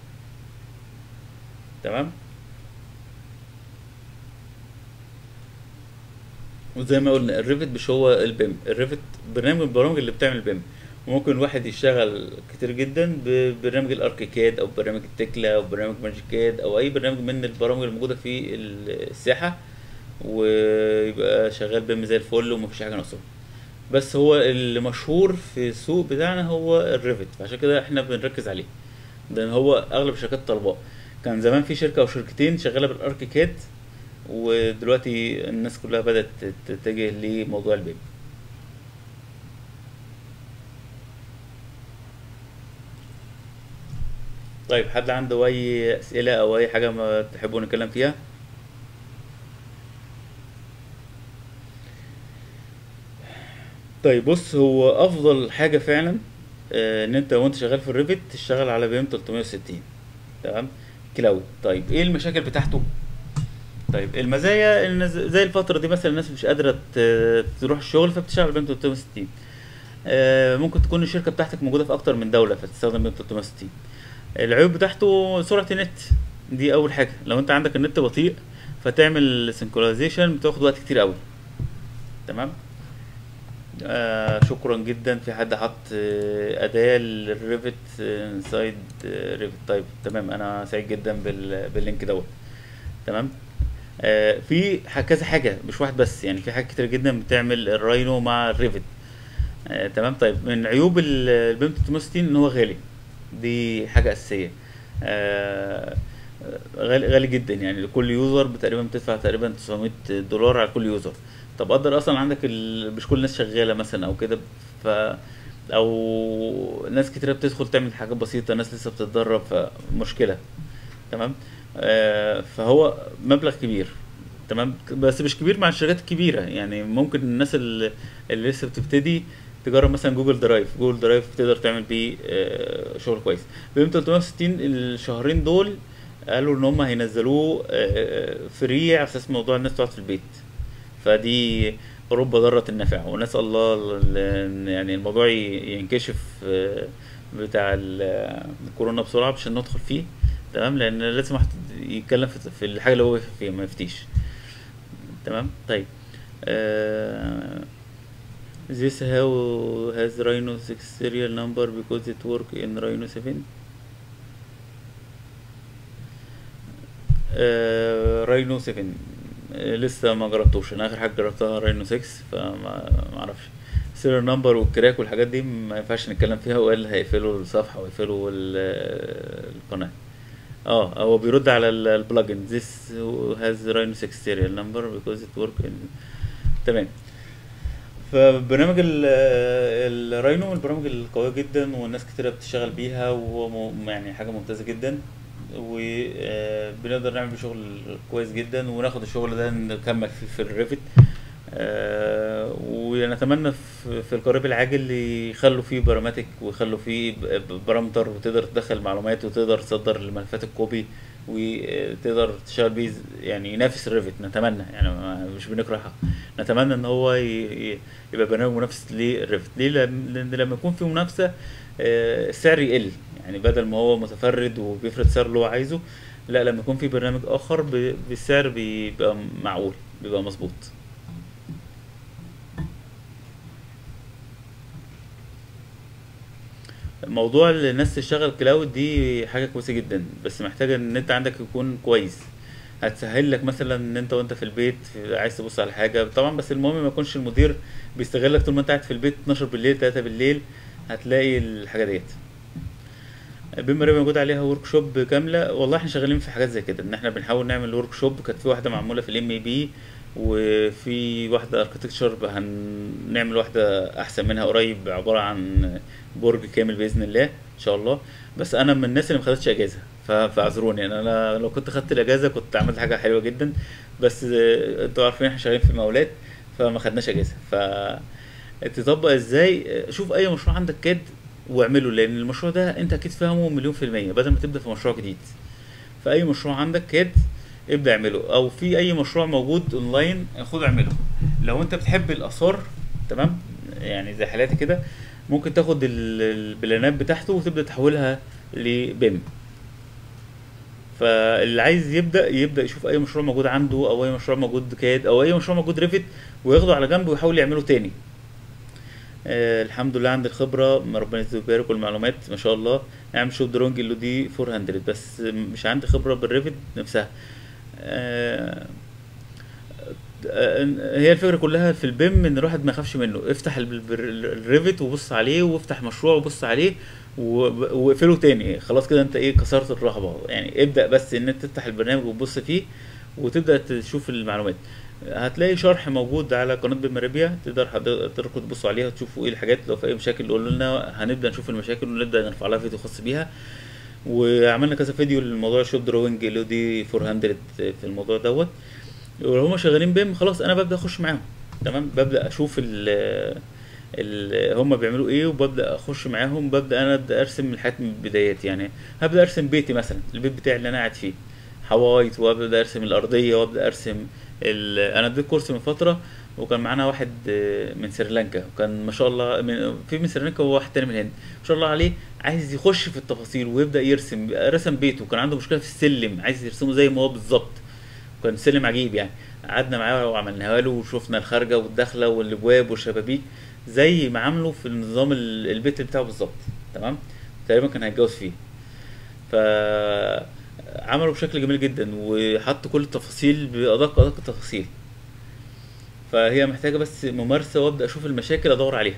تمام. وزي ما قلنا الريفت مش هو البيم. الريفت برنامج من البرامج اللي بتعمل بيم. وممكن الواحد يشتغل كتير جدا ببرنامج الاركيكاد او برنامج التكلا او برنامج ماجيكاد او اي برنامج من البرامج الموجوده في الساحه، ويبقى شغال بيم زي الفل ومفيش حاجه ناقصه. بس هو اللي مشهور في السوق بتاعنا هو الريفت، فعشان كده احنا بنركز عليه. لان هو اغلب الشركات طالباه. كان زمان في شركه او شركتين شغاله بالاركيكاد، ودلوقتي الناس كلها بدات تتجه لموضوع البيم. طيب حد عنده اي اسئله او اي حاجه ما تحبوا نتكلم فيها؟ طيب بص، هو افضل حاجه فعلا آه، ان انت وانت شغال في الريفت تشتغل على بيم تلتمية وستين. تمام. كلاود. طيب ايه المشاكل بتاعته؟ طيب المزايا ان ز- زي الفتره دي مثلا الناس مش قادره ت- تروح الشغل فبتشتغل بيم تلتمية وستين. آه، ممكن تكون الشركه بتاعتك موجوده في اكتر من دوله فتستخدم بيم تلتمية وستين. العيوب بتاعته سرعه النت. دي اول حاجه. لو انت عندك النت بطيء فتعمل سنكرونايزيشن بتاخد وقت كتير قوي. تمام. آه شكرا جدا. في حد حط آه اداه للريفت انسايد ريفت. طيب تمام، انا سعيد جدا بال- باللينك دوت. تمام. آه في ح- كذا حاجه، مش واحد بس. يعني في حاجات كتير جدا بتعمل الراينو مع الريفت. آه تمام. طيب من عيوب ال- البيم تلتمية وستين ان هو غالي، دي حاجة أساسية. آه غالي غالي جدا، يعني لكل يوزر تقريبا بتدفع تقريبا تسعمية دولار على كل يوزر. طب قدر اصلا عندك ال... مش كل الناس شغالة مثلا او كده، ف او ناس كتيرة بتدخل تعمل حاجات بسيطة، ناس لسه بتتدرب، فمشكلة. تمام. آه فهو مبلغ كبير. تمام، بس مش كبير مع الشركات الكبيرة، يعني ممكن الناس اللي, اللي لسه بتبتدي تجرب مثلا جوجل درايف. جوجل درايف تقدر تعمل بيه آه شغل كويس. بيم تلتمية وستين الشهرين دول قالوا ان هم هينزلوه آه فري على اساس موضوع الناس تقعد في البيت. فدي رب ضارة نافعة، ونسأل الله ال- إن يعني الموضوع ي- ينكشف آه، بتاع ال- الكورونا بسرعة عشان ندخل فيه. تمام، لأن لازم واحد يتكلم في في الحاجة اللي هو واقف فيها، ما يفتيش. تمام. طيب آه this how has Rhino six serial number because it work in Rhino seven. آه راينو سبعة. آه لسه ما جربتوش، انا اخر حاجه جربتها راينو ستة، فما ما اعرفش سيريال نمبر والكراك والحاجات دي ما ينفعش نتكلم فيها، وقال هيقفلوا الصفحه ويقفلوا ال- القناه. اه هو بيرد على البلجن this has Rhino six serial number because it work in. تمام. فبرنامج ال- الراينو من البرامج القوية جدا، والناس كتيرة بتشتغل بيها، وهو م- يعني حاجة ممتازة جدا، وبنقدر نعمل بيه شغل كويس جدا، وناخد الشغل ده نكمل فيه في الريفت. آه، ونتمنى في في القريب العاجل يخلوا فيه براماتيك، ويخلوا فيه ب- ب- بارامتر، وتقدر تدخل معلومات، وتقدر تصدر الملفات الكوبي، وتقدر تشتغل بيه ز- يعني ينافس الريفت. نتمنى، يعني ما- مش بنكرهها، نتمنى ان هو ي- ي- يبقى برنامج منافس للريفت. ليه؟ لأن لأن لما يكون في منافسة آه، السعر يقل، يعني بدل ما هو متفرد وبيفرض سعر اللي هو عايزه، لا لما يكون في برنامج اخر ب- بالسعر بيبقى معقول، بيبقى مظبوط. موضوع إن الناس تشتغل كلاود دي حاجة كويسة جدا، بس محتاجة ان النت عندك يكون كويس. هتسهل لك مثلا ان انت وانت في البيت عايز تبص على حاجة طبعا، بس المهم ما يكونش المدير بيستغلك طول ما انت قاعد في البيت اتناشر بالليل تلاتة بالليل، هتلاقي الحاجة ديت. بما ريبي موجود عليها ورك شوب كامله، والله احنا شغالين في حاجات زي كده، ان احنا بنحاول نعمل ورك شوب. كانت في واحده معموله في الام اي بي، وفي واحده اركتكتشر هنعمل واحده احسن منها قريب، عباره عن برج كامل باذن الله ان شاء الله. بس انا من الناس اللي ما خدتش اجازه، ف- فاعذروني، يعني انا لو كنت خدت الاجازه كنت عملت حاجه حلوه جدا. بس آه، انتوا عارفين احنا شغالين في المقاولات، فما خدناش اجازه. ف تطبق ازاي؟ شوف اي مشروع عندك كاد واعمله، لان المشروع ده انت اكيد فاهمه مليون في المية، بدل ما تبدأ في مشروع جديد. فاي مشروع عندك كاد ابدأ اعمله، او في اي مشروع موجود اونلاين خد اعمله. لو انت بتحب الاثار، تمام، يعني زي حالاتي كده، ممكن تاخد ال- البلانات بتاعته وتبدأ تحولها لبيم. فاللي عايز يبدأ يبدأ يشوف اي مشروع موجود عنده، او اي مشروع موجود كاد، او اي مشروع موجود ريفت، وياخده على جنب ويحاول يعمله تاني. آه الحمد لله عندي الخبرة، ما ربنا يزيد ويبارك، والمعلومات ما شاء الله. نعمل شوب درونج اللي دي أربعمية، بس مش عندي خبرة بالريفت نفسها. آه آه، هي الفكرة كلها في البيم ان الواحد ما يخافش منه. افتح ال- ال- الريفت وبص عليه، وافتح مشروع وبص عليه، و- واقفله تاني. خلاص كده انت ايه، كسرت الرهبة. يعني ابدأ بس ان انت تفتح البرنامج وتبص فيه، وتبدأ تشوف المعلومات. هتلاقي شرح موجود على قناة بمربيع، تقدر حضرتك تبصوا عليها وتشوفوا ايه الحاجات. لو في اي مشاكل قولوا لنا، هنبدأ نشوف المشاكل ونبدأ نرفع لها فيديو خاص بيها. وعملنا كذا فيديو للموضوع الشوب دروينج ال دي أربعمية في الموضوع دوت. ولو هما شغالين بيم خلاص انا ببدأ اخش معاهم. تمام، ببدأ اشوف ال ال هما بيعملوا ايه، وببدأ اخش معاهم. ببدأ انا ابدأ ارسم الحاجات من البدايات. يعني هبدأ ارسم بيتي مثلا، البيت بتاعي اللي انا قاعد فيه، حوايط، وابدا ارسم الارضيه، وابدا ارسم ال... انا اديت كورس من فتره، وكان معانا واحد آه، من سريلانكا، وكان ما شاء الله من... في من سريلانكا وواحد تاني من الهند، ما شاء الله عليه، عايز يخش في التفاصيل ويبدا يرسم. رسم بيته، كان عنده مشكله في السلم، عايز يرسمه زي ما هو بالظبط. كان سلم عجيب يعني. قعدنا معاه وعملناها له، وشفنا الخارجه والداخله والابواب والشبابيك زي ما عامله في النظام ال- البيت بتاعه بالظبط. تمام، تقريبا كان هيتجوز فيه. ف عملوا بشكل جميل جدا، وحط كل التفاصيل بأدق أدق التفاصيل. فهي محتاجة بس ممارسة، وابدأ اشوف المشاكل ادور عليها.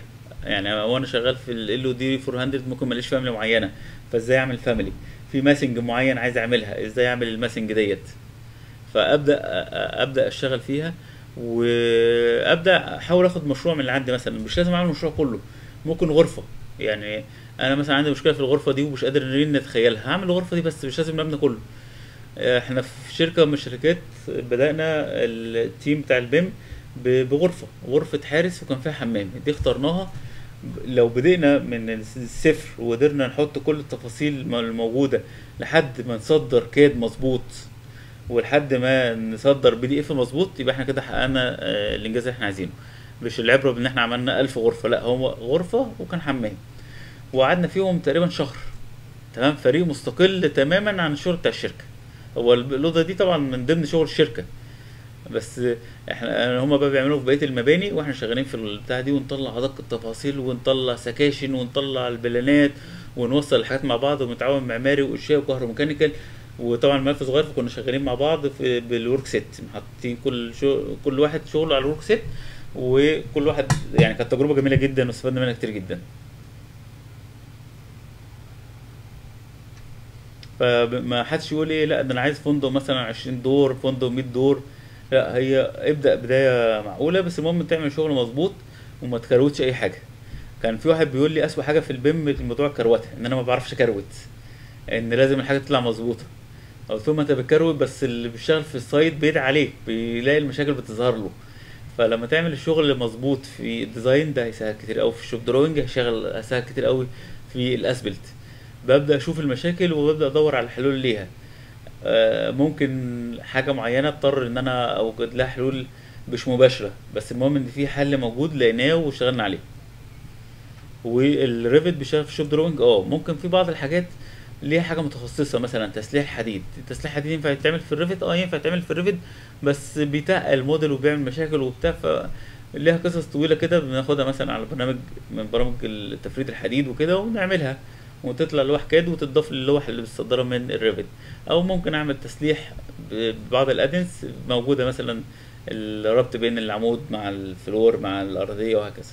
يعني وانا شغال في ال او دي أربعمية ممكن ماليش فاميلي معينه، فازاي اعمل فاميلي في ماسنج معين عايز اعملها، ازاي اعمل الماسنج ديت. فابدا ابدا اشتغل فيها، وابدا احاول اخد مشروع من اللي عندي. مثلا مش لازم اعمل المشروع كله، ممكن غرفه. يعني انا مثلا عندي مشكله في الغرفه دي ومش قادر ان نتخيلها، هعمل الغرفه دي بس مش لازم المبنى كله. احنا في شركه من الشركات بدانا التيم بتاع البيم ب- بغرفه غرفه حارس وكان فيها حمام، دي اخترناها. لو بدينا من الصفر وقدرنا نحط كل التفاصيل الموجوده لحد ما نصدر كاد مظبوط، ولحد ما نصدر بي دي اف مظبوط، يبقى احنا كده حققنا آه، الانجاز اللي احنا عايزينه. مش العبره بان احنا عملنا ألف غرفه، لا، هو غرفه وكان حمام، وقعدنا فيهم تقريبا شهر. تمام، فريق مستقل تماما عن الشغل بتاع الشركه. هو الاوضه دي طبعا من ضمن شغل الشركه، بس احنا هما بقى بيعملوا في بقيه المباني، واحنا شغالين في البتاع دي، ونطلع ادق التفاصيل، ونطلع سكاشن، ونطلع البلانات، ونوصل الحاجات مع بعض، ونتعاون معماري واشياء وكهروميكانيكال. وطبعا الملف صغير، فكنا شغالين مع بعض في بالورك سيت، حاطين كل شو كل واحد شغله على الورك سيت، وكل واحد يعني كانت تجربه جميله جدا واستفدنا منها كتير جدا. فما حدش يقول ايه لا ده انا عايز فندق مثلا عشرين دور، فندق مية دور. لا، هي ابدأ بداية معقولة، بس المهم تعمل شغل مظبوط وما تكروتش اي حاجة. كان في واحد بيقول لي اسوأ حاجة في البيم الموضوع الكروتة، ان انا ما بعرفش اكروت، ان لازم الحاجة تطلع مظبوطة. قلت له ما انت بتكروت، بس اللي بيشتغل في السايت بيدعي عليك، بيلاقي المشاكل بتظهر له. فلما تعمل الشغل مظبوط في الديزاين ده هيسهل كتير قوي، في الشوب دروينج هيشغل هيسهل كتير قوي في الاسبلت. ببدأ اشوف المشاكل وببدأ ادور على حلول ليها. آه، ممكن حاجة معينة اضطر ان انا اوجد لها حلول مش مباشرة، بس المهم ان في حل موجود لقيناه واشتغلنا عليه. والريفت بيشتغل في الشوب دروينج. اه ممكن في بعض الحاجات ليها حاجة متخصصة، مثلا تسليح حديد. تسليح حديد ينفع يتعمل في الريفت، اه ينفع يتعمل في الريفت، بس بيتقل الموديل وبيعمل مشاكل وبتاع. ف ليها قصص طويلة كده، بناخدها مثلا على برنامج من برامج التفريد الحديد وكده، ونعملها وتطلع لوح كاد وتضاف للوح اللي بتصدرها من الريفت. او ممكن اعمل تسليح ببعض الادنس موجودة، مثلا الربط بين العمود مع الفلور مع الارضية وهكذا.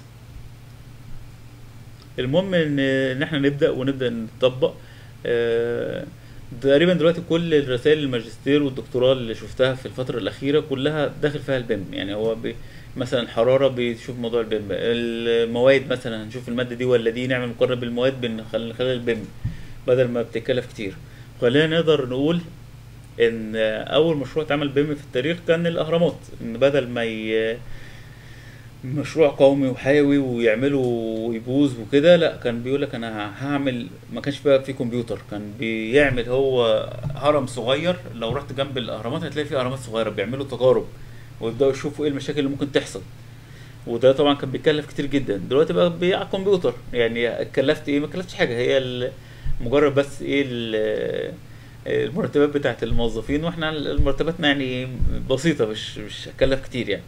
المهم ان ان احنا نبدا ونبدا نطبق. آه، تقريبا دلوقتي كل الرسائل الماجستير والدكتوراه اللي شفتها في الفتره الاخيره كلها داخل فيها البيم. يعني هو بي مثلا الحراره بيشوف موضوع البيم، المواد مثلا هنشوف الماده دي ولا دي، نعمل مقارنه بالمواد من خلال خلال البيم بدل ما بتتكلف كتير. خلينا نقدر نقول ان اول مشروع اتعمل بيم في التاريخ كان الاهرامات. ان بدل ما ي... مشروع قومي وحيوي ويعملوا ويبوظ وكده، لا، كان بيقول لك انا هعمل. ما كانش بقى في كمبيوتر، كان بيعمل هو هرم صغير. لو رحت جنب الاهرامات هتلاقي في اهرامات صغيره بيعملوا تجارب، ويبداوا يشوفوا ايه المشاكل اللي ممكن تحصل. وده طبعا كان بيكلف كتير جدا. دلوقتي بقى بي- على الكمبيوتر. يعني اتكلفت ايه؟ ما كلفتش حاجه، هي ال- مجرد بس ايه ال- المرتبات بتاعت الموظفين، واحنا مرتباتنا يعني بسيطه، مش مش هتكلف كتير يعني.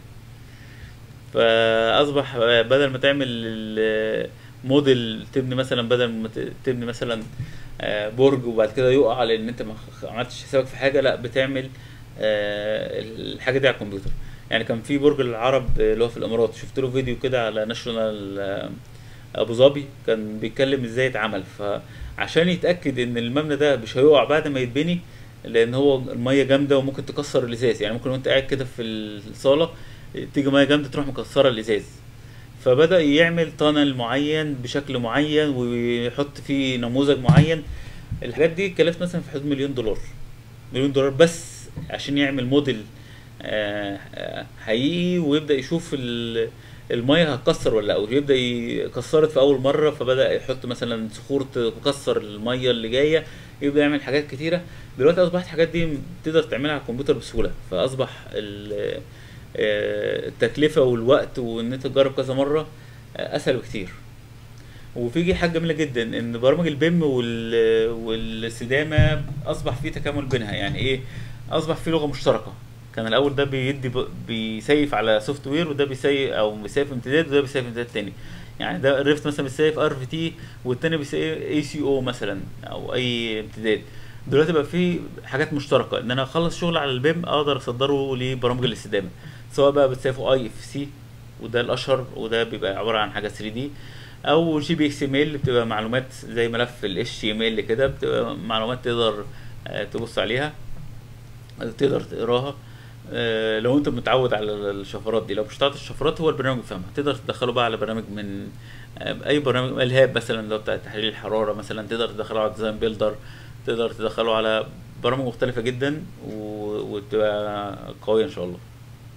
فاصبح بدل ما تعمل ال- موديل، تبني مثلا بدل ما ت- تبني مثلا آه، برج وبعد كده يقع لان انت ما خ- عملتش حسابك في حاجه، لا، بتعمل آه، الحاجه دي على الكمبيوتر. يعني كان في برج العرب اللي هو في الامارات، شفت له فيديو كده على ناشونال آه، ابو ظبي، كان بيتكلم ازاي اتعمل. فعشان يتاكد ان المبنى ده مش هيقع بعد ما يتبني، لان هو الميه جامده وممكن تكسر الازاز. يعني ممكن وانت قاعد كده في الصاله تيجي ميه جامده تروح مكسره الازاز. فبدأ يعمل تانل معين بشكل معين ويحط فيه نموذج معين. الحاجات دي كلفت مثلا في حدود مليون دولار. مليون دولار بس عشان يعمل موديل آه، آه، حقيقي، ويبدأ يشوف ال- المية هتكسر ولا لا، او يبدأ يكسرت في اول مرة، فبدأ يحط مثلا صخور تكسر المية اللي جاية. يبدأ يعمل حاجات كتيرة. دلوقتي اصبحت الحاجات دي تقدر تعملها على الكمبيوتر بسهولة، فاصبح ال- آه، التكلفة والوقت وان انت تجرب كذا مرة آه، اسهل بكتير. وفي حاجة جميلة جدا ان برامج البيم وال... والاستدامة اصبح في تكامل بينها. يعني ايه؟ اصبح في لغة مشتركة. كان الاول ده بيدي ب... بيسيف على سوفت وير، وده بيسيف او بيسيف امتداد، وده بيسيف امتداد تاني. يعني ده الريفت مثلا بيسيف ار في تي، والتاني بيسيف اي سي او مثلا، او اي امتداد. دلوقتي بقى في حاجات مشتركة، ان انا اخلص شغل على البيم اقدر اصدره لبرامج الاستدامة، سواء بقى بتسيفه اي اف سي وده الاشهر، وده بيبقى عبارة عن حاجة ثري دي، او جي بي اكس ام ال بتبقى معلومات زي ملف ال اتش تي ام ال كده، بتبقى معلومات تقدر آه، تبص عليها، تقدر تقراها. آه، لو انت متعود على الشفرات دي، لو مش هتعرف الشفرات هو البرنامج بيفهمها، تقدر تدخله بقى على برنامج من آه، اي برنامج، الهاب مثلا اللي هو بتاع تحليل الحراره مثلا، تقدر تدخله على ديزاين بيلدر، تقدر تدخله على برامج مختلفه جدا و- وتبقى قويه ان شاء الله.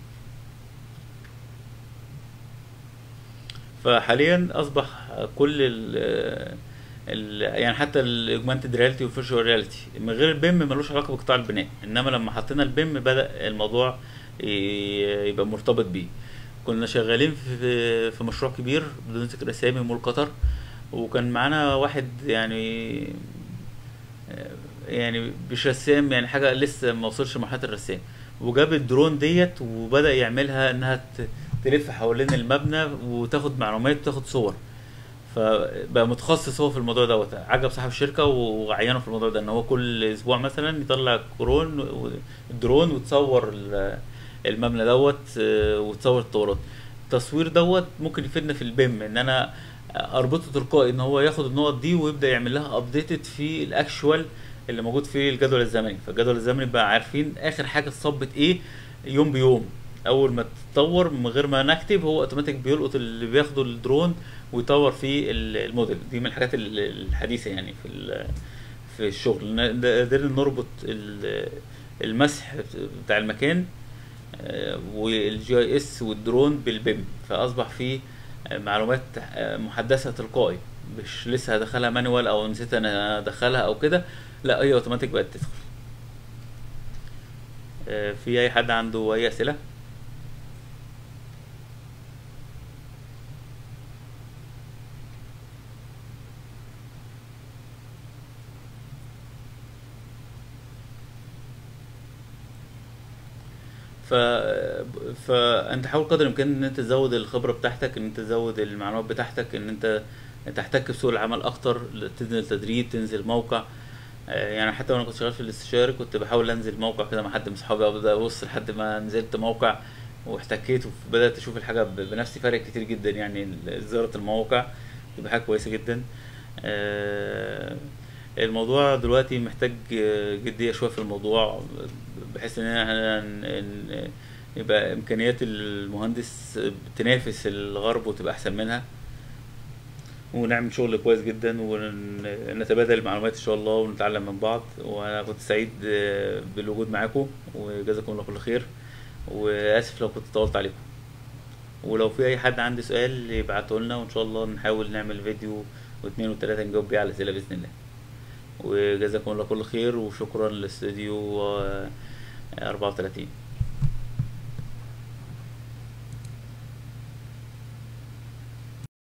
فحاليا اصبح كل ال ال يعني حتى الاوجمانتد رياليتي والفيرتشوال رياليتي من غير البيم ملوش علاقه بقطاع البناء، انما لما حطينا البيم بدا الموضوع ي- يبقى مرتبط بيه. كنا شغالين في في مشروع كبير بدون ذكر اسامي، مول قطر، وكان معانا واحد يعني يعني مش رسام، يعني حاجه لسه ما وصلش لمرحله الرسام، وجاب الدرون ديت وبدا يعملها انها ت- تلف حوالين المبنى وتاخد معلومات وتاخد صور. فبقى متخصص هو في الموضوع دوت، عجب صاحب الشركه وعينه في الموضوع ده ان هو كل اسبوع مثلا يطلع كرون و- درون وتصور ال- المبنى دوت، آه، وتصور التورات. التصوير دوت ممكن يفيدنا في البيم، ان انا اربطه تلقائي ان هو ياخد النقط دي ويبدا يعمل لها ابديتد في الاكشوال اللي موجود في الجدول الزمني. فالجدول الزمني بقى عارفين اخر حاجه اتصبت ايه يوم بيوم. اول ما تتطور من غير ما نكتب هو اوتوماتيك بيلقط اللي بياخده الدرون ويطور في ال- الموديل. دي من الحاجات ال- الحديثه يعني في ال- في الشغل، ن- قدرنا نربط ال- المسح بتاع المكان آه، والجي اي اس والدرون بالبيم، فاصبح فيه آه، معلومات آه، محدثه تلقائي، مش لسه هدخلها مانوال او نسيت انا ادخلها او كده، لا هي اوتوماتيك بقت تدخل. آه، في اي حد عنده اي اسئله؟ ف فانت حاول قدر الامكان ان انت تزود الخبره بتاعتك، ان انت تزود المعلومات بتاعتك، ان انت تحتك بسوق العمل اكتر، تنزل تدريب، تنزل موقع. آه، يعني حتى وانا كنت شغال في الاستشاري كنت بحاول انزل موقع كده مع حد من صحابي، ابدا ابص لحد ما نزلت موقع واحتكيت وبدات اشوف الحاجه ب- بنفسي، فرق كتير جدا يعني. ال- زياره المواقع تبقى حاجه كويسه جدا. آه، الموضوع دلوقتي محتاج آه، جديه شويه في الموضوع، بحيث ان احنا ن- ن- يبقى امكانيات المهندس تنافس الغرب وتبقى احسن منها، ونعمل شغل كويس جدا ونتبادل المعلومات ان شاء الله ونتعلم من بعض. وانا كنت سعيد آه، بالوجود معاكم، وجزاكم الله كل خير، واسف لو كنت طولت عليكم. ولو في اي حد عنده سؤال يبعته لنا وان شاء الله نحاول نعمل فيديو واثنين وثلاثة نجاوب بيه على الاسئله باذن الله. وجزاكم الله كل خير، وشكرا لاستوديو آه، أربعة وثلاثين.